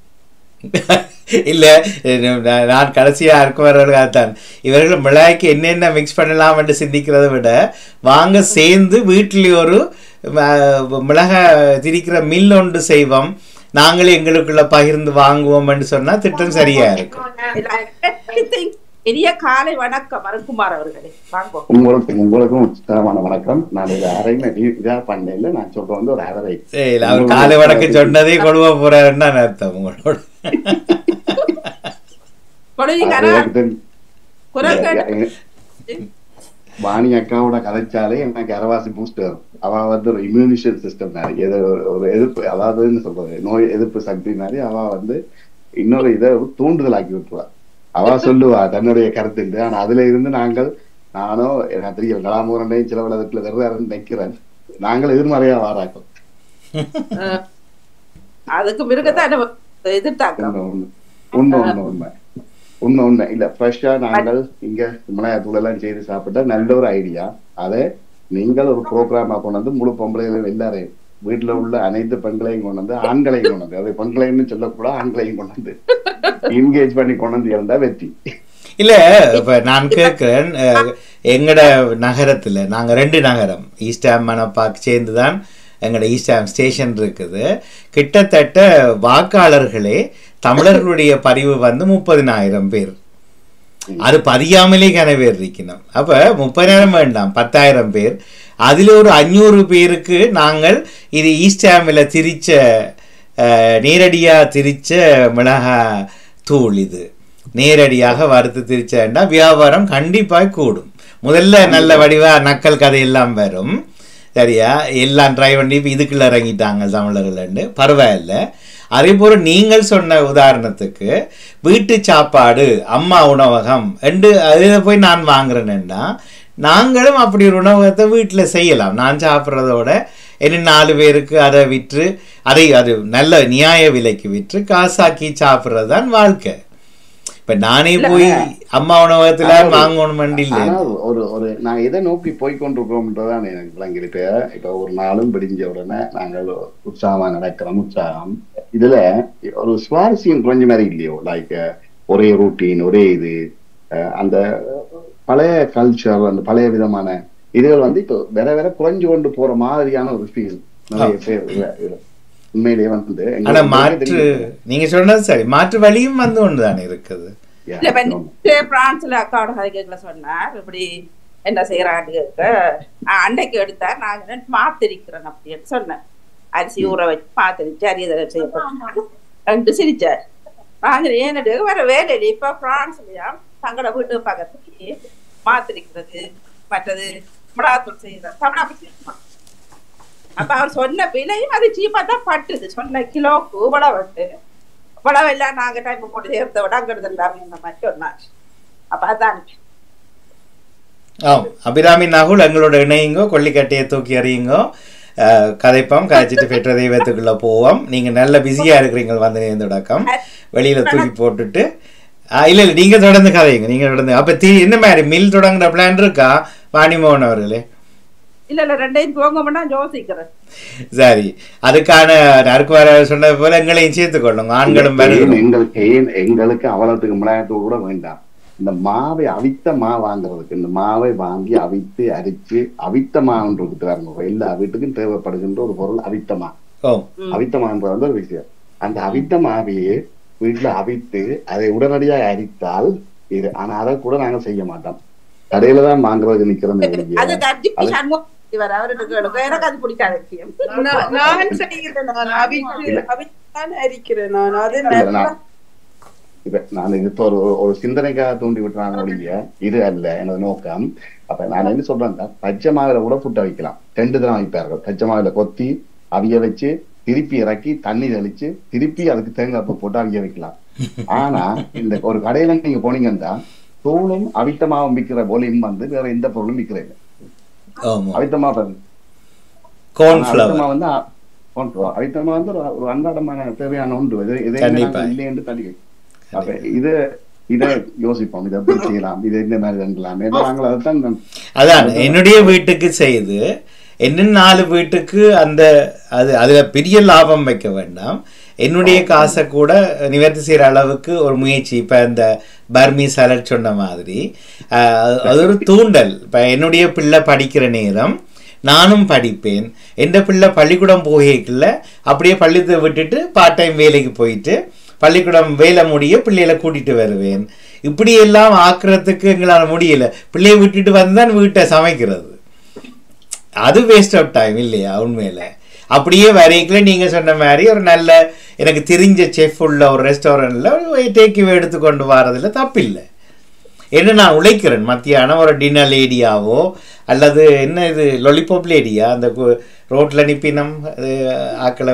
இல்ல நான் கடைசியா இருக்கவர்களாகத்தான் இவர்கள் மிளகாய்க்கு என்னென்ன மிக்ஸ் பண்ணலாம் என்று சிந்திக்கிறத விட வாங்க சேர்ந்து வீட்டில் ஒரு மிளகாய் திரிக்கிற மில் ஒன்று செய்வோம் நாங்களே எங்களுக்குள்ள பகிர்ந்து வாங்குவோம் என்று சொன்னா திட்டம் சரியா இருக்கும் பெரிய காலை வணக்கம் அருண்குமார் அவர்களே உங்களுக்கு உங்களுக்கும் உச்சிதமான வணக்கம் நான் இதை அரைமை இதா பண்ணல நான் சொல்ற வந்து ஒரு அரை அவர் காலை வணக்கம் சொன்னதே கொடுவ போறாருன்னு அர்த்தம் உங்களோட வாணி அக்காவோட கதைச்சாலே எனக்கு அரவாசி பூஸ்டர் அவ வந்து ஒரு இம்யூனிஷன் சிஸ்டம் மாதிரி ஏதோ ஒரு எதிர்ப்பு அதாவதுன்னு சொல்றது நோய் எதிர்ப்பு சக்தி மாதிரி அவ வந்து இன்னொரு இதை தூண்டுதல் ஆக்கி விட்டுருவா அவ சொல்லுவா தன்னுடைய கருத்து ஆனா அதுல இருந்து நாங்கள் நானும் எனக்கு தெரியல கலாமுரனையும் சில வளத்துல வெறும் நினைக்கிறேன் நாங்கள் எதிர்மறையா வாராக்கும் அதுக்கு மிருகத்தான் எதிர்த்தாங்க உண்மை உண்மை உண்மை உண்மை உண்மை இல்ல ஃப்ரெஷ்ஷா நாங்கள் இங்க மிளகாத்தூள் எல்லாம் செய்து சாப்பிட்டா நல்ல ஒரு ஐடியா அதை நீங்கள் ஒரு ப்ரோக்ராமா கொண்டு வந்து முழு பொம்பளைகளும் எல்லாரையும் வீட்டுல உள்ள அனைத்து பெண்களையும் கொண்டு வந்து ஆண்களையும் கொண்டு வந்து, அது பெண்களையும் சொல்லக்கூடாது, ஆண்களையும் கொண்டு வந்து என்கேஜ் பண்ணி கொண்டு வந்து இருந்தா வெற்றி. இல்ல இப்ப நான் கேட்கிறேன், எங்கட நகரத்துல நாங்க ரெண்டு நகரம் ஈஸ்ட் ஹாம் மணப்பாக்கு சேர்ந்துதான் எங்களோட ஈஸ்ட் ஹாம் ஸ்டேஷன் இருக்குது. கிட்டத்தட்ட வாக்காளர்களே தமிழர்களுடைய பதிவு வந்து முப்பதினாயிரம் பேர். அது பதியாமலே கனவேர் இருக்கணும். அப்ப முப்பதாயிரம் வேண்டாம், பத்தாயிரம் பேர். அதுல ஒரு அஞ்சூறு பேருக்கு நாங்கள் இது ஈஸ்ட் ஹாமில் திரிச்ச நேரடியா திரிச்ச மிளகா தூள், இது நேரடியாக வறுத்து திரிச்சா வியாபாரம் கண்டிப்பாக கூடும். முதல்ல நல்ல வடிவா நக்கல் கதையெல்லாம் வரும், சரியா? எல்லாம் ட்ரை பண்ணி இப்போ இதுக்குள்ள இறங்கிட்டாங்க தமிழர்கள்னு, பரவாயில்ல. அதே போல நீங்கள் சொன்ன உதாரணத்துக்கு வீட்டு சாப்பாடு, அம்மா உணவகம் என்று அதில் போய் நான் வாங்குறேன்னா நாங்களும் அப்படி ஒரு உணவகத்தை வீட்டில் செய்யலாம். நான் சாப்பிட்றதோட என்ன நாலு பேருக்கு அதை விற்று அதை அது நல்ல நியாய விலைக்கு விற்று காசாக்கி சாப்பிட்றது தான் வாழ்க்கை. இப்ப நானே போய் அம்மா உணவகத்துல வாங்கணும் இல்லை. ஒரு ஒரு நான் எதை நோக்கி போய்கொண்டிருக்கோம்ன்றதான் எனக்கு விளங்கி. இப்ப இப்ப ஒரு நாளும் பிடிஞ்ச உடனே நாங்கள் உற்சாகமா நடக்கிறோம். உற்சாகம் இதுல ஒரு சுவாரஸ்யம் குறைஞ்ச மாதிரி இல்லையோ? லைக் ஒரே ரூட்டீன், ஒரே இது, அந்த பழைய கல்ச்சர், அந்த பழைய விதமான இதுகள் வந்து இப்போ வேற வேற குறைஞ்சு கொண்டு போற மாதிரியான ஒரு ஃபீல் நிறைய பேர் உண்மையிலேயே வந்து. ஆனா மாற்று நீங்க சொன்னது சரி, மாற்று வழியும் வந்து ஒண்ணுதானே இருக்குது. பிரான்ஸ்ல அக்காவோட கதைகளை சொன்னார், இப்படி என்ன செய்யறான்னு கேட்க அன்னைக்கு எடுத்தார், நான் மாத்திரிக்கிறேன் அப்படின்னு சொன்னேன். அரிசி ஊற வச்சு மாத்திரிச்சு அரியதை செய்யப்பட்டு சிரிச்சார். நாங்க ஏன்னு வேற வேலையில இப்ப பிரான்ஸ்லயா தங்களோட வீட்டு பக்கத்துக்கு மாத்திரிக்கிறது, மற்றது மிளகாத்தூள் செய்யறது தமிழா. அப்ப அவர் சொன்ன விலையும் அது சீப்பா தான் பட்டுது. சொன்ன கிலோக்கு உழவட்டு உழவெல்லாம் நாங்க டைம் போட்டு சேர்த்த விட அங்க இந்த மாதிரி சொன்னார். அப்ப அதான் ஆம். அபிராமி நாகுல் எங்களோட இணையுங்கோ, கொல்லிக்கட்டையை தூக்கி அறியுங்கோ, கதைப்போம், கதைச்சிட்டு பெற்ற தெய்வத்துக்குள்ள போவோம். நீங்க நல்ல பிஸியா இருக்கிறீங்க, வந்து நேர்ந்தடக்கம் வெளியில தூக்கி போட்டுட்டு இல்ல இல்ல நீங்க தொடர்ந்து கதைங்க, நீங்க தொடர்ந்து. அப்ப தீ என்ன மாதிரி மில் தொடங்குற பிளான் இருக்கா வாணிமோகன் அவர்களே? இல்ல இல்ல ரெண்டையும் துவங்கம்னா யோசிக்கிறேன். சரி, அதுக்கான நறுக்கு வர சொன்னது போல எங்களையும் சேர்த்துக் கொள்ளுங்க, ஆண்களும் எங்களுக்கு எங்களுக்கு அவலத்துக்கு மிளகாத்தூள் கூட வேண்டாம். இந்த மாவை அவித்த மா வாங்குறதுக்கு, இந்த மாவை வாங்கி அவித்து அரிச்சு அவித்த மான்றது வரணும். எல்லா வீட்டுக்கும் தேவைப்படுகின்ற ஒரு பொருள் அவித்த மா. அவித்த மான்றது வந்து ஒரு விஷயம். அந்த அவித்த மாவையே வீட்டுல அவித்து அதை உடனடியாக அரித்தால் இது. ஆனா அதை கூட நாங்க செய்ய மாட்டோம், கடையில தான் வாங்குறது நிக்கிறோம். இப்ப நான் இது ஒரு ஒரு சிந்தனைக்காக தூண்டி விட்டுறாங்க ஒழிய இது அல்ல எனது நோக்கம். அப்ப நான் என்ன சொல்றேன், பச்சை மாவில கூட புட்டை வைக்கலாம். ரெண்டு தரம் வைப்பார்கள். பச்சை மாவில கொத்தி அவிய வச்சு திருப்பி இறக்கி தண்ணி தெளிச்சு திருப்பி அதுக்கு தேங்காய் போட்டு அவிய வைக்கலாம். ஆனா இந்த ஒரு கடையில நீங்க போனீங்கன்னா தூளும் அவித்தமாவும் விற்கிற போலையும் வந்து வேற எந்த பொருளும் விற்கிறேன். அவித்தமா வந்து அவித்தமா வந்து ஒரு அன்றாடமான தேவையான ஒன்று, இதை இல்லை என்று தள்ளி. அப்ப இது இதை யோசிப்போம், இதை எப்படி செய்யலாம், இது என்ன மாதிரி தண்டலாம். நாங்கள் அதைத்தான் அதான் என்னுடைய வீட்டுக்கு செய்து இன்னும் நாலு வீட்டுக்கு அந்த அது அதுல பெரிய லாபம் வைக்க வேண்டாம், என்னுடைய காசை கூட நிவர்த்தி செய்யற அளவுக்கு ஒரு முயற்சி. இப்ப இந்த பர்மி சாலட் சொன்ன மாதிரி அது ஒரு தூண்டல். இப்ப என்னுடைய பிள்ளை படிக்கிற நேரம் நானும் படிப்பேன், எந்த பிள்ளை பள்ளிக்கூடம் போகல அப்படியே பள்ளித்தை விட்டுட்டு பார்ட் டைம் வேலைக்கு போயிட்டு பள்ளிக்கூடம் வேலை முடிய பிள்ளைகளை கூட்டிட்டு வருவேன். இப்படி எல்லாம் ஆக்குறதுக்கு எங்களால் முடியல. பிள்ளையை விட்டுட்டு வந்தான் வீட்டை சமைக்கிறது, அது வேஸ்ட் ஆஃப் டைம் இல்லையா? உண்மையில அப்படியே வரைக்கல நீங்க சொன்ன மாதிரி ஒரு நல்ல எனக்கு தெரிஞ்ச செஃப் உள்ள ஒரு ரெஸ்டாரண்ட்ல டேக்அவே எடுத்து கொண்டு வரதுல தப்பில்லை. என்ன நான் உழைக்கிறேன், மத்தியானம் ஒரு டின்னர் லேடியாவோ அல்லது என்ன இது லொலிபாப் லேடியா அந்த ரோட்ல நிப்பினம் ஆக்களை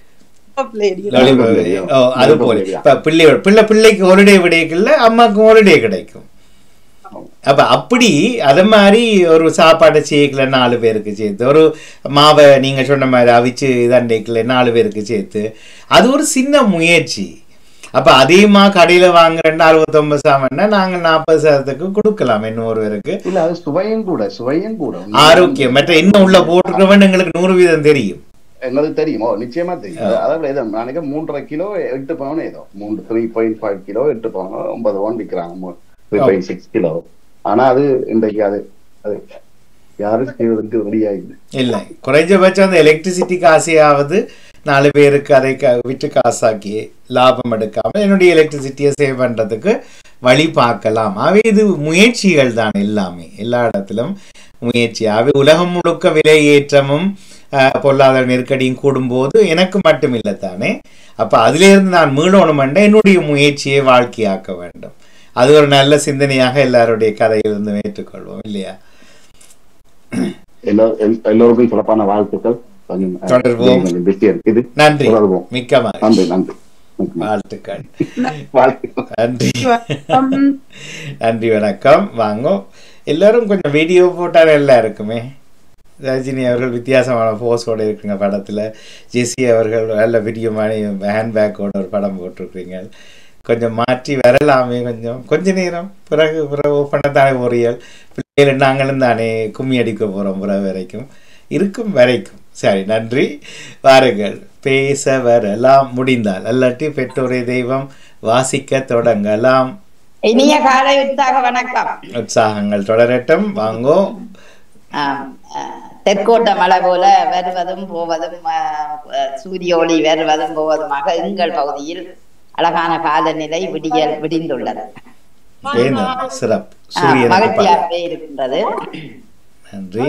அது போல இப்ப பிள்ளையோட பிள்ளை பிள்ளைக்கு ஹாலிடே விடைக்குள்ள அம்மாவுக்கு ஹாலிடே கிடைக்கும். அப்ப அப்படி அத மாதிரி ஒரு சாப்பாடை செய்யக்கல நாலு பேருக்கு சேர்த்து, ஒரு மாவை நீங்க சொன்ன மாதிரி அவிச்சு தண்டைக்கல நாலு பேருக்கு சேர்த்து, அது ஒரு சின்ன முயற்சி. அப்ப அதிகமா கடையில வாங்குறேன் அறுபத்தி ஒன்பது சாமன்னா நாங்க நாற்பது சதத்துக்கு கொடுக்கலாம் இன்னொருவருக்கு. இல்ல அது சுவையும் கூட சுவையும் கூட ஆரோக்கியம் மற்ற இன்னும் உள்ள போட்டுருக்கவன் எங்களுக்கு நூறு வீதம் தெரியும். எங்களுக்கு தெரியுமோ நிச்சயமா தெரியும். அதாவது ஏதோ நாளைக்கு மூன்றரை கிலோ எட்டு பவுன் ஏதோ மூன்று த்ரீ பாயிண்ட் ஃபைவ் கிலோ எட்டு பவுன் ஒன்பது பவுன் விற்கிறாங்க த்ரீ பாயிண்ட் சிக்ஸ் கிலோ. ஆனா அது இன்றைக்கு அது அது யாரும் செய்வதற்கு ரெடியாயிடுது இல்லை. குறைஞ்சபட்சம் அந்த எலக்ட்ரிசிட்டி காசையாவது நாலு பேருக்கு அதை விட்டு காசாக்கி லாபம் எடுக்காம என்னுடைய எலக்ட்ரிசிட்டியை சேவ் பண்றதுக்கு வழி பார்க்கலாம். அவை இது முயற்சிகள் தான், எல்லாமே எல்லா இடத்திலும் முயற்சி. அவை உலகம் முழுக்க விலை ஏற்றமும் பொருளாதார நெருக்கடியும் கூடும்போது எனக்கு மட்டும் இல்லை தானே. அப்ப அதிலிருந்து நான் மீளணும் என்ற என்னுடைய முயற்சியை வாழ்க்கையாக்க வேண்டும். அது ஒரு நல்ல சிந்தனையாக எல்லாருடைய கதையிலிருந்து ஏற்றுக்கொள்வோம் இல்லையா? எல்லோருக்கும் சிறப்பான வாழ்த்துக்கள். தொடர்வோம். நன்றி, மிக்க நன்றி நன்றி வாழ்த்துக்கள். நன்றி நன்றி, வணக்கம். வாங்க எல்லாரும் கொஞ்சம் வீடியோ போட்டால் நல்லா இருக்குமே. ரஜினி அவர்கள் வித்தியாசமான போஸோட இருக்குங்க படத்துல. ஜெசி அவர்கள் நல்ல வீடியோ மாதிரி ஹேண்ட்பேக்கோட ஒரு படம் போட்டிருக்கிறீங்க. கொஞ்சம் மாற்றி வரலாமே. கொஞ்சம் கொஞ்ச நேரம் பிறகு பிறகு ஓப்பனாக தானே பொறியல் பிள்ளைகள் நாங்களும் தானே கும்மி அடிக்க போகிறோம் பிறகு வரைக்கும் இருக்கும் வரைக்கும். சரி, நன்றி. வாருங்கள், பேச வரலாம். முடிந்தால் அல்லாட்டி பெற்றோரை தெய்வம் வாசிக்க தொடங்கலாம். இனிய காலை உற்சாக வணக்கம். உற்சாகங்கள் தொடரட்டும். வாங்கோ. தெற்கோட்ட மழை போல வருவதும் போவதும், சூரிய ஒளி வருவதும் போவதுமாக எங்கள் பகுதியில் அழகான காலநிலை விடியல் விடிந்துள்ளது. மகிழ்ச்சியாகவே இருக்கின்றது. நன்றி.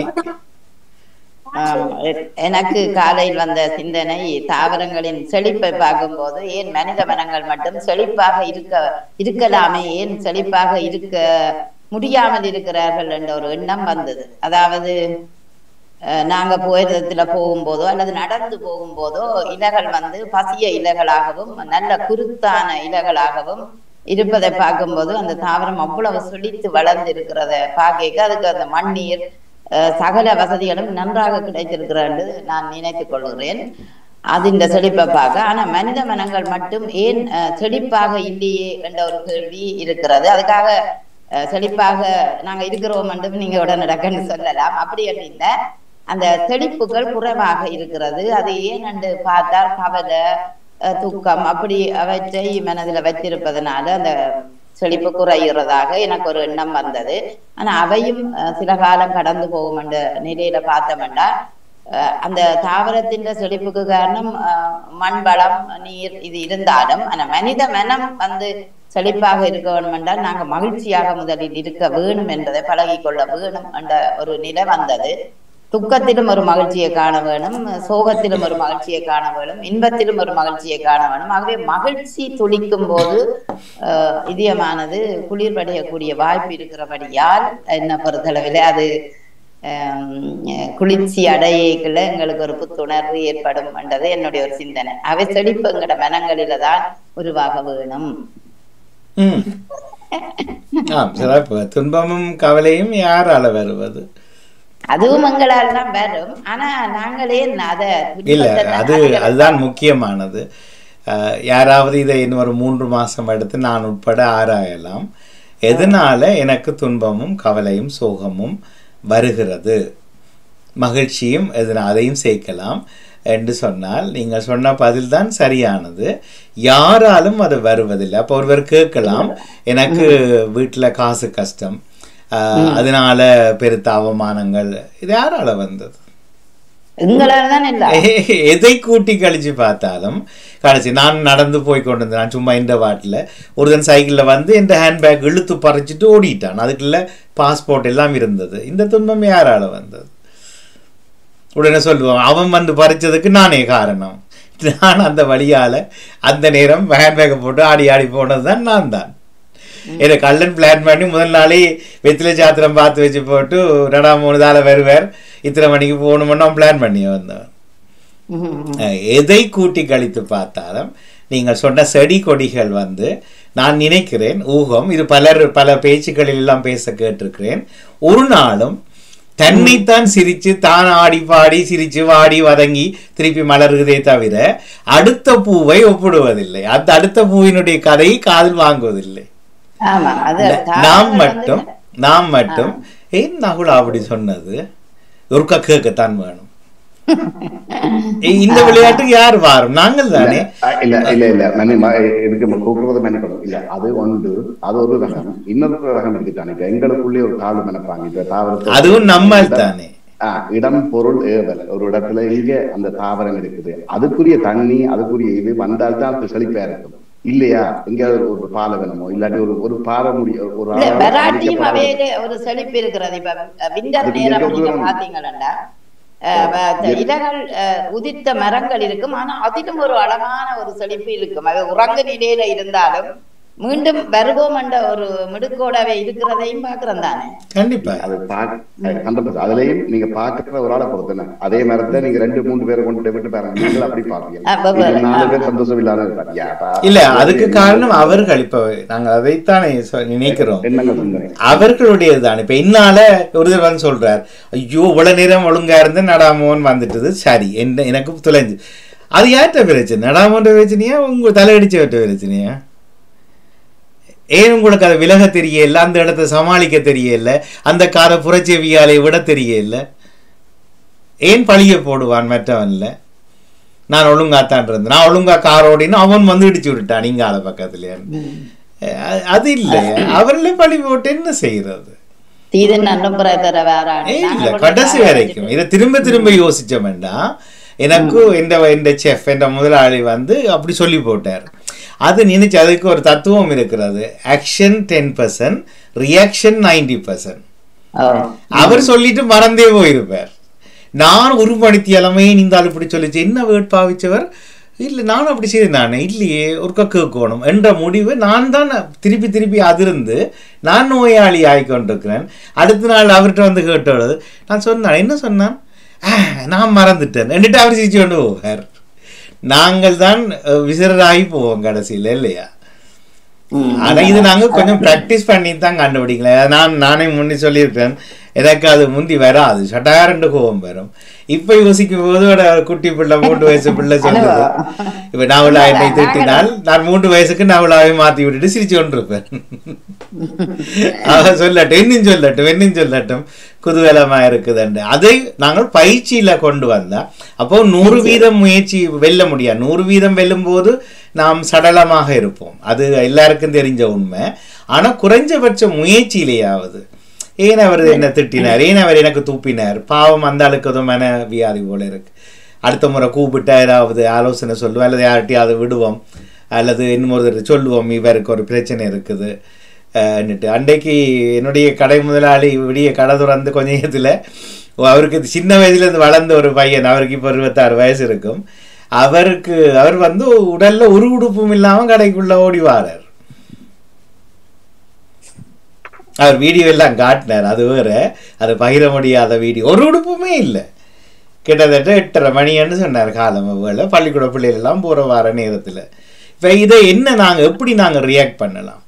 எனக்கு காலையில் வந்த சிந்தனை, தாவரங்களின் செழிப்பை பார்க்கும் போது ஏன் மனித மனங்கள் மட்டும் செழிப்பாக இருக்க இருக்கலாமே, ஏன் செழிப்பாக இருக்க முடியாமல் இருக்கிறார்கள் என்ற ஒரு எண்ணம் வந்தது. அதாவது நாங்க போயிடத்துல போகும்போதோ அல்லது நடந்து போகும்போதோ இலைகள் வந்து பசிய இலைகளாகவும் நல்ல குருத்தான இலைகளாகவும் இருப்பதை பார்க்கும்போது அந்த தாவரம் அவ்வளவு செழித்து வளர்ந்து இருக்கிறத பார்க்க அதுக்கு அந்த மண்ணீர் சகல வசதிகளும் நன்றாக கிடைத்திருக்கிறது நான் நினைத்துக் கொள்கிறேன். அதின் செழிப்பை பார்க்க. ஆனா மனித மனங்கள் மட்டும் ஏன் செழிப்பாக இல்லையே என்ற ஒரு கேள்வி இருக்கிறது. அதுக்காக செழிப்பாக நாங்க இருக்கிறோம் என்றும் நீங்க உடனடக்குன்னு சொல்லலாம். அப்படி அப்படின்னா அந்த செழிப்புகள் குறைவாக இருக்கிறது. அது ஏன் என்று பார்த்தால் கவலை, துக்கம் அப்படி அவற்றை மனதில் வைத்திருப்பதனால அந்த செழிப்பு குறைகிறதாக எனக்கு ஒரு எண்ணம் வந்தது. ஆனா அவையும் சில காலம் கடந்து போகும் என்ற நிலையில பார்த்தோம்னா அந்த தாவரத்தின் செழிப்புக்கு காரணம் மண் வளம், நீர் இது இருந்தாலும் ஆனா மனித மனம் வந்து செழிப்பாக இருக்க வேணும் என்றால் நாங்க மகிழ்ச்சியாக முதலில் இருக்க வேணும் என்பதை பழகி கொள்ள வேணும் என்ற ஒரு நிலை வந்தது. துக்கத்திலும் ஒரு மகிழ்ச்சியை காண வேணும், சோகத்திலும் ஒரு மகிழ்ச்சியை காண வேணும், இன்பத்திலும் ஒரு மகிழ்ச்சியை காண வேணும். ஆகவே மகிழ்ச்சி துளிக்கும் போது அஹ் இதயமானது குளிர்வடையக்கூடிய வாய்ப்பு இருக்கிறபடியால் என்ன பொறுத்தளவில் அது அஹ் குளிர்ச்சி அடையக்குள்ள எங்களுக்கு ஒரு புத்துணர்வு ஏற்படும் என்றது என்னுடைய ஒரு சிந்தனை. அவை செழிப்பு எங்கட மனங்களில தான் உருவாக வேணும். உம் ஆம், சிறப்பு. துன்பமும் கவலையும் யாரால வருவது? அதுவும் எங்களால் தான் வரும். ஆனா நாங்களே அதை இல்ல, அது அதுதான் முக்கியமானது. யாராவது இதை இன்னொரு மூன்று மாசம் எடுத்து நான் உட்பட ஆராயலாம். எதனால எனக்கு துன்பமும் கவலையும் சோகமும் வருகிறது, மகிழ்ச்சியும் எதனால் அதையும் சேர்க்கலாம் என்று சொன்னால் நீங்கள் சொன்ன பதில் தான் சரியானது. யாராலும் அது வருவதில்லை. அப்போ ஒருவர் கேட்கலாம், எனக்கு வீட்டில் காசு கஷ்டம், அதனால பெருத்த அவமானங்கள், இது யாரால வந்தது? எதை கூட்டி கழிச்சு பார்த்தாலும் கழிச்சு நான் நடந்து போய் கொண்டு வந்தேன். நான் சும்மா இந்த வாட்டில் ஒருத்தன் சைக்கிளில் வந்து என் ஹேண்ட்பேக் இழுத்து பறிச்சுட்டு ஓடிட்டான். அதுக்குள்ள பாஸ்போர்ட் எல்லாம் இருந்தது. இந்த துன்பம் யாரால வந்தது? உடனே சொல்லுவான், அவன் வந்து பறிச்சதுக்கு நானே காரணம். நான் அந்த வழியால அந்த நேரம் ஹேண்ட்பேக்கை போட்டு ஆடி ஆடி போனது தான் நான் தான். ஏன்னா கல்லன் பிளான் பண்ணி முதல் நாளே வெத்தில சாத்திரம் பார்த்து வச்சு போட்டு ரெடா மூணு தால வருவார், இத்தனை மணிக்கு போகணும்னு பிளான் பண்ணி வந்தவன். எதை கூட்டி கழித்து பார்த்தாலும் நீங்கள் சொன்ன செடி கொடிகள் வந்து நான் நினைக்கிறேன், ஊகம், இது பலர் பல பேச்சுக்களில் எல்லாம் பேச கேட்டிருக்கிறேன், ஒரு நாளும் தன்னைத்தான் சிரிச்சு தான் ஆடி பாடி சிரிச்சு வாடி வதங்கி திருப்பி மலருதே தவிர அடுத்த பூவை ஒப்பிடுவதில்லை. அந்த அடுத்த பூவினுடைய கதையை காதில் வாங்குவதில்லை. நாம் மட்டும் நாம் மட்டும் ஏன் நகுலா அப்படி சொன்னது ஒருக்கா கேட்கத்தான் வேணும். இந்த விளையாட்டுக்கு யார் வாரும்? நாங்கள் தானே. இல்ல இல்ல இல்ல நான் இதுக்கு கூப்பிடுறது மன்னிக்கணும். இல்ல அது ஒன்று, அது ஒரு ரகம். இன்னொரு ரகம் இருக்குதானே, எங்களுக்குள்ளே ஒரு தாழ்வு நினைப்பாங்க. இப்ப தாவரத்தை அதுவும் நம்ம தானே. ஆஹ் இடம் பொருள் ஏவல். ஒரு இடத்துல இங்க அந்த தாவரம் இருக்குது, அதுக்குரிய தண்ணி அதுக்குரிய இது வந்தால்தான் அது செழிப்பா இருக்கும். இல்லையா இங்க ஒரு பாலை வேணுமோ இல்லாட்டி ஒரு ஒரு பாறை முடிய ஒரு ஒரு செழிப்பு இருக்கிறது. இப்ப விண்டர் நேரம் நீங்க பாத்தீங்கன்னா இலைகள் உதித்த மரங்கள் இருக்கும், ஆனா அதிலும் ஒரு அழகான ஒரு செழிப்பு இருக்கும். அது உறங்க நிலையில இருந்தாலும் மீண்டும் வருவோம் என்ற ஒரு மிடுக்கோடவே இருக்கிறதையும் பாக்குறோம் தானே. கண்டிப்பா அதுலயும் நீங்க பாக்குற ஒரு ஆளை பொறுத்தன அதே மரத்தை நீங்க ரெண்டு மூணு பேரை கொண்டு விட்டு பாருங்க, நீங்கள் அப்படி பாப்பீங்க. நாலு பேர் சந்தோஷம் இல்லாத இல்ல. அதுக்கு காரணம் அவர்கள். இப்ப நாங்க அதைத்தானே நினைக்கிறோம், அவர்களுடையதுதான். இப்ப இன்னால ஒருத்தர் வந்து சொல்றார், ஐயோ இவ்வளவு நேரம் ஒழுங்கா இருந்து நடாமோன்னு வந்துட்டது. சரி, என்ன எனக்கு துளைஞ்சு. அது யார்கிட்ட பிரச்சனை? நடாமோன்ற பிரச்சனையா உங்க தலையடிச்ச விட்ட பிரச்சனையா? ஏன் உங்களுக்கு அதை விலக தெரியல, அந்த இடத்த சமாளிக்க தெரியல, அந்த காரை புறச்செவியாலை விட தெரியல? ஏன் பழிய போடுவான் மற்றவன்ல? நான் ஒழுங்காத்தான் இருந்தேன், நான் ஒழுங்கா காரோடின்னு அவன் வந்து இடிச்சு விட்டான் நீங்க ஆள பக்கத்துல. அது இல்லை, அவர்ல பழி போட்டு என்ன செய்யறது? இல்ல கடைசி வரைக்கும் இதை திரும்ப திரும்ப யோசிச்ச வேண்டாம். எனக்கு இந்த செஃப் என்ற முதலாளி வந்து அப்படி சொல்லி போட்டார். அது நினைச்சு அதுக்கு ஒரு தத்துவம் இருக்கிறது, action ten percent reaction ninety percent. அவர் சொல்லிட்டு மறந்தே போயிருப்பார். நான் ஒரு மணித்தியலமே நீந்தாலும் இப்படி சொல்லிச்சு, என்ன வேர்ட் பாவிச்சவர்? இல்லை நான் அப்படி செய்து நானே இல்லையே ஒரு கேட்கணும் என்ற முடிவு நான் தான் திருப்பி திருப்பி அதிர்ந்து நான் நோயாளி ஆகிக்கொண்டிருக்கிறேன். அடுத்த நாள் அவர்கிட்ட வந்து கேட்டோடு நான் சொன்னேன், என்ன சொன்னான், நான் மறந்துட்டேன் എന്നിട്ട് அவர் சிரிச்சு கொண்டு போவார். நாங்கள் தான் விசிறராகி போவோம் கடைசியில், இல்லையா? ஆனா இது நாங்க கொஞ்சம் பிராக்டிஸ் பண்ணி தான் கண்டுபிடிக்கல. நான் நானே முன்னே சொல்லியிருக்கேன், எனக்கு அது முந்தி வராது, சட்டாரண்டு கோபம் வரும். இப்ப யோசிக்கும் போது குட்டி பிள்ளை மூன்று வயசு பிள்ளை சொல்லுது, இப்ப நவலா என்னை திட்டினால் நான் மூன்று வயசுக்கு நவலாவை மாத்தி விட்டுட்டு சிரிச்சு கொண்டிருப்பேன். அவ சொல்லட்டும் என்னும் சொல்லட்டும் என்னும் சொல்லட்டும் குதூகலமா இருக்குதுண்டு. அதை நாங்கள் பயிற்சியில கொண்டு வந்தா அப்போ நூறு வீதம் முயற்சி வெல்ல முடியாது. நூறு வீதம் வெல்லும் போது நாம் சடலமாக இருப்போம், அது எல்லாருக்கும் தெரிஞ்ச உண்மை. ஆனா குறைஞ்சபட்ச முயற்சியிலேயாவது ஏன் அவர் என்ன திட்டினார், ஏன் அவர் எனக்கு தூப்பினார், பாவம் அந்த ஆளுக்கு எதுவும் மன வியாதி போல இருக்கு, அடுத்த முறை கூப்பிட்டா ஏதாவது ஆலோசனை சொல்லுவோம், அல்லது யார்கிட்டையாவது விடுவோம், அல்லது இன்னொரு சொல்லுவோம் இவருக்கு ஒரு பிரச்சனை இருக்குது. அன்றைக்கு என்னுடைய கடை முதலாளி விடிய கடை துறந்து கொஞ்ச நேரத்தில் அவருக்கு சின்ன வயசுலேருந்து வளர்ந்த ஒரு பையன், அவருக்கு இப்போ இருபத்தாறு வயசு இருக்கும், அவருக்கு அவர் வந்து உடல்ல ஒரு உடுப்பும் இல்லாமல் கடைக்குள்ள ஓடி வாரார். அவர் வீடியோ எல்லாம் காட்டினார், அது வேற, அது பகிர முடியாத வீடியோ. ஒரு உடுப்புமே இல்லை, கிட்டத்தட்ட எட்டரை மணின்னு சொன்னார் காலம் வேலை, பள்ளிக்கூட பிள்ளைகள் எல்லாம் போற வார நேரத்தில். இப்போ இதை என்ன நாங்கள் எப்படி நாங்கள் ரியாக்ட் பண்ணலாம்?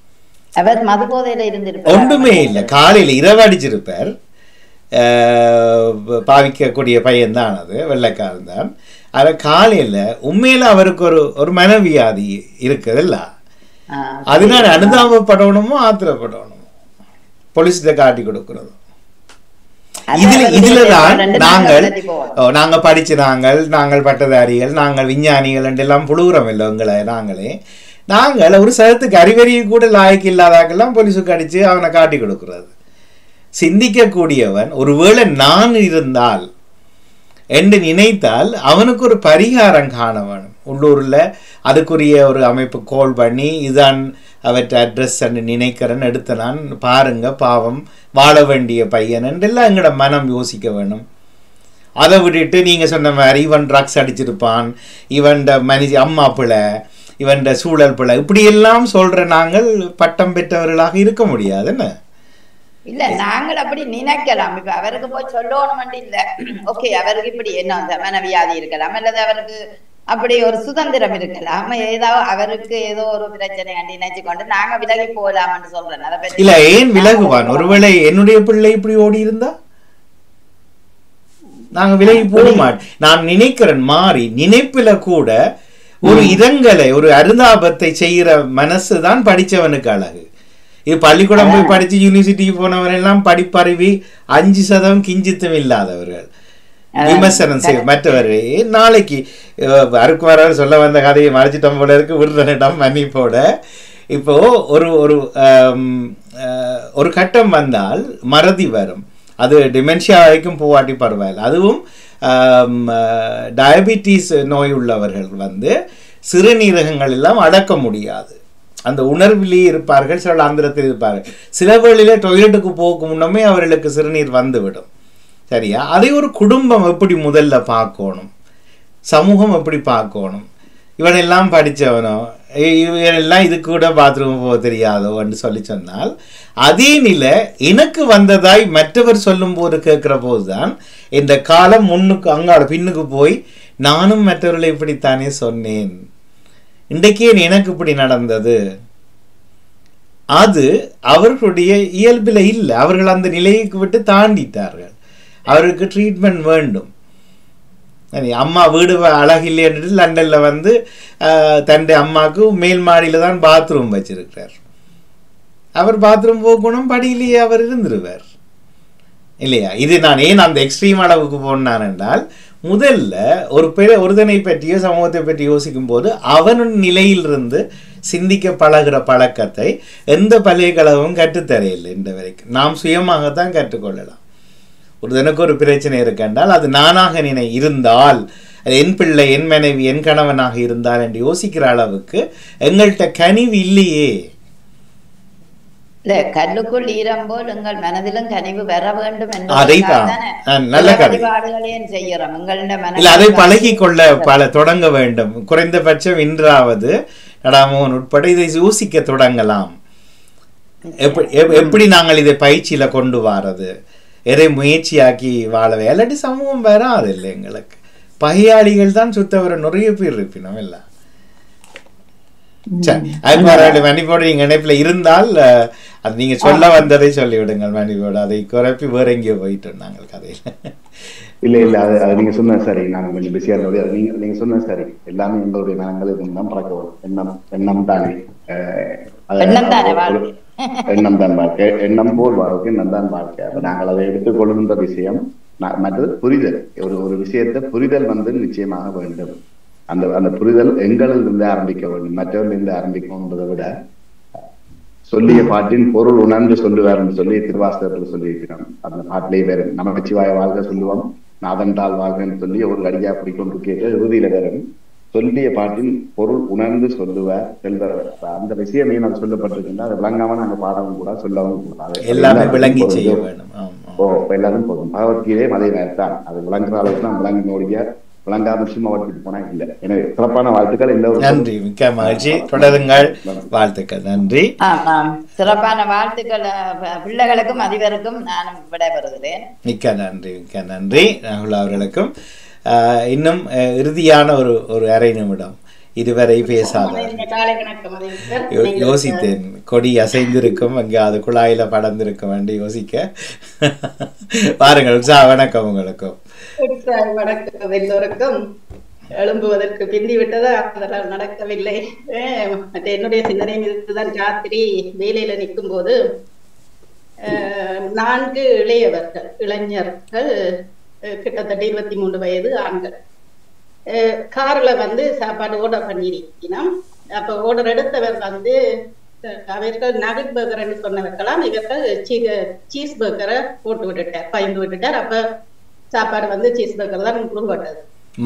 ஒன்றுமே இல்லை, காலையில் இரவு அடிச்சிருப்பார், பாவிக்கக்கூடிய பையன் தான், அது வெள்ளைக்காரன் தான். அதை காலையில் உண்மையில அவருக்கு ஒரு ஒரு மனவியாதி இருக்குதுல்ல, அதனால அனுதாபப்படணுமோ ஆத்திரப்படணுமோ போலீஸ்கிட்ட காட்டி கொடுக்கறது. இதுல இதுலதான் நாங்கள் நாங்க படிச்சு நாங்கள் நாங்கள் பட்டதாரிகள் நாங்கள் விஞ்ஞானிகள் எல்லாம் புழுகிறோம் இல்லை உங்களை நாங்களே. நாங்கள் ஒரு சதத்துக்கு அறிவறிய கூட லாய்க்கு இல்லாதாக்கெல்லாம் போலீஸுக்கு அடிச்சு அவனை காட்டி கொடுக்கறது. சிந்திக்கக்கூடியவன் ஒருவேளை நான் இருந்தால் என்று நினைத்தால் அவனுக்கு ஒரு பரிகாரம் காண வேணும். உள்ளூரில் அதுக்குரிய ஒரு அமைப்பு கோல் பண்ணி இதான் அவற்றை அட்ரஸ் என்று நினைக்கிறேன்னு எடுத்த நான் பாருங்க பாவம் வாழ வேண்டிய பையன் என்றெல்லாம் எங்களோட மனம் யோசிக்க வேணும். அதை விட்டுட்டு நீங்கள் சொன்ன மாதிரி இவன் ட்ரக்ஸ் அடிச்சிருப்பான், இவன் மனுஷ அம்மா பிள்ளை, இவன் சூழல் பிள்ளை, இப்படியெல்லாம் சொல்கிற நாங்கள் பட்டம் பெற்றவர்களாக இருக்க முடியாது. என்ன இல்ல நாங்கள் அப்படி நினைக்கலாம். இப்ப அவருக்கு போய் சொல்லணும் இல்ல, ஓகே அவருக்கு இப்படி என்ன மனவியாதி இருக்கலாம், அல்லது அவருக்கு அப்படி ஒரு சுதந்திரம் இருக்கலாம், ஏதோ அவருக்கு ஏதோ ஒரு பிரச்சனை நினைச்சு கொண்டு நாங்க விலகி போகலாம்னு சொல்றேன். இல்ல ஏன் விலகுவான்? ஒருவேளை என்னுடைய பிள்ளை இப்படி ஓடி இருந்தா நாங்க விலகி போக மாட்டோம். நான் நினைக்கிறேன் மாறி நினைப்புல கூட ஒரு இதங்களை ஒரு அருந்தாபத்தை செய்கிற மனசுதான் படிச்சவனுக்கு அழகு. இது பள்ளிக்கூடம் போய் படிச்சு யூனிவர்சிட்டிக்கு போனவரெல்லாம் படிப்பறிவி அஞ்சு சதம் கிஞ்சித்தும் இல்லாதவர்கள். விமர்சனம் செய்ய மற்றவரை நாளைக்கு அருக்குமாரால் சொல்ல வந்த கதையை மறைச்சிட்டம் போல இருக்கு விருதனிடம் மன்னிப்போட. இப்போ ஒரு ஒரு ஒரு கட்டம் வந்தால் மறதி வரும். அது டிமென்ஷியா வரைக்கும் போவாட்டி பரவாயில்ல. அதுவும் டயபிட்டிஸ் நோய் உள்ளவர்கள் வந்து சிறுநீரகங்கள் எல்லாம் அடக்க முடியாது. அந்த உணர்விலேயே இருப்பார்கள், சில ஆந்திரத்தில் இருப்பார்கள். சில வேளையில டொய்லெட்டுக்கு போகும் முன்னமே அவர்களுக்கு சிறுநீர் வந்துவிடும். சரியா? அதை ஒரு குடும்பம் எப்படி முதல்ல பார்க்கணும், சமூகம் எப்படி பார்க்கணும். இவனெல்லாம் படித்தவனோ இவனெல்லாம் இது கூட பாத்ரூம் போக தெரியாதோ என்று சொல்லி சொன்னால், அதே நிலை எனக்கு வந்ததாய் மற்றவர் சொல்லும் போது கேட்கிற போதுதான் இந்த காலம் முன்னுக்கு அங்காட பின்னுக்கு போய் நானும் மற்றவர்களை இப்படித்தானே சொன்னேன், இன்றைக்கே எனக்கு இப்படி நடந்தது. அது அவர்களுடைய இயல்பில் இல்லை. அவர்கள் அந்த நிலைக்கு விட்டு தாண்டிட்டார்கள். அவருக்கு ட்ரீட்மெண்ட் வேண்டும். அம்மா வீடு அழகில்லைன்னு லண்டன்ல வந்து தன் அம்மாவுக்கு மேல் மாடியில தான் பாத்ரூம் வச்சிருக்கிறார். அவர் பாத்ரூம் போகணும், படியிலேயே அவர் இருந்துருவார் இல்லையா? இது நான் ஏன் அந்த எக்ஸ்ட்ரீம் அளவுக்கு போனான் என்றால், முதல்ல ஒரு பெரிய ஒருதனை பற்றியோ சமூகத்தை பற்றி யோசிக்கும் போது அவன் நிலையிலிருந்து சிந்திக்க பழகிற பழக்கத்தை எந்த பல்கலைக்கழகமும் கற்றுத்தரையில்லை இன்று வரைக்கும். நாம் சுயமாகத்தான் கற்றுக்கொள்ளலாம். ஒருதனுக்கு ஒரு பிரச்சனை இருக்கின்றால் அது நானாக நினை இருந்தால், என் பிள்ளை என் மனைவி என் கணவனாக இருந்தால் என்று யோசிக்கிற அளவுக்கு எங்கள்கிட்ட கனிவு இல்லையே. இல்ல, கல்லுக்குள் ஈரம் போல் எங்கள் மனதிலும் கனிவு வர வேண்டும் என்பது அதை பழகி கொள்ள பல தொடங்க வேண்டும். குறைந்தபட்சம் இன்றாவது நடாமோகன் உட்பட இதை யோசிக்க தொடங்கலாம். எப்படி எப்படி நாங்கள் இதை பயிற்சியில கொண்டு வாரது, எதை முயற்சியாக்கி வாழவே. இல்லாட்டி சமூகம் வராது இல்லை. எங்களுக்கு பகையாளிகள் தான் சுத்தவர நிறைய பேர் இருப்பினோம் இல்லை. மன்னிப்போடு நீங்க நினைப்புல இருந்தால் அது நீங்க சொல்ல வந்ததை சொல்லிவிடுங்கள். மன்னிப்போடு அதை குறைப்பி வேற எங்கேயோ போயிட்டோம் நாங்கள் கதையில. இல்ல இல்ல அது அது நீங்க சொன்ன சரி. நாங்க கொஞ்சம் பிஸியா இருந்தோம். அது நீங்க நீங்க சொன்ன சரி. எல்லாமே எங்களுடைய மனங்கள் தான் பழக்க வரும். எண்ணம் எண்ணம் தானே எண்ணம் தான் வாழ்க்கை, எண்ணம் போல் வாழ்க்கை, எண்ணம் தான் வாழ்க்கை. அப்ப நாங்கள் அதை எடுத்துக்கொள்கின்ற விஷயம் மற்றது புரிதல். ஒரு ஒரு விஷயத்தை புரிதல் வந்து நிச்சயமாக வேண்டும். அந்த அந்த புரிதல் எங்களிலிருந்து ஆரம்பிக்க வேண்டும், மற்றவர்களிருந்து ஆரம்பிக்கணுன்றதை விட சொல்லிய பாட்டின் பொருள் உணர்ந்து சொல்லுவார் என்று சொல்லி திருவாசகத்தில் சொல்லியிருக்கிறோம். அந்த பாட்டிலே வேறு நமச்சிவாய வாழ்க சொல்லுவோம், நாதன்றால் வாழ்கன்னு சொல்லி ஒரு அடியா பிடிக்கொண்டு கேட்க இறுதியில வேறும் சொல்லிய பாட்டின் பொருள் உணர்ந்து சொல்லுவார் செல்வர். அந்த விஷயமே நான் சொல்லப்பட்டிருக்கின்ற அதை விளங்காம நாங்க பாடவும் கூட சொல்லவும் கூடாது. எல்லாமே விளங்கி செய்ய வேண்டும். ஓ எல்லாரும் போதும். பகவத்கீதையும் அதே நேரத்தான். அது விளங்குற அளவுக்கு தான் விளங்கினோடைய விளங்காத விஷயம் அவற்றுக்கு போனா இல்லை. எனவே சிறப்பான வாழ்த்துக்கள் எல்லோரும். நன்றி, மிக்க மகிழ்ச்சி. தொடருங்கள். வாழ்த்துக்கள். நன்றி. சிறப்பான வாழ்த்துக்கள் பிள்ளைகளுக்கும் அதிபருக்கும் நானும் விடைபெறுகிறேன். மிக்க நன்றி, மிக்க நன்றி ராகுல் அவர்களுக்கும். இன்னும் இறுதியான ஒரு ஒரு அரை நிமிடம் இதுவரை பேசாத யோசித்தேன். கொடி அசைந்திருக்கும், அங்கே அது குழாயில படர்ந்திருக்கும் என்று யோசிக்க பாருங்கள். உற்சாக வணக்கம் உங்களுக்கும். வணக்கம் எல்லோருக்கும். எழும்புவதற்கு பிந்தி விட்டதா அதெல்லாம் நடக்கவில்லை. மற்ற என்னுடைய சிந்தனை மீதுதான் ராத்திரி வேலையில நிற்கும் போது நான்கு இளையவர்கள் இளைஞர்கள் கிட்டத்தட்ட இருபத்தி மூன்று வயது ஆண்கள் கார்ல வந்து சாப்பாடு ஆர்டர் பண்ணியிருக்கணும். அப்ப ஆர்டர் எடுத்தவர் வந்து அவர்கள் நகட் பர்கர்ன்னு சொன்னவர்களாம், இவர்கள் சீஸ் பர்கரை போட்டு விட்டுட்டார், பயந்து விட்டுட்டார். அப்ப சாப்பாடு வந்து சீஸ் பர்கர் தான் உருவாட்டது.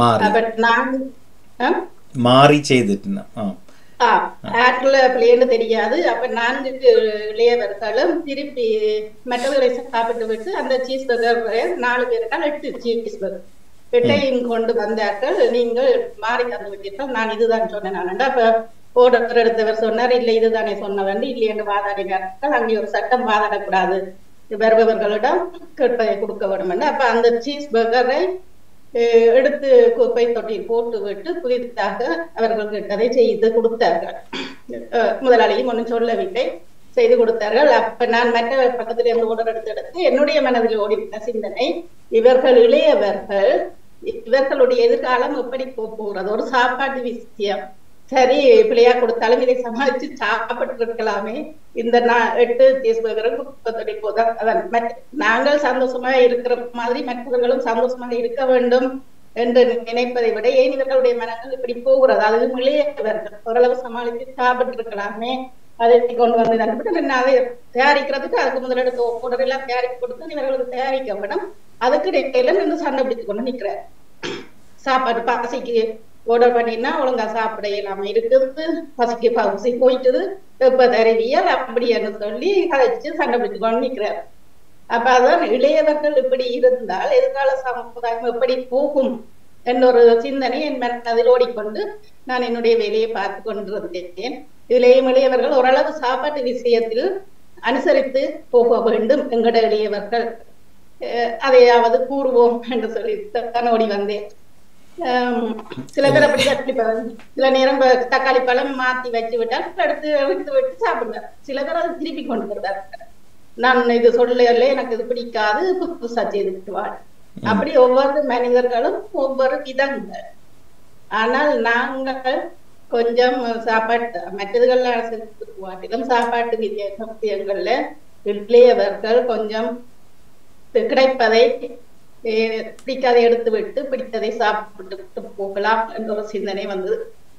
மாறி செய்துட்டு பிள்ளைன்னு தெரியாது. அப்ப நான்கு இளையவர்களும் திருப்பி மற்றவர்களை சாப்பிட்டு விட்டு அந்த சீஸ் பர்கர் நாலு பேருக்கால் எட்டு சீஸ் பர்கர் எட்டையும் கொண்டு வந்தார்கள். நீங்கள் மாறி தந்து விட்டீர்கள், நான் இதுதான் சொன்னேன். நான் அப்ப ஓடர் எடுத்தவர் சொன்னார், இல்லை இதுதானே சொன்ன வந்து இல்லை என்று வாதாடினார்கள். அங்கே ஒரு சட்டம் வாதாடக்கூடாது, வருபவர்களிடம் கேட்பதை கொடுக்க வேண்டும். அப்ப அந்த சீஸ் பர்கரை எடுத்து குப்பை தொட்டியில் போட்டு விட்டு புதிதாக அவர்கள் கேட்டதை செய்து கொடுத்தார்கள். முதலாளியும் ஒன்றும் சொல்லவில்லை, செய்து கொடுத்தார்கள். அப்ப நான் மற்ற பக்கத்துல இருந்து ஓடர் எடுத்து எடுத்து என்னுடைய மனதில் ஓடிவிட்ட சிந்தனை, இவர்கள் இளையவர்கள், இவர்களுடைய எதிர்காலம் எப்படி போகிறது? ஒரு சாப்பாட்டு விஷயம், சரி பிள்ளையா கொடுத்தாலும் இதை சமாளிச்சு சாப்பிட்டு இருக்கலாமே, இந்த நான் எட்டு சீஸ் பர்கரும் முப்பத்தொடி போதான். அதான் நாங்கள் சந்தோஷமா இருக்கிற மாதிரி மற்றவர்களும் சந்தோஷமாக இருக்க வேண்டும் என்று நினைப்பதை விட ஏன் இவர்களுடைய மனங்கள் இப்படி போகிறது? அது இளையவர்கள் ஓரளவு சமாளித்து சாப்பிட்டு இருக்கலாமே, அதை கொண்டு வந்து தந்துவிட்டு அதை தயாரிக்கிறதுக்கு அதுக்கு முதலெடுத்து ஒவ்வொரு எல்லாம் தயாரிக்க கொடுத்து இவர்களுக்கு தயாரிக்க வேணும். அதுக்கு இடையில நின்று சண்டை பிடித்து கொண்டு நிற்கிறார். சாப்பாடு பசிக்கு ஆர்டர் பண்ணினா ஒழுங்கா சாப்பிட இல்லாம இருக்குது, பசிக்கு பசி போயிட்டுது, எப்ப தருவியல் அப்படின்னு சொல்லி கதைச்சு சண்டை பிடிச்சு கொண்டு நிற்கிறார். அப்ப அதான் இளையவர்கள் இப்படி இருந்தால் எதிர்கால சமுதாயம் எப்படி போகும் என்ற ஒரு சிந்தனை என் மனதில் ஓடிக்கொண்டு நான் என்னுடைய வேலையை பார்த்து கொண்டிருந்தேன். இதிலேயும் இளையவர்கள் ஓரளவு சாப்பாட்டு விஷயத்தில் அனுசரித்து போக வேண்டும். எங்கட இளையவர்கள் அதையாவது கூறுவோம் என்று சொல்லி தான் ஓடி வந்தேன். சில பேர் அப்படி சில நேரம் தக்காளி பழம் மாத்தி வச்சு விட்டால் எடுத்து எடுத்து விட்டு சாப்பிடுவார். சில பேர் அதை திருப்பி கொண்டு வருவார். நான் இது சொல்லல, எனக்கு இது பிடிக்காது, புதுசா செய்து வாழ். அப்படி ஒவ்வொரு மனிதர்களும் ஒவ்வொரு விதங்கள். ஆனால் நாங்கள் கொஞ்சம் சாப்பாட்டு மற்றதுகள்ல வாட்டிலும் சாப்பாட்டு விஷயங்கள்ல இளையவர்கள் கொஞ்சம் கிடைப்பதை பிடிக்காதை எடுத்து விட்டு பிடித்ததை சாப்பிட்டு போகலாம் என்ற ஒரு சிந்தனை வந்தது.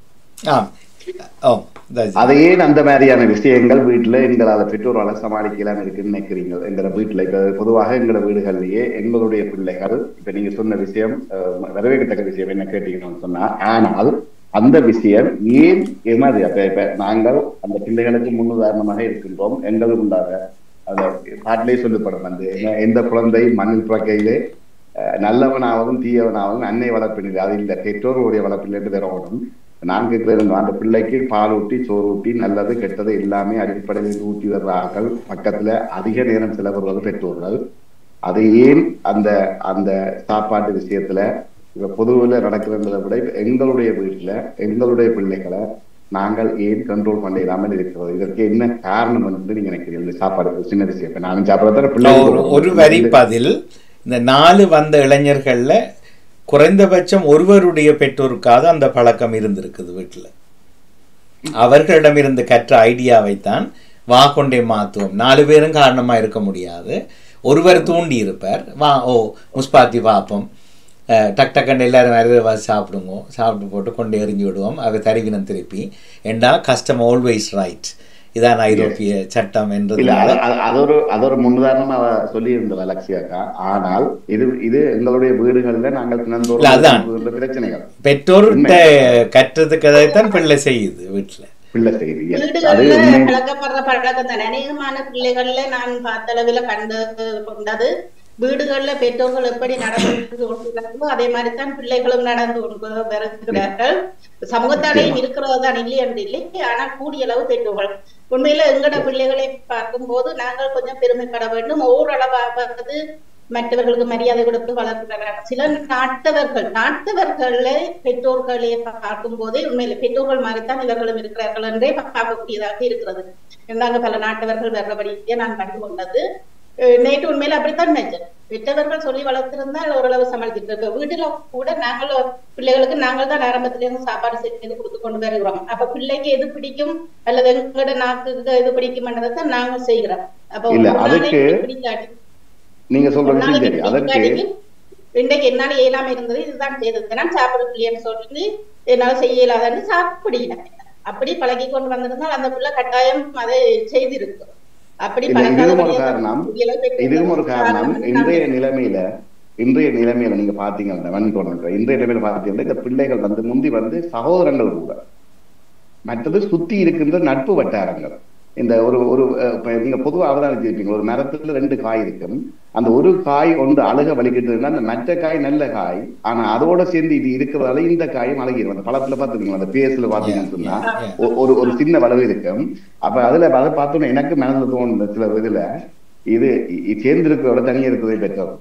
அதையே அந்த மாதிரியான விஷயங்கள் வீட்டுல எங்களால பெற்றோரால சமாளிக்கலாம் இருக்குன்னு நினைக்கிறீங்க? எங்களை வீட்டுல இப்ப பொதுவாக எங்களோட வீடுகள்லயே எங்களுடைய பிள்ளைகள் இப்ப நீங்க சொன்ன விஷயம் வரவேற்கத்தக்க விஷயம் என்ன கேட்டீங்கன்னு சொன்னா, ஆனால் அந்த விஷயம் ஏன் மாதிரி அப்ப இப்ப நாங்கள் அந்த பிள்ளைகளுக்கு முன்னுதாரணமாக இருக்கின்றோம். எங்களுக்கு உண்டாக அந்த பாட்டிலே சொல்லப்படும், அந்த எந்த குழந்தை மண்ணில் பிறக்கையிலே நல்லவனாகவும் தீயவனாகவும் அன்னை வளர்ப்பினது, அது இந்த பெற்றோருடைய வளர்ப்பில் என்று தரணும். நான் கேட்கிறேன், அந்த பிள்ளைக்கு பால் ஊட்டி சோறு ஊட்டி நல்லது கெட்டது எல்லாமே அடிப்படையில் ஊட்டி வர்றார்கள். பக்கத்துல அதிக நேரம் செலவிடுவது பெற்றோர்கள். அது ஏன் அந்த அந்த சாப்பாட்டு விஷயத்துல பொதுவில் நடக்கிறதை விட எங்களுடைய வீட்டுல எங்களுடைய பிள்ளைகளை நாங்கள் ஏன் கண்ட்ரோல் பண்ண இல்லாமல் இருக்கிறது? இதற்கு என்ன காரணம் என்று நீங்க நினைக்கிறீங்க? சாப்பாடு சின்ன விஷயம், நானும் சாப்பிட பிள்ளை ஒரு வரி பதில். இந்த நாலு வந்த இளைஞர்கள்ல குறைந்தபட்சம் ஒருவருடைய பெற்றோருக்காக அந்த பழக்கம் இருந்திருக்குது வீட்டுல. அவர்களிடமிருந்து கற்ற ஐடியாவைத்தான் வா கொண்டே மாத்துவோம். நாலு பேரும் காரணமா இருக்க முடியாது, ஒருவர் தூண்டி இருப்பார். வா ஓ முஸ்பாத்தி பார்ப்போம், டக் டக்குன்னு எல்லாரும் நிறைய சாப்பிடுங்க, சாப்பிட்டு போட்டு கொண்டு எறிஞ்சு விடுவோம். அது தருவினம் திருப்பி ஏண்டா கஸ்டம் ஆல்வேஸ் ரைட், இதான் ஐரோப்பிய சட்டம் என்றது. அது ஒரு அது ஒரு முன்னுதாரணமா சொல்லி இருந்தது லட்சியாக்கா. ஆனால் இது இது எங்களுடைய வீடுகள்ல நாங்கள் தினந்தோறும் பிரச்சனைகள் பெற்றோர்கிட்ட கற்றதுக்கு அதைத்தான் பிள்ளை செய்யுது வீட்டுல. பிள்ளை செய்யுது பழக்கப்படுற பழக்கம் தான் அநேகமான பிள்ளைகள்ல நான் பார்த்த அளவுல கண்டு கொண்டது. வீடுகள்ல பெற்றோர்கள் எப்படி நடந்து கொள்கிறார்களோ அதே மாதிரிதான் பிள்ளைகளும் நடந்து வருகிறார்கள். சமூகத்தாலையும் இருக்கிறதுதான் இல்லை என்று இல்லை, ஆனால் கூடிய அளவு பெற்றோர்கள். உண்மையில எங்கட பிள்ளைகளை பார்க்கும் போது நாங்கள் கொஞ்சம் பெருமைப்பட வேண்டும். ஓரளவாவது மற்றவர்களுக்கு மரியாதை கொடுத்து வளர்க்கிறார்கள். சில நாட்டவர்கள் நாட்டவர்கள பெற்றோர்களை பார்க்கும் போதே உண்மையில பெற்றோர்கள் மாதிரித்தான் இவர்களும் இருக்கிறார்கள் என்றே பார்க்கக்கூடியதாக இருக்கிறது. நாங்க பல நாட்டவர்கள் வர்றபடியே நான் கண்டு கொண்டது. நேற்று உண்மையில அப்படித்தான் நினைச்சேன். பெற்றவர்கள் சொல்லி வளர்த்திருந்தால் ஓரளவு சமாளிச்சுட்டு இருக்க. வீட்டுல கூட நாங்கள் பிள்ளைகளுக்கு நாங்கள் தான் ஆரம்பத்துல இருந்து சாப்பாடு செய்து கொடுத்து கொண்டு வருகிறோம். அப்ப பிள்ளைக்கு எது பிடிக்கும் அல்லது எங்களோட நாக்குக்கு எது பிடிக்கும்ன்றதை நாங்கள் செய்கிறோம். அப்ப பிடிக்காட்டி நீங்க சொல்றது இன்றைக்கு என்னால இயலாம இருந்தது, இதுதான் செய்தது, நான் சாப்பிடலையேன்னு சொல்லி என்னால செய்ய இயலாதன்னு சாப்பிடல. அப்படி பழகி கொண்டு வந்திருந்தால் அந்த பிள்ளை கட்டாயம் அதை செய்திருக்கும். இதுவும் ஒரு காரணம் இதுவும் ஒரு காரணம் இன்றைய நிலைமையில இன்றைய நிலைமையில நீங்க பாத்தீங்கன்னா இன்றைய நிலைமையில பாத்தீங்கன்னா இந்த பிள்ளைகள் வந்து முந்தி வந்து சகோதரங்கள் கூட, மற்றது சுத்தி இருக்கின்ற நட்பு வட்டாரங்கள். இந்த ஒரு ஒரு நீங்க பொதுவாக அவதானிச்சிருப்பீங்க, ஒரு மரத்துல ரெண்டு காய் இருக்கும், அந்த ஒரு காய் ஒன்று அழுக வலிக்கிட்டு அந்த மற்ற காய் நல்ல காய், ஆனா அதோட சேர்ந்து இது இருக்கிறதால இந்த காயும் அழகிடும். அந்த பழத்துல பாத்துருக்கீங்களா, அந்த பேஸ்ல பாத்தீங்கன்னு சொன்னா ஒரு ஒரு சின்ன வளவு இருக்கும். அப்ப அதுல அதை பார்த்தோன்னா எனக்கு மனதில் தோணுது சில இதுல இது சேர்ந்து இருக்கிறதோட தனியா இருக்கிறதை பெற்றோம்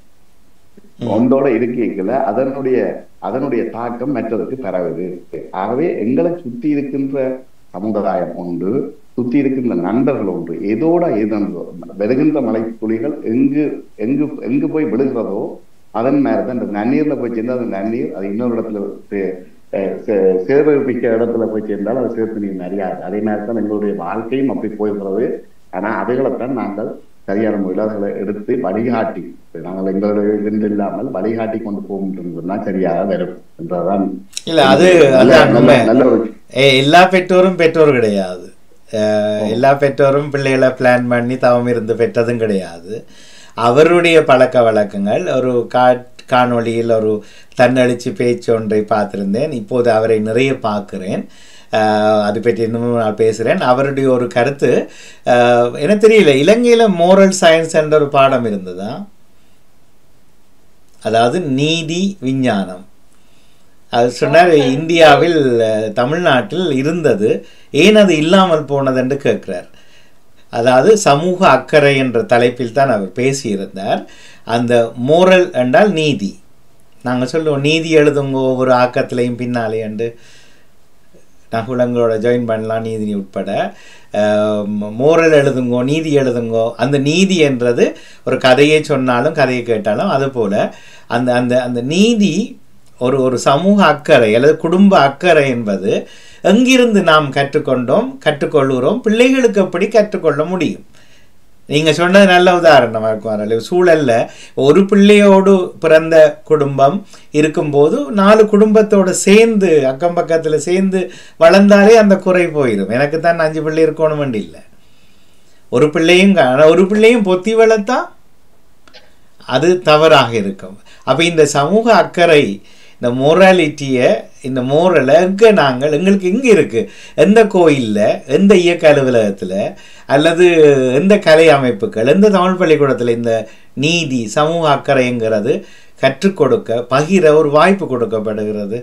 ஒன்றோட இருக்கல அதனுடைய அதனுடைய தாக்கம் மற்றதுக்கு பரவுது. ஆகவே எங்களை சுத்தி இருக்கின்ற சமுதாயம் ஒன்று, சுத்தி இருக்கின்ற நண்பர்கள் ஒன்று, எதோட எதோ விழுகின்ற மலை துளிகள் எங்கு எங்கு எங்கு போய் விழுகிறதோ அதன் மேலதான் இந்த நன்னீர்ல போய் சேர்ந்து அந்த நன்னீர் அது இன்னொரு இடத்துல சேறு மிக்க இடத்துல போய் சேர்ந்தால் அது சேர்த்து நீர் அறியாது. அதே மாதிரி தான் எங்களுடைய வாழ்க்கையும் அப்படி போய்கிறது. ஆனா அதுகளைத்தான் நாங்கள் சரியான முறையில் அதுகளை எடுத்து வழிகாட்டி நாங்கள் எங்களுடைய இருந்து இல்லாமல் வழிகாட்டி கொண்டு போகும்ன்றதுனா சரியாக வரும் என்றதான். இல்ல அது நல்ல ஒரு எல்லா பெற்றோரும் பெற்றோர் கிடையாது. எல்லா பெற்றோரும் பிள்ளைகளை பிளான் பண்ணி தவம் இருந்து பெற்றதும் கிடையாது. அவருடைய பழக்க வழக்கங்கள் ஒரு கா காணொளியில் ஒரு தன்னழிச்சு பேச்சு ஒன்றை பார்த்திருந்தேன். இப்போது அவரை நிறைய பார்க்கிறேன். அது பற்றி இன்னும் நான் பேசுகிறேன். அவருடைய ஒரு கருத்து எனக்கு தெரியல, இலங்கையில் மோரல் சயின்ஸ் என்ற ஒரு பாடம் இருந்ததா, அதாவது நீதி விஞ்ஞானம். அது சொன்னார் இந்தியாவில் தமிழ்நாட்டில் இருந்தது, ஏன் அது இல்லாமல் போனது என்று கேட்கிறார். அதாவது சமூக அக்கறை என்ற தலைப்பில் தான் அவர் பேசியிருந்தார். அந்த மோரல் என்றால் நீதி. நாங்கள் சொல்லுவோம் நீதி எழுதுங்க ஒவ்வொரு ஆக்கத்திலையும் பின்னாலே என்று. நகுலங்களோட ஜாயின் பண்ணலாம் நீதி உட்பட. மோரல் எழுதுங்கோ நீதி எழுதுங்கோ. அந்த நீதி என்றது ஒரு கதையை சொன்னாலும் கதையை கேட்டாலும் அதுபோல் அந்த அந்த அந்த நீதி ஒரு ஒரு சமூக அக்கறை அல்லது குடும்ப அக்கறை என்பது எங்கிருந்து நாம் கற்றுக்கொண்டோம் கற்றுக்கொள்கிறோம், பிள்ளைகளுக்கு எப்படி கற்றுக்கொள்ள முடியும். நீங்கள் சொன்னது நல்ல உதாரணமாக இருக்கும். சூழலில் ஒரு பிள்ளையோடு பிறந்த குடும்பம் இருக்கும்போது நாலு குடும்பத்தோடு சேர்ந்து அக்கம் பக்கத்தில் சேர்ந்து வளர்ந்தாலே அந்த குறை போயிடும். எனக்கு தான் அஞ்சு பிள்ளை இருக்கணும் இல்லை, ஒரு பிள்ளையும் ஒரு பிள்ளையும் பொத்தி வளர்த்தா அது தவறாக இருக்கும். அப்போ இந்த சமூக அக்கறை, இந்த மோராலிட்டியை, இந்த மோரலை எங்கே நாங்கள் எங்களுக்கு எங்கே இருக்குது, எந்த கோயிலில், எந்த இயக்க அலுவலகத்தில் அல்லது எந்த கலை அமைப்புகள், எந்த தமிழ் பள்ளிக்கூடத்தில் இந்த நீதி சமூக அக்கறைங்கிறது கற்றுக் கொடுக்க பகிர ஒரு வாய்ப்பு கொடுக்கப்படுகிறது?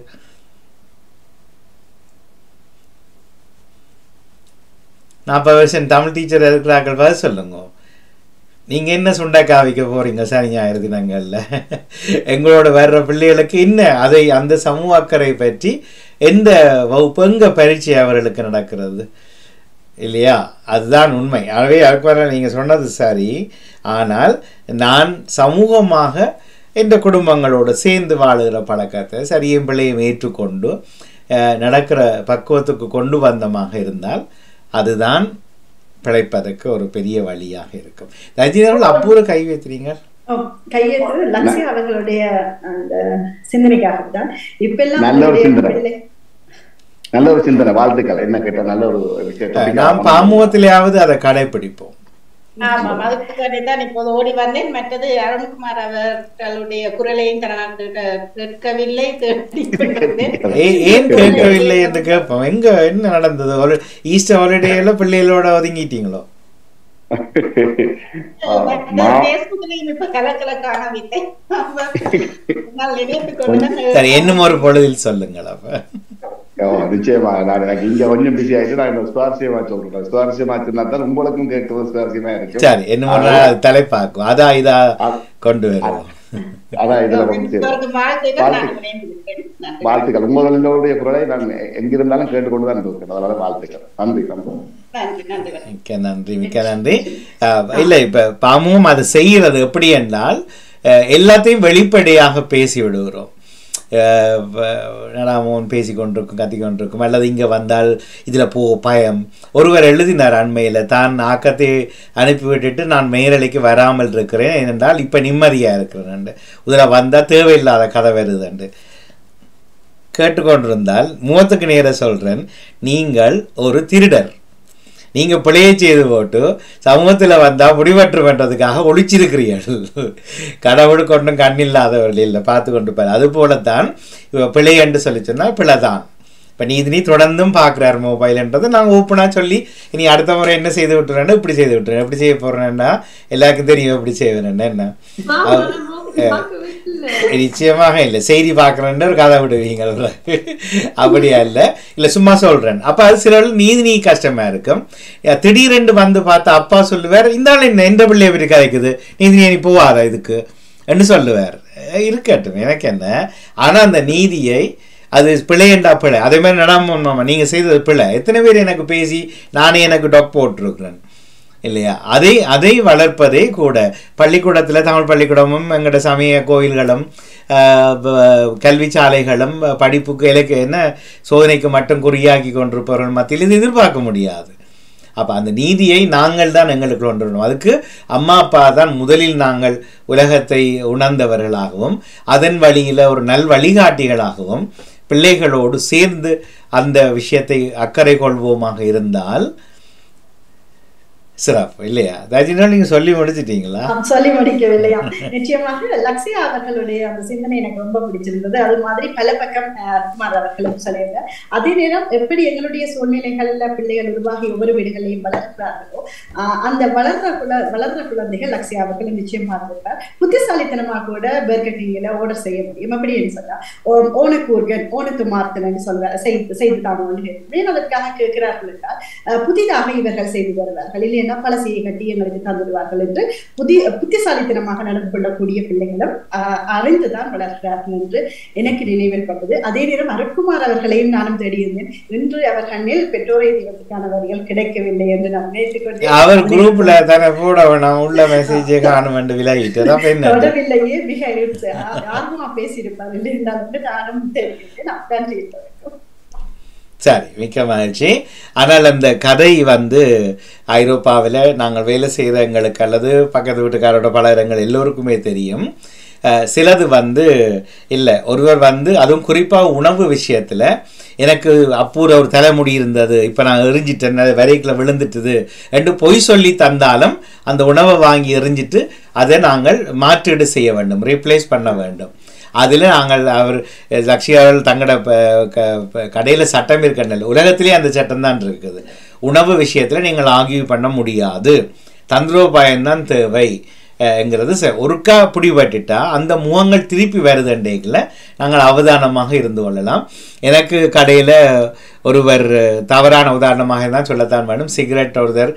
நாற்பது வருஷம் தமிழ் டீச்சர் இருக்கிறார்கள் பதில் சொல்லுங்க. நீங்கள் என்ன சுண்டைக்காய் வைக்க போகிறீங்க சனி ஞாயிறு தினங்களில்? எங்களோட வர்ற பிள்ளைகளுக்கு என்ன அதை அந்த சமூக அக்கறை பற்றி எந்த வகுப்பு எங்கே பரீட்சை அவர்களுக்கு நடக்கிறது இல்லையா? அதுதான் உண்மை. ஆகவே அதுக்கு நீங்கள் சொன்னது சரி. ஆனால் நான் சமூகமாக இந்த குடும்பங்களோடு சேர்ந்து வாழுகிற பழக்கத்தை சரியும் பிள்ளையும் ஏற்றுக்கொண்டு நடக்கிற பக்குவத்துக்கு கொண்டு வந்தமாக இருந்தால் அதுதான் பிழைப்பதற்கு ஒரு பெரிய வழியாக இருக்கும். ரஜினிகள் அப்பூர கை வைக்கிறீங்க. கையெழுத்து லட்சிய அவர்களுடைய அந்த சிந்தனைக்காக தான் இப்ப எல்லாம் நல்ல ஒரு சிந்தனை. வாழ்த்துக்கள். என்ன கேட்ட நல்ல ஒரு விஷயம். நாம் பாமுகத்திலேயாவது அதை கடைபிடிப்போம். ஆமாம், அதுக்காகத்தான் இப்போது ஓடி வந்தேன். மற்றது அருண்குமார் அவர்களுடைய குரலையும் நான் கேட்கவில்லை, ஏன் கேட்கவில்லை என்று கேட்போம். எங்க என்ன நடந்தது? ஒரு ஈஸ்டர் ஹாலிடேல பிள்ளைகளோட ஒதுங்கிட்டீங்களோ? சரி, இன்னும் ஒரு பொழுதில் சொல்லுங்கள். அப்ப நிச்சயமா நான் எனக்கு இங்க கொஞ்சம் பிஸி ஆயிட்டு நான் சுவாரஸ்யமா சொல்றேன். சுவாரஸ்யமா சொன்னாதான் உங்களுக்கும் கேட்கறது சுவாரஸ்யமா இருக்கு. சரி, என்ன தலைப்பாக்கும் அதான் இதா கொண்டு வருவோம். அதான் இதுல வாழ்த்துக்கள். உங்களுடைய குரலை நான் எங்கிருந்தாலும் கேட்டுக்கொண்டுதான் இருக்கிறேன். அதனால வாழ்த்துக்கள். நன்றி நன்றி மிக்க நன்றி மிக்க நன்றி. இல்ல இப்ப பாமும் அது செய்யறது எப்படி என்றால் எல்லாத்தையும் வெளிப்படையாக பேசி விடுகிறோம். நடாமோன் பேசி கொண்டிருக்கும் கத்தி கொண்டிருக்கும் அல்லது இங்கே வந்தால் இதில் போ பயம். ஒருவர் எழுதினார் அண்மையில், தான் ஆக்கத்தை அனுப்பிவிட்டுட்டு நான் மேரலைக்கு வராமல் இருக்கிறேன் ஏனென்றால் இப்போ நிம்மதியாக இருக்கிறேன், இதில் வந்தால் தேவையில்லாத கதை வருதுண்டு கேட்டுக்கொண்டிருந்தால் முகத்துக்கு நேர சொல்கிறேன், நீங்கள் ஒரு திருடர். நீங்கள் பிழையை செய்து போட்டு சமூகத்தில் வந்தால் முடிவற்று பண்ணுறதுக்காக ஒழிச்சிருக்கிறீர்கள். கடவுள் கொண்டும் கண்ணில்லாதவர்கள் இல்லை, பார்த்து கொண்டு பாரு. அதுபோலத்தான் இப்போ பிழை என்று சொல்லி சொன்னால் பிழை தான். இப்போ நீ இது நீ தொடர்ந்தும் பார்க்குறார் மொபைல்ன்றது நாங்கள் ஓப்பனாக சொல்லி இனி அடுத்த முறை என்ன செய்து விட்டுறேன்னா இப்படி செய்து விட்டுறேன், எப்படி செய்ய போகிறேன்னா எல்லாருக்கும் தெரியும் எப்படி செய்வேன் என்ன. நிச்சயமாக இல்லை, செய்தி பார்க்குறேன்னு ஒரு கதை விடுவீங்க, அப்படியா இல்லை இல்லை சும்மா சொல்கிறேன். அப்போ அது சில நீதி நீ கஷ்டமாக இருக்கும். திடீரென்று வந்து பார்த்தா அப்பா சொல்லுவார், இந்த ஆள் என்ன எந்த பிள்ளைய பற்றி கதைக்குது, நீதி நீ போவாத இதுக்கு என்று சொல்லுவார். இருக்கட்டும், எனக்கு என்ன. ஆனால் அந்த நீதியை அது பிழையண்டா பிழை, அதே மாதிரி நடாம நீங்கள் செய்தது பிழை. எத்தனை பேர் எனக்கு பேசி நானே எனக்கு டொக் போட்டிருக்கிறேன். இல்லையா? அதை அதை வளர்ப்பதே கூட பள்ளிக்கூடத்தில் தமிழ் பள்ளிக்கூடமும் எங்களோட சமய கோயில்களும் கல்வி சாலைகளும் படிப்புக்கு இலக்கு என்ன சோதனைக்கு மட்டும் குறியாக்கி கொண்டிருப்பவர்கள் மத்தியில் இது எதிர்பார்க்க முடியாது. அப்போ அந்த நீதியை நாங்கள் தான் எங்களுக்கு கொண்டு வரணும். அதுக்கு அம்மா அப்பா தான் முதலில் நாங்கள் உலகத்தை உணர்ந்தவர்களாகவும் அதன் வழியில் ஒரு நல் வழிகாட்டிகளாகவும் பிள்ளைகளோடு சேர்ந்து அந்த விஷயத்தை அக்கறை கொள்வோமாக இருந்தால் சிறப்பு இல்லையா? தஜினால் நீங்க சொல்லி முடிச்சிட்டீங்களா? சொல்லி முடிக்கவில்லையா? நிச்சயமாக லக்ஷயா அவர்களுடைய அந்த சிந்தனை எனக்கு ரொம்ப பிடிச்சிருந்தது. அது மாதிரி பல பக்கம் குமார் அவர்களும் சொல்லியிருந்தார். அதே நேரம் எப்படி எங்களுடைய சூழ்நிலைகள்ல பிள்ளைகள் உருவாகி ஒவ்வொரு வீடுகளையும் வளர்க்கிறார்களோ அந்த வளர்ற குழ வளர்ற குழந்தைகள் லக்ஷயா அவர்கள் நிச்சயமாக இருப்பார். புத்திசாலித்தனமாக கூட பெர்கட்டிங்கில ஆர்டர் செய்ய முடியும். அப்படின்னு சொன்னா ஓனக்கூர்கன் ஓனத்து மார்த்தன் சொல்ற செய்து செய்து தானோன்னு ஏன் அதற்காக கேட்கிறார்கள் என்றால் புதிதாக இவர்கள் செய்து வருவார்கள் இல்லையா? பழசையை கட்டி எங்களுக்கு தந்துடுவார்கள் என்று புதிய புத்திசாலித்தனமாக நடந்து கொள்ளக்கூடிய பிள்ளைகளும் அறிந்துதான் வளர்க்கிறார்கள் என்று எனக்கு நினைவில் பட்டது. அதே நேரம் அருட்குமார் அவர்களையும் நானும் தேடியிருந்தேன். இன்று அவர் கண்ணில் பெற்றோரை தெய்வத்துக்கான வரிகள் கிடைக்கவில்லை என்று நான் நினைத்துக் கொண்டேன். அவர் குரூப்ல தானே கூட நான் உள்ள மெசேஜே காணும் என்று விலகிட்டேன். தொடவில்லையே, மிக ஆர்வமா பேசியிருப்பார் இல்லை என்றால் நானும் தெரிவித்தேன். அப்பதான் செய்ய சரி, மிக்க மகிழ்ச்சி. ஆனால் அந்த கதை வந்து ஐரோப்பாவில் நாங்கள் வேலை செய்கிற எங்களுக்கு அல்லது பக்கத்து வீட்டுக்காரோட பலரங்கள் எல்லோருக்குமே தெரியும். சிலது வந்து இல்லை, ஒருவர் வந்து அதுவும் குறிப்பாக உணவு விஷயத்தில் எனக்கு அப்பூர ஒரு தலைமுடி இருந்தது, இப்போ நான் எரிஞ்சிட்டேன், வரைக்குள்ள விழுந்துட்டுது என்று பொய் சொல்லி தந்தாலும் அந்த உணவை வாங்கி எரிஞ்சிட்டு அதை நாங்கள் மாற்றீடு செய்ய வேண்டும், ரீப்ளேஸ் பண்ண வேண்டும். அதில் நாங்கள் அவர் லக்ஷயாவில் தங்களோட கடையில் சட்டம் இருக்கின்றன, உலகத்திலே அந்த சட்டம் தான் இருக்குது. உணவு விஷயத்தில் நீங்கள் ஆகிய பண்ண முடியாது, தந்திரோபாயம்தான் தேவை என்கிறது ஒருக்கா பிடிபட்டுட்டா அந்த முகங்கள் திருப்பி வருதுன்றேக்கில் நாங்கள் அவதானமாக இருந்து கொள்ளலாம். எனக்கு கடையில் ஒருவர் தவறான உதாரணமாக தான் சொல்லத்தான் வேணும். சிகரெட் ஒருத்தர்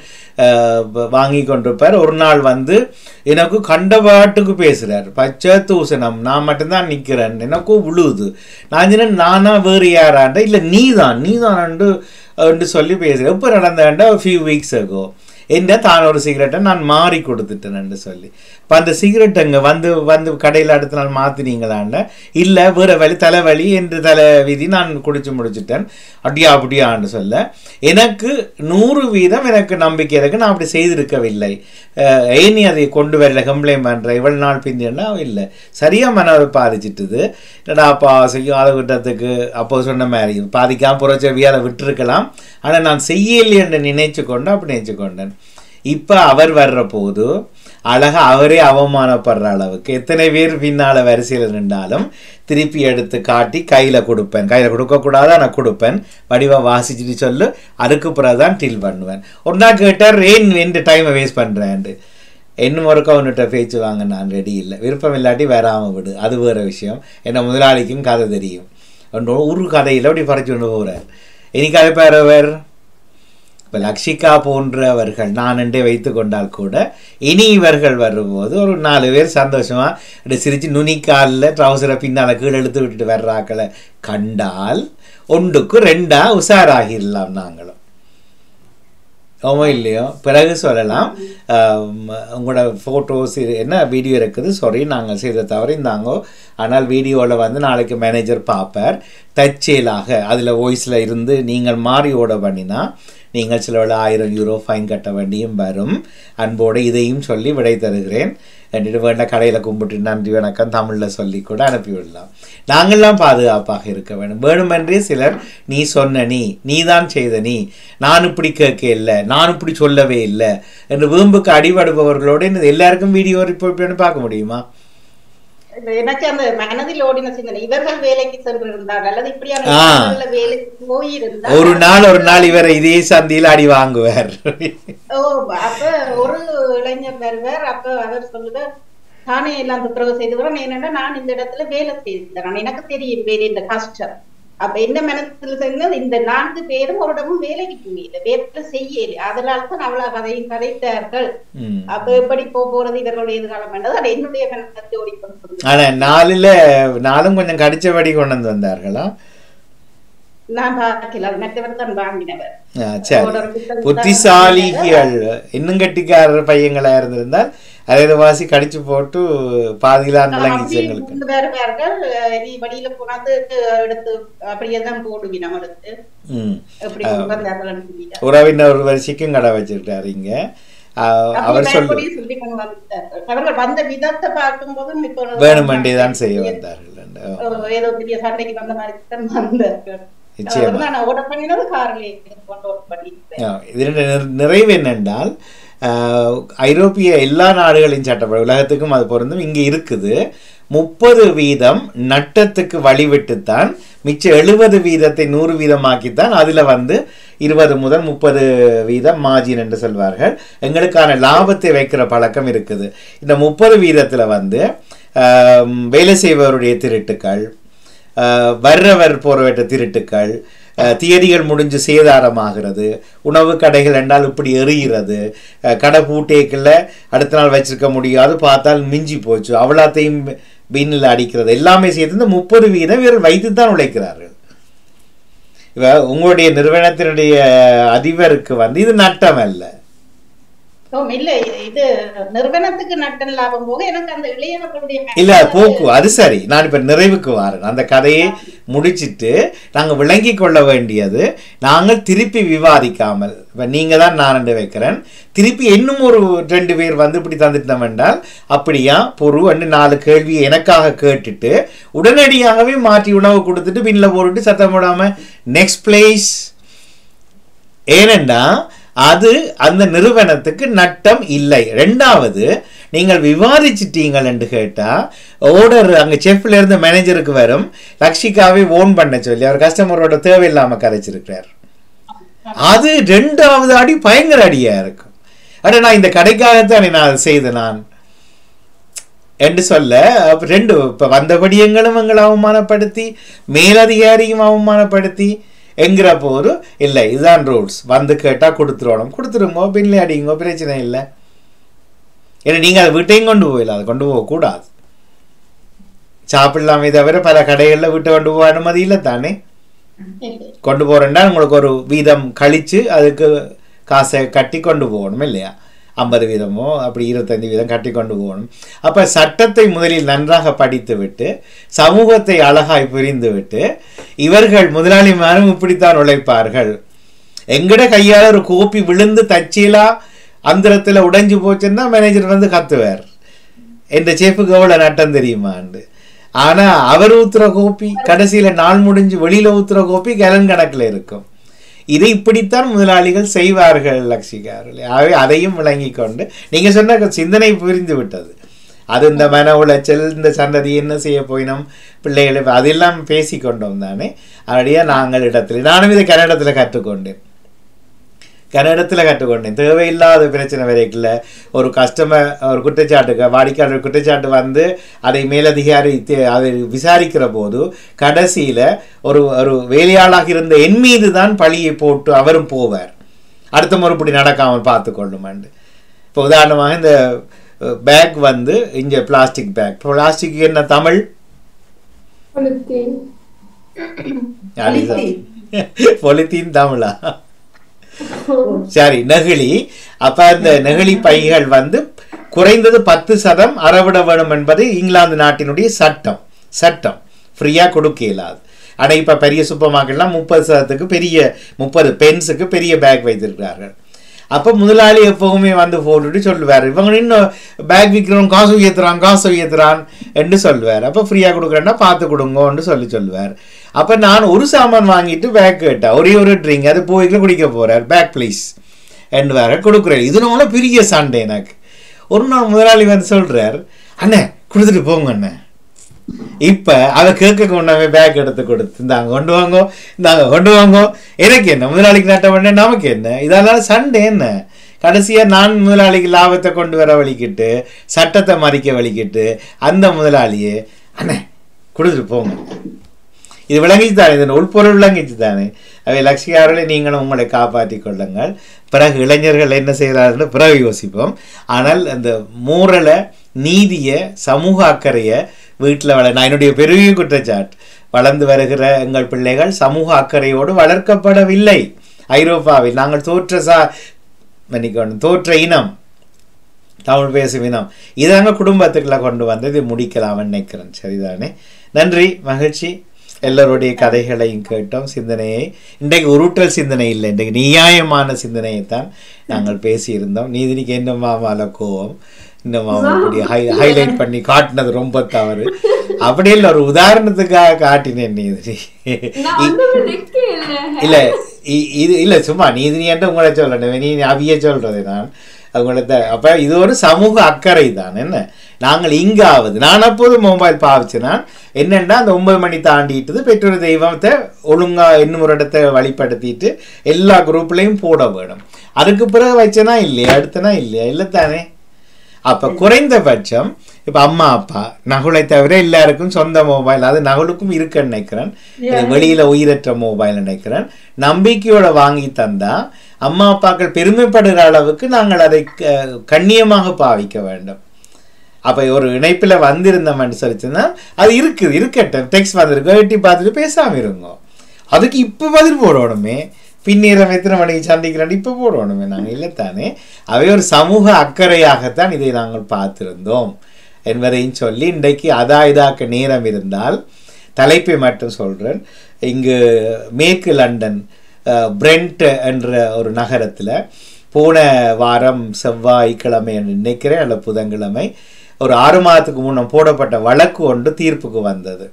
வாங்கி கொண்டிருப்பார். ஒரு நாள் வந்து எனக்கு கண்டபாட்டுக்கு பேசுகிறார், பச்சை தூசணம், நான் மட்டும்தான் நிற்கிறேன், எனக்கும் விழுவுது. நான் சொன்னேன் நானா வேறு யாராண்ட, இல்லை நீ தான் நீ தான் சொல்லி பேசுகிறேன். இப்போ நடந்தாண்டா ஃபியூ வீக்ஸ் ஆகோ என்ன தான் ஒரு சிகரெட்டை நான் மாறி கொடுத்துட்டேன்னு சொல்லி. இப்போ அந்த சிகரெட் அங்கே வந்து வந்து கடையில் அடுத்த நாள் மாற்றினீங்களாண்ட, இல்லை வேறு வழி தலைவலி என்று தலை விதி நான் குடிச்சு முடிச்சுட்டேன் அப்படியா அப்படியான்னு சொல்ல எனக்கு நூறு வீதம் எனக்கு நம்பிக்கை இருக்குது. நான் அப்படி செய்திருக்கவில்லை, ஏனி அதை கொண்டு வரல கம்ப்ளைண்ட் பண்ணுறேன் இவ்வளோ நாள் பின்னா இல்லை, சரியாக மனதை பாதிச்சிட்டுது. என்னடா அப்பா செய்யும் அதை விட்டத்துக்கு அப்போ சொன்ன மாதிரி பாதிக்காமல் புறச்சவியால் விட்டுருக்கலாம், ஆனால் நான் செய்யலை என்று நினைச்சு கொண்டு அப்படி நினைச்சு கொண்டேன். இப்போ அவர் வர்ற போது அழகாக அவரே அவமானப்படுற அளவுக்கு எத்தனை பேர் பின்னால் வரிசையில் நின்றாலும் திருப்பி எடுத்து காட்டி கையில் கொடுப்பேன், கையில் கொடுக்கக்கூடாது நான் கொடுப்பேன், வடிவாக வாசிச்சுட்டு சொல்லு, அதுக்கு பிறகு தான் டீல் பண்ணுவேன். ஒரு நாள் கேட்டார் ஏன் எந்த டைமை வேஸ்ட் பண்ணுறேன்ட்டு, இன்னும் ஒருக்க ஒன்றுட்ட பேச்சு வாங்க நான் ரெடி இல்லை, விருப்பம் இல்லாட்டி வராமல் விடு, அது வேறு விஷயம். என்ன முதலாளிக்கும் கதை தெரியும், ஒரு கதையில் அப்படி பறிச்சு கொண்டு போகிறார். இன்னைக்கு அதை பேர் வேறு இப்போ லக்ஷிகா போன்றவர்கள் நான் என்றே வைத்து கொண்டால் கூட இனி இவர்கள் வரும்போது ஒரு நாலு பேர் சந்தோஷமாக அப்படி சிரித்து நுனிக்காலில் ட்ரௌசரை பின்னால் கீழே இழுத்து விட்டுட்டு வர்றாக்களை கண்டால் ஒன்றுக்கு ரெண்டா உஷாராகிடலாம் நாங்களும். ஓமோ இல்லையோ பிறகு சொல்லலாம் உங்களோட ஃபோட்டோஸ் என்ன வீடியோ இருக்குது, சாரி நாங்கள் செய்த தவறு இருந்தாங்கோ, ஆனால் வீடியோவில் வந்து நாளைக்கு மேனேஜர் பார்ப்பார், தற்செயலாக அதில் வாய்ஸில் இருந்து நீங்கள் மாறி ஓட பண்ணினா நீங்கள் சில ஆயிரம் யூரோ ஃபைன் கட்ட வேண்டியும் வரும். அன்போடு இதையும் சொல்லி விடை தருகிறேன் என்று வேண்ட கடையில் கும்பிட்டு நன்றி வணக்கம் தமிழில் சொல்லி கூட அனுப்பிவிடலாம். நாங்கள்லாம் பாதுகாப்பாக இருக்க வேண்டும். வேணுமென்றே சிலர் நீ சொன்ன நீ நீ தான் செய்த நீ நான் இப்படி கேட்க இல்லை நான் இப்படி சொல்லவே இல்லை என்று வீம்புக்கு அடிபடுபவர்களோடு எல்லாருக்கும் வீடியோ ரிப்போர்ட் பண்ணி பார்க்க முடியுமா? எனக்கு அந்த மனதில் ஓடின சிந்தனை இவர்கள் வேலைக்கு சென்றிருந்தார் அல்லது இப்படியான வேலைக்கு போயிருந்தார் ஒரு நாள் ஒரு நாள் இவரை இதே சந்தியில் அடி வாங்குவார். ஓ அப்ப ஒரு இளைஞர் வருவார், அப்ப அவர் சொல்லுவார் தானே எல்லாம் துப்புரவு செய்து வரேன், என்னன்னா நான் இந்த இடத்துல வேலை செய்தேன், எனக்கு தெரியும் வேலை இந்த கஷ்டம். அப்ப என்ன மனசுல சொன்னது இந்த நான்கு பேரும் ஒரு இடமும் வேலைக்கு போகல, வேலை செய்யல, அதனால்தான் அவ்வளவு கதையும் கதைத்தார்கள். அப்ப எப்படி போறது இவர்களுடைய எதிர்காலம் என்றது அது என்னுடைய மனத்தை ஓடிக்கொண்டு ஆனா நாலுல நாலும் கொஞ்சம் கடிச்சபடி கொண்டு வந்து வந்தார்களா? நான் பார்க்கல, மற்றவர் தான் வாங்கினவர். சரி, புத்திசாலிகள் இன்னும் கட்டிக்காரர் பையங்களா இருந்திருந்தால் அதை வாசி கடிச்சு போட்டு பாதியிலான் விளங்கிச்சு எங்களுக்கு. வருவார்கள், நீ வழியில போனாது எடுத்து அப்படியே தான் போடுவி நம்ம எடுத்து. உறவினர் ஒருவர் சிக்கன் கடை வச்சிருக்காரு இங்க. அவர் சொல்லி வந்த விதத்தை பார்க்கும் போது வேணுமெண்டே தான் செய்ய வந்தார்கள். ஏதோ பெரிய சண்டைக்கு வந்த மாதிரி தான் வந்தார்கள். நிறைவு என்னென்றால் ஐரோப்பிய எல்லா நாடுகளின் சட்டப்படி உலகத்துக்கும் அது பொருந்தும் இங்கே இருக்குது. முப்பது வீதம் நட்டத்துக்கு வழிவிட்டுத்தான் மிச்சம் எழுபது வீதத்தை நூறு வீதமாக்கித்தான் அதில் வந்து இருபது முதல் முப்பது வீதம் மார்ஜின் என்று சொல்வார்கள். எங்களுக்கான லாபத்தை வைக்கிற பழக்கம் இருக்குது. இந்த முப்பது வீதத்தில் வந்து வேலை செய்பவருடைய திருட்டுக்கள், வர்றவர் போறவற்ற திருட்டுக்கள், தியரிகள் முடிஞ்சு சேதாரமாகிறது, உணவு கடைகள் என்றால் இப்படி எறிகிறது, கடை பூட்டேக்கில் அடுத்த நாள் வச்சிருக்க முடியாது, பார்த்தால் மிஞ்சி போச்சு, அவ்வளோத்தையும் பின்னில் அடிக்கிறது, எல்லாமே சேர்த்து இந்த முப்பது வீதம் இவர்கள் வைத்துத்தான் உழைக்கிறார்கள். இவ உங்களுடைய நிறுவனத்தினுடைய அதிபருக்கு வந்து இது நட்டம் அல்ல. இல்ல, இது நிறுவனத்துக்கு நட்டம் லாபம் போக எனக்கு அந்த இளையவர்களுடைய இல்ல போக்கு அது சரி. நான் இப்ப நிறைவுக்கு வரேன். அந்த கதையை முடிச்சிட்டு நாங்க விளங்கி கொள்ள வேண்டியது, நாங்கள் திருப்பி விவாதிக்காமல் இப்ப நீங்க தான் நான் ரெண்டு வைக்கிறேன், திருப்பி இன்னும் ஒரு ரெண்டு பேர் வந்து இப்படி தந்துட்டோம் என்றால் அப்படியா பொறு அண்டு நாலு கேள்வி எனக்காக கேட்டுட்டு உடனடியாகவே மாற்றி உணவு கொடுத்துட்டு பின்ல போட்டுட்டு சத்தம் போடாம நெக்ஸ்ட் பிளேஸ். ஏனென்றா அது அந்த நிறுவனத்துக்கு நட்டம் இல்லை. ரெண்டாவது, நீங்கள் விவாதிச்சிட்டீங்கள் என்று கேட்டால் ஓர்டர் அங்கே செஃப்ல இருந்து மேனேஜருக்கு வரும், லக்ஷிகாவை ஓன் பண்ண சொல்லி அவர் கஸ்டமரோட தேவையில்லாமல் கரைச்சிருக்கிறார். அது ரெண்டாவது அடி பயங்கர அடியா இருக்கும். அட நான் இந்த கடைக்காகத்தான் நான் அதை செய்தேன் நான் என்று சொல்ல ரெண்டு இப்போ வந்தபடியங்களும் எங்களை அவமானப்படுத்தி மேலதிகாரியும் அவமானப்படுத்தி என்கிற போது இல்லை, இதுதான் ரூல்ஸ், வந்து கேட்டால் கொடுத்துருவோம், கொடுத்துருங்கோ, பின்லே அடிங்கோ, பிரச்சனை இல்லை. ஏன்னா நீங்கள் அதை வீட்டையும் கொண்டு போயிடலாம், அதை கொண்டு போகக்கூடாது. சாப்பிடலாமே தவிர பல கடைகளில் வீட்டை கொண்டு போக அனுமதி இல்லை தானே. கொண்டு போகிறேன்னா உங்களுக்கு ஒரு வீதம் கழித்து அதுக்கு காசை கட்டி கொண்டு போகணும் இல்லையா, ஐம்பது வீதமோ அப்படி இருபத்தஞ்சு வீதம் கட்டி கொண்டு போகணும். அப்போ சட்டத்தை முதலில் நன்றாக படித்து விட்டு சமூகத்தை அழகாய் புரிந்து விட்டு இவர்கள் முதலாளிமாரும் இப்படித்தான் உழைப்பார்கள். எங்கட கையால் ஒரு கோப்பி விழுந்து தச்சிலா அந்தரத்தில் உடைஞ்சு போச்சுன்னா மேனேஜர் வந்து கத்துவார், இந்த சேஃபுக்கு எவ்வளோ நட்டம் தெரியுமாண்டு. ஆனால் அவர் ஊத்துற கோப்பி கடைசியில் நாள் முடிஞ்சு வெளியில் ஊத்துற கோப்பி கேலன் கணக்கில் இருக்கும். இதை இப்படித்தான் முதலாளிகள் செய்வார்கள் லக்ஷிகார்கள். ஆகவே அதையும் விளங்கி கொண்டு நீங்கள் சொன்ன சிந்தனை புரிந்து விட்டது. அது இந்த மன உளைச்சல், இந்த சந்ததி என்ன செய்ய போயினோம் பிள்ளைகளை அதெல்லாம் பேசி கொண்டோம் தானே. அப்படியே நாங்கள் இடத்துல நானும் இதை கன்னடத்தில் கற்றுக்கொண்டேன் கன்னடத்தில் கற்றுக்கொண்டேன் தேவையில்லாத பிரச்சனை வரைக்குள்ள ஒரு கஸ்டமர் ஒரு குற்றச்சாட்டுக்கு வாடிக்கையாளர் குற்றச்சாட்டு வந்து அதை மேலதிகாரி அதை விசாரிக்கிற போது கடைசியில் ஒரு ஒரு வேலையாளாக இருந்த என் மீது தான் பழியை போட்டு அவரும் போவார், அடுத்த முறைப்படி நடக்காமல் பார்த்து கொள்ளுமாண்டு. இப்போ உதாரணமாக இந்த பேக் வந்து இங்கே பிளாஸ்டிக் பேக், பிளாஸ்டிக் என்ன தமிழ்? பொலித்தீன் தமிழா? சரி, நெகிழி. அப்ப அந்த நெகிழி பைகள் வந்து குறைந்தது பத்து சதம் அறவிட வேணும் என்பது இங்கிலாந்து நாட்டினுடைய சட்டம். சட்டம் ஃப்ரீயா கொடுக்க இயலாது. ஆனால் இப்ப பெரிய சூப்பர் மார்க்கெட்லாம் முப்பது சதத்துக்கு பெரிய முப்பது பென்ஸுக்கு பெரிய பேக் வைத்திருக்கிறார்கள். அப்போ முதலாளி எப்பவுமே வந்து போட்டுட்டு சொல்லுவார், இவங்க இன்னும் பேக் விற்கிறவங்க காசு உயர்த்துறான் காசு உயர்த்துறான் என்று சொல்லுவார். அப்போ ஃப்ரீயாக கொடுக்குறேன்னா பார்த்து கொடுங்கன்னு சொல்லி சொல்லுவார். அப்போ நான் ஒரு சாமான் வாங்கிட்டு பேக் கேட்டேன், ஒரே ஒரு ட்ரிங்க், அது போய்க்கு குடிக்க போகிறார், பேக் ப்ளீஸ் என்று வேற கொடுக்குறேன். இதனால பெரிய சண்டை எனக்கு. ஒரு நாள் முதலாளி வந்து சொல்கிறார், அண்ணே கொடுத்துட்டு போங்க அண்ணே. இப்போ அதை கேட்க கொண்டாவே பேக் எடுத்து கொடுத்து இந்தாங்க கொண்டு வாங்கோ இந்தாங்க கொண்டு வாங்கோ. எனக்கு என்ன முதலாளிக்கு நட்டம் பண்ண நமக்கு என்ன, இதனால சண்டை என்ன? கடைசியாக நான் முதலாளிக்கு லாபத்தை கொண்டு வர வலிக்கிட்டு சட்டத்தை மறிக்க வலிக்கிட்டு அந்த முதலாளியே அண்ணே கொடுத்துட்டு போங்க. இது விளங்கிச்சு தானே, இதன் உள்பொருள் விளங்கிச்சு தானே. அவை லட்சியாரர்களை நீங்களும் உங்களை காப்பாற்றி கொள்ளுங்கள். பிறகு இளைஞர்கள் என்ன செய்கிறார்கள் பிறகு யோசிப்போம். ஆனால் அந்த மூரலை நீதியை சமூக அக்கறையை வீட்டில் வள நான் என்னுடைய பெரிய குற்றச்சாட்டு வளர்ந்து வருகிற எங்கள் பிள்ளைகள் சமூக அக்கறையோடு வளர்க்கப்படவில்லை. ஐரோப்பாவில் நாங்கள் தோற்ற சா மன்னிக்கணும் தோற்ற இனம், தமிழ் பேசும் இனம். இதாங்க குடும்பத்துக்குள்ள கொண்டு வந்து இது முடிக்கலாம்னு நினைக்கிறேன். சரிதானே? நன்றி, மகிழ்ச்சி. எல்லோருடைய கதைகளையும் கேட்டோம், சிந்தனையை. இன்றைக்கு உருட்டல் சிந்தனை இல்லை, இன்றைக்கு நியாயமான சிந்தனையைத்தான் நாங்கள் பேசியிருந்தோம். நீதினிக்கு என்ன மாமால கோவம், இந்த மாமா இப்படி ஹை ஹைலைட் பண்ணி காட்டினது ரொம்ப தவறு. அப்படி இல்லை, ஒரு உதாரணத்துக்காக காட்டினேன் நீதினி. இல்ல இது இல்ல சும்மா நீதினி என்று உங்களை சொல்லணும், நீ அவிய சொல்றது நான் அவங்கள. அப்ப இது ஒரு சமூக அக்கறை தான். என்ன நாங்கள் இங்காவது நான் அப்போது மொபைல் பாவிச்சுனா என்னன்னா அந்த ஒன்பது மணி தாண்டிட்டு பெற்றோர் தெய்வத்தை ஒழுங்கா இன்னும் ஒரு இடத்தை வழிபடுத்திட்டு எல்லா குரூப்லையும் போட வேணும். அதுக்கு பிறகு வச்சனா இல்லையா, அடுத்தனா இல்லையா, இல்லைத்தானே? அப்ப குறைந்தபட்சம் இப்ப அம்மா அப்பா நகுலை தவிர எல்லாருக்கும் சொந்த மொபைல், அது நகுலுக்கும் இருக்குன்னு நினைக்கிறேன், வெளியில உயிரற்ற மொபைல் நினைக்கிறேன். நம்பிக்கையோட வாங்கி தந்தா அம்மா அப்பாக்கள் பெருமைப்படுகிற அளவுக்கு நாங்கள் அதை கண்ணியமாக பாவிக்க வேண்டும். அப்ப ஒரு இணைப்புல வந்திருந்தோம்னு சொல்லிச்சுன்னா அது இருக்குது, இருக்கட்டும், டெக்ஸ்ட் வந்திருக்கோம், எட்டி பார்த்துட்டு பேசாம இருங்க. அதுக்கு இப்ப பதில் போடணுமே, பின்னீரம் எத்தனை மணிக்கு சந்திக்கிறோம் இப்ப போடணுமே நாங்கள், இல்லைத்தானே? அவை ஒரு சமூக அக்கறையாகத்தான் இதை நாங்கள் பார்த்திருந்தோம் என்பதையும் சொல்லி இன்றைக்கு அதா இதாக்க நேரம் இருந்தால் தலைப்பை மட்டும் சொல்றேன். இங்கு மேற்கு லண்டன் பிரெண்ட் என்ற ஒரு நகரத்துல போன வாரம் செவ்வாய்க்கிழமை என்று நினைக்கிறேன், அல்ல புதன்கிழமை, ஒரு ஆறு மாதத்துக்கு முன்ன போடப்பட்ட வழக்கு ஒன்று தீர்ப்புக்கு வந்தது.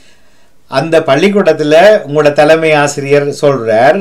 அந்த பள்ளிக்கூடத்துல உங்களோட தலைமை ஆசிரியர் சொல்றார்,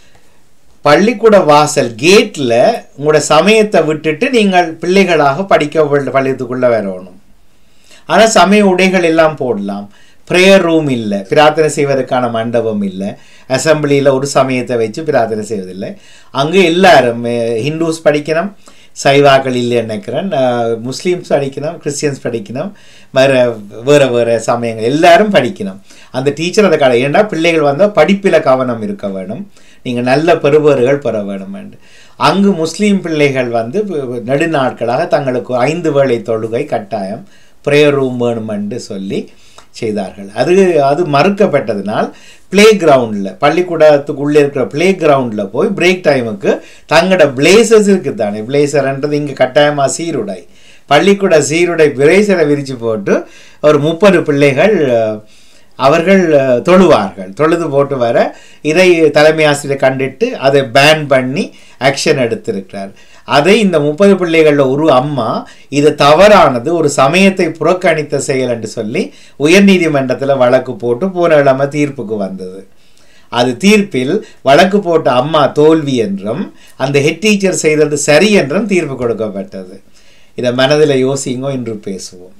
பள்ளிக்கூட வாசல் கேட்ல உங்களோட சமயத்தை விட்டுட்டு நீங்கள் பிள்ளைகளாக படிக்க பள்ளியத்துக்குள்ள வரணும். ஆனா சமய உடைகள் எல்லாம் போடலாம். ப்ரேயர் ரூம் இல்லை, பிரார்த்தனை செய்வதற்கான மண்டபம் இல்லை, அசம்பிளியில் ஒரு சமயத்தை வச்சு பிரார்த்தனை செய்வதில்லை. அங்கே எல்லாரும் ஹிந்துஸ் படிக்கணும், சைவாக்கள் இல்லைன்னு நினைக்கிறேன், முஸ்லீம்ஸ் படிக்கணும், கிறிஸ்டியன்ஸ் படிக்கணும், வேறு வேறு வேறு சமயங்கள் எல்லாரும் படிக்கணும். அந்த டீச்சர் அதை கடை ஏன்னா பிள்ளைகள் வந்தால் படிப்பில் கவனம் இருக்க வேணும், நீங்கள் நல்ல பெறுபவர்கள் பெற வேணும் என்று. அங்கு முஸ்லீம் பிள்ளைகள் வந்து நெடுநாட்களாக தங்களுக்கு ஐந்து வேளை தொழுகை கட்டாயம், ப்ரேயர் ரூம் வேணும் என்று சொல்லி செய்தார்கள். அது அது மறுக்கப்பட்டதுனால் பிளே கிரவுண்டில், பள்ளிக்கூடத்துக்குள்ளே இருக்கிற பிளே கிரவுண்டில் போய் பிரேக் டைமுக்கு தங்களோட பிளேசர்ஸ் இருக்குது தானே, பிளேசர்ன்றது இங்கே கட்டாயமாக சீருடை, பள்ளிக்கூட சீருடை பிரேசரை விரித்து போட்டு ஒரு முப்பது பிள்ளைகள் அவர்கள் தொழுவார்கள். தொழுது போட்டு வர இதை தலைமை ஆசிரியர் கண்டிட்டு அதை பேன் பண்ணி ஆக்ஷன் எடுத்திருக்கிறார். அதை இந்த முப்பது பிள்ளைகளில் ஒரு அம்மா இது தவறானது, ஒரு சமயத்தை புறக்கணித்த செயல் என்று சொல்லி உயர்நீதிமன்றத்தில் வழக்கு போட்டு போன இளம தீர்ப்புக்கு வந்தது. அது தீர்ப்பில் வழக்கு போட்ட அம்மா தோல்வி என்றும் அந்த ஹெட் டீச்சர் செய்தது சரி என்றும் தீர்ப்பு கொடுக்கப்பட்டது. இதை மனதில் யோசிங்கோ என்று பேசுவோம்.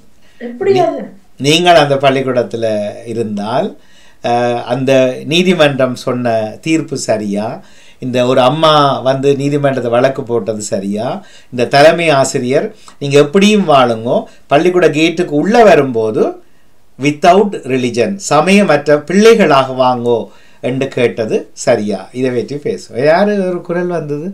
நீங்கள் அந்த பள்ளிக்கூடத்தில் இருந்தால் அந்த நீதிமன்றம் சொன்ன தீர்ப்பு சரியா, இந்த ஒரு அம்மா வந்து நீதிமன்றத்தை வழக்கு போட்டது சரியா, இந்த தலைமை ஆசிரியர் நீங்கள் எப்படியும் வாழுங்கோ, பள்ளிக்கூட கேட்டுக்கு உள்ளே வரும்போது வித்தவுட் ரிலிஜன் சமயமற்ற பிள்ளைகளாக வாங்கோ என்று கேட்டது சரியா, இதை பற்றி பேசுவோம். யாரு ஒரு குரல் வந்தது,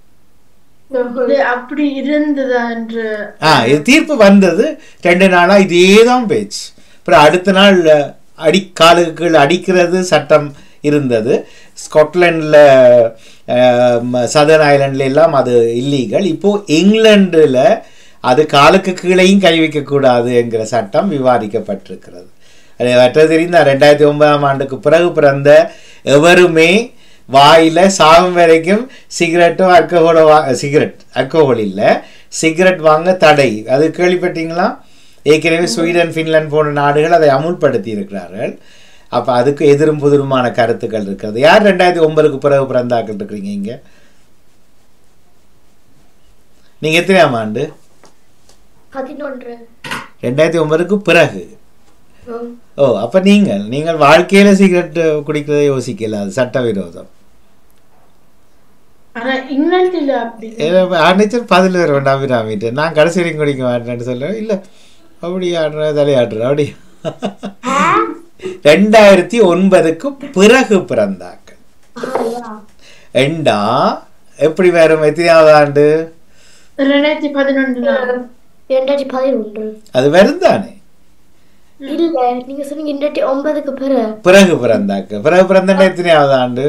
அப்படி இருந்ததா என்று இது தீர்ப்பு வந்தது. ரெண்டு நாளா இதேதான் பேச்சு. அப்புறம் அடுத்த நாள் அடி காலுக்கு அடிக்கிறது சட்டம் இருந்தது. ஸ்காட்லாண்டில், சதர்ன் ஐலாண்டில் எல்லாம் அது இல்லீகல். இப்போது இங்கிலாண்டில் அது காலுக்கு கீழேயும் கை வைக்கக்கூடாது என்கிற சட்டம் விவாதிக்கப்பட்டிருக்கிறது. அது மற்ற தெரிந்தால் ரெண்டாயிரத்தி ஒன்பதாம் ஆண்டுக்கு பிறகு பிறந்த எவருமே வாயில் சாகும் வரைக்கும் சிகரெட்டும் அல்கஹோலோ வா சிகரெட் அல்கஹோல் இல்லை சிகரெட் வாங்க தடை. அது கேள்விப்பட்டீங்களா? ஏற்கனவே ஸ்வீடன், ஃபின்லாந்து போன்ற நாடுகள் அதை அமுல்படுத்தி இருக்கிறார்கள். அப்போ அதுக்கு எதிரும் புதிருமான கருத்துக்கள் இருக்கிறது. யார் ரெண்டாயிரத்தி ஒன்பதுக்கு பிறகு பிறந்தாக்கள் இருக்கிறீங்க இங்கே? நீங்க எத்தனையாம் ஆண்டு? ரெண்டாயிரத்தி ஒன்பதுக்கு பிறகு. ஓ, அப்ப நீங்கள் நீங்கள் வாழ்க்கையில சிகரெட் குடிக்கிறத யோசிக்கல, அது சட்டவிரோதம். பதில் வேற வேண்டாம் விராமிட்டு நான் கடைசி வரைக்கும் குடிக்க மாட்டேன்னு சொல்ல இல்லை, அப்படி ஆடுற தலையாடுற அப்படி. ரெண்டாயிரத்தி ஒன்பதுக்கு பிறகு பிறந்தாக்கள். ரெண்டா எப்படி வேற எத்தனையாவது ஆண்டு? ரெண்டாயிரத்தி பதினொன்று. அது வருந்தானே. இல்ல நீங்க சொன்னீங்க ரெண்டாயிரத்தி ஒன்பதுக்கு பிறகு பிறகு பிறந்தாக்க பிறகு பிறந்த எத்தனையாவது ஆண்டு?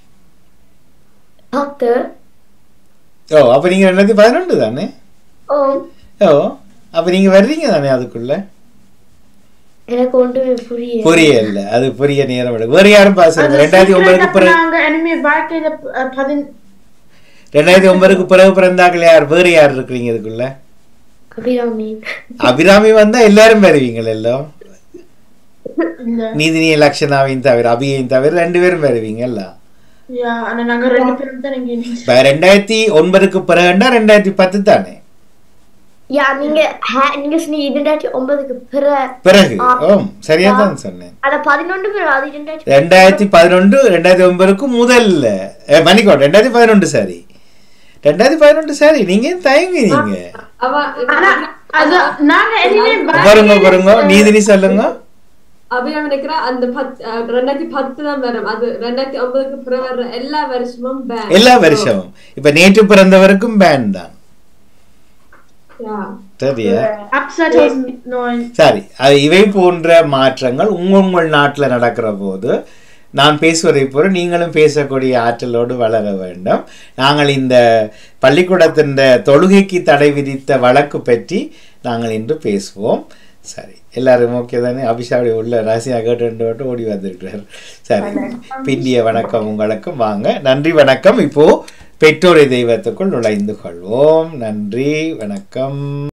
பத்து. ஓ அப்ப நீங்க ரெண்டாயிரத்தி பதினொன்று தானே? ஓ ஓ அப்ப நீங்க வர்றீங்க தானே அதுக்குள்ள? எனக்கு ஒன்றுமே புரியல. புரியல, அது புரிய நேரம் எடுக்கும். வேற யாரும் பாசுங்க ரெண்டாயிரத்தி ஒன்பதுக்கு பிறகு ரெண்டாயிரத்தி ஒன்பதுக்கு பிறகு பிறந்தாக்கள் யார்? வேற யார் இருக்கிறீங்க இதுக்குள்ள? அபிராமி. அபிராமி வந்தா எல்லாரும் வருவீங்கள் எல்லாம். நீதினி லட்சணாவையும் தவிர அபியையும் தவிர ரெண்டு பேரும் வருவீங்க எல்லாம். ரெண்டாயிரத்தி ஒன்பதுக்கு பிறகுண்டா ரெண்டாயிரத்தி பத்து தானே? யா நீங்க நீங்க சொன்னீங்க ரெண்டாயிரத்தி ஒன்பதுக்கு பிறகு. ஓம் சரியா தான் சொன்னேன். அத பதினொன்று பிறகு அது ரெண்டாயிரத்தி பதினொன்று ரெண்டாயிரத்தி ஒன்பதுக்கு முதல்ல மணிக்கோ ரெண்டாயிரத்தி பதினொன்று சரி ரெண்டாயிரத்தி பதினொன்று சரி. நீங்க தயங்குறீங்க. பாருங்க பாருங்க நீதினி சொல்லுங்க. அபிராமி நினைக்கிற அந்த ரெண்டாயிரத்தி பத்து தான் வரும். அது ரெண்டாயிரத்தி ஒன்பதுக்கு பிறகு வர்ற எல்லா வருஷமும் பேன். எல்லா வருஷமும் இப்ப நேற்று பிறந்தவருக்கும் பேன் தான். சரியா? சரி, இவை போன்ற மாற்றங்கள் உங்க உங்கள் நாட்டுல நடக்கிற போது நான் பேசுவதை போல நீங்களும் பேசக்கூடிய ஆற்றலோடு வளர வேண்டும். நாங்கள் இந்த பள்ளிக்கூடத்தின் தொழுகைக்கு தடை விதித்த வழக்கு பற்றி நாங்கள் இன்று பேசுவோம். சரி, எல்லாரும் ஓகே தானே? அபிஷாவுடைய உள்ள ரகசியா கேட்டு ஓடி வந்திருக்கிறார். சரி, பிந்திய வணக்கம் உங்களுக்கும். வாங்க, நன்றி வணக்கம். இப்போ பெற்றோரை தெய்வத்துக்குள் நுழைந்து கொள்வோம். நன்றி வணக்கம்.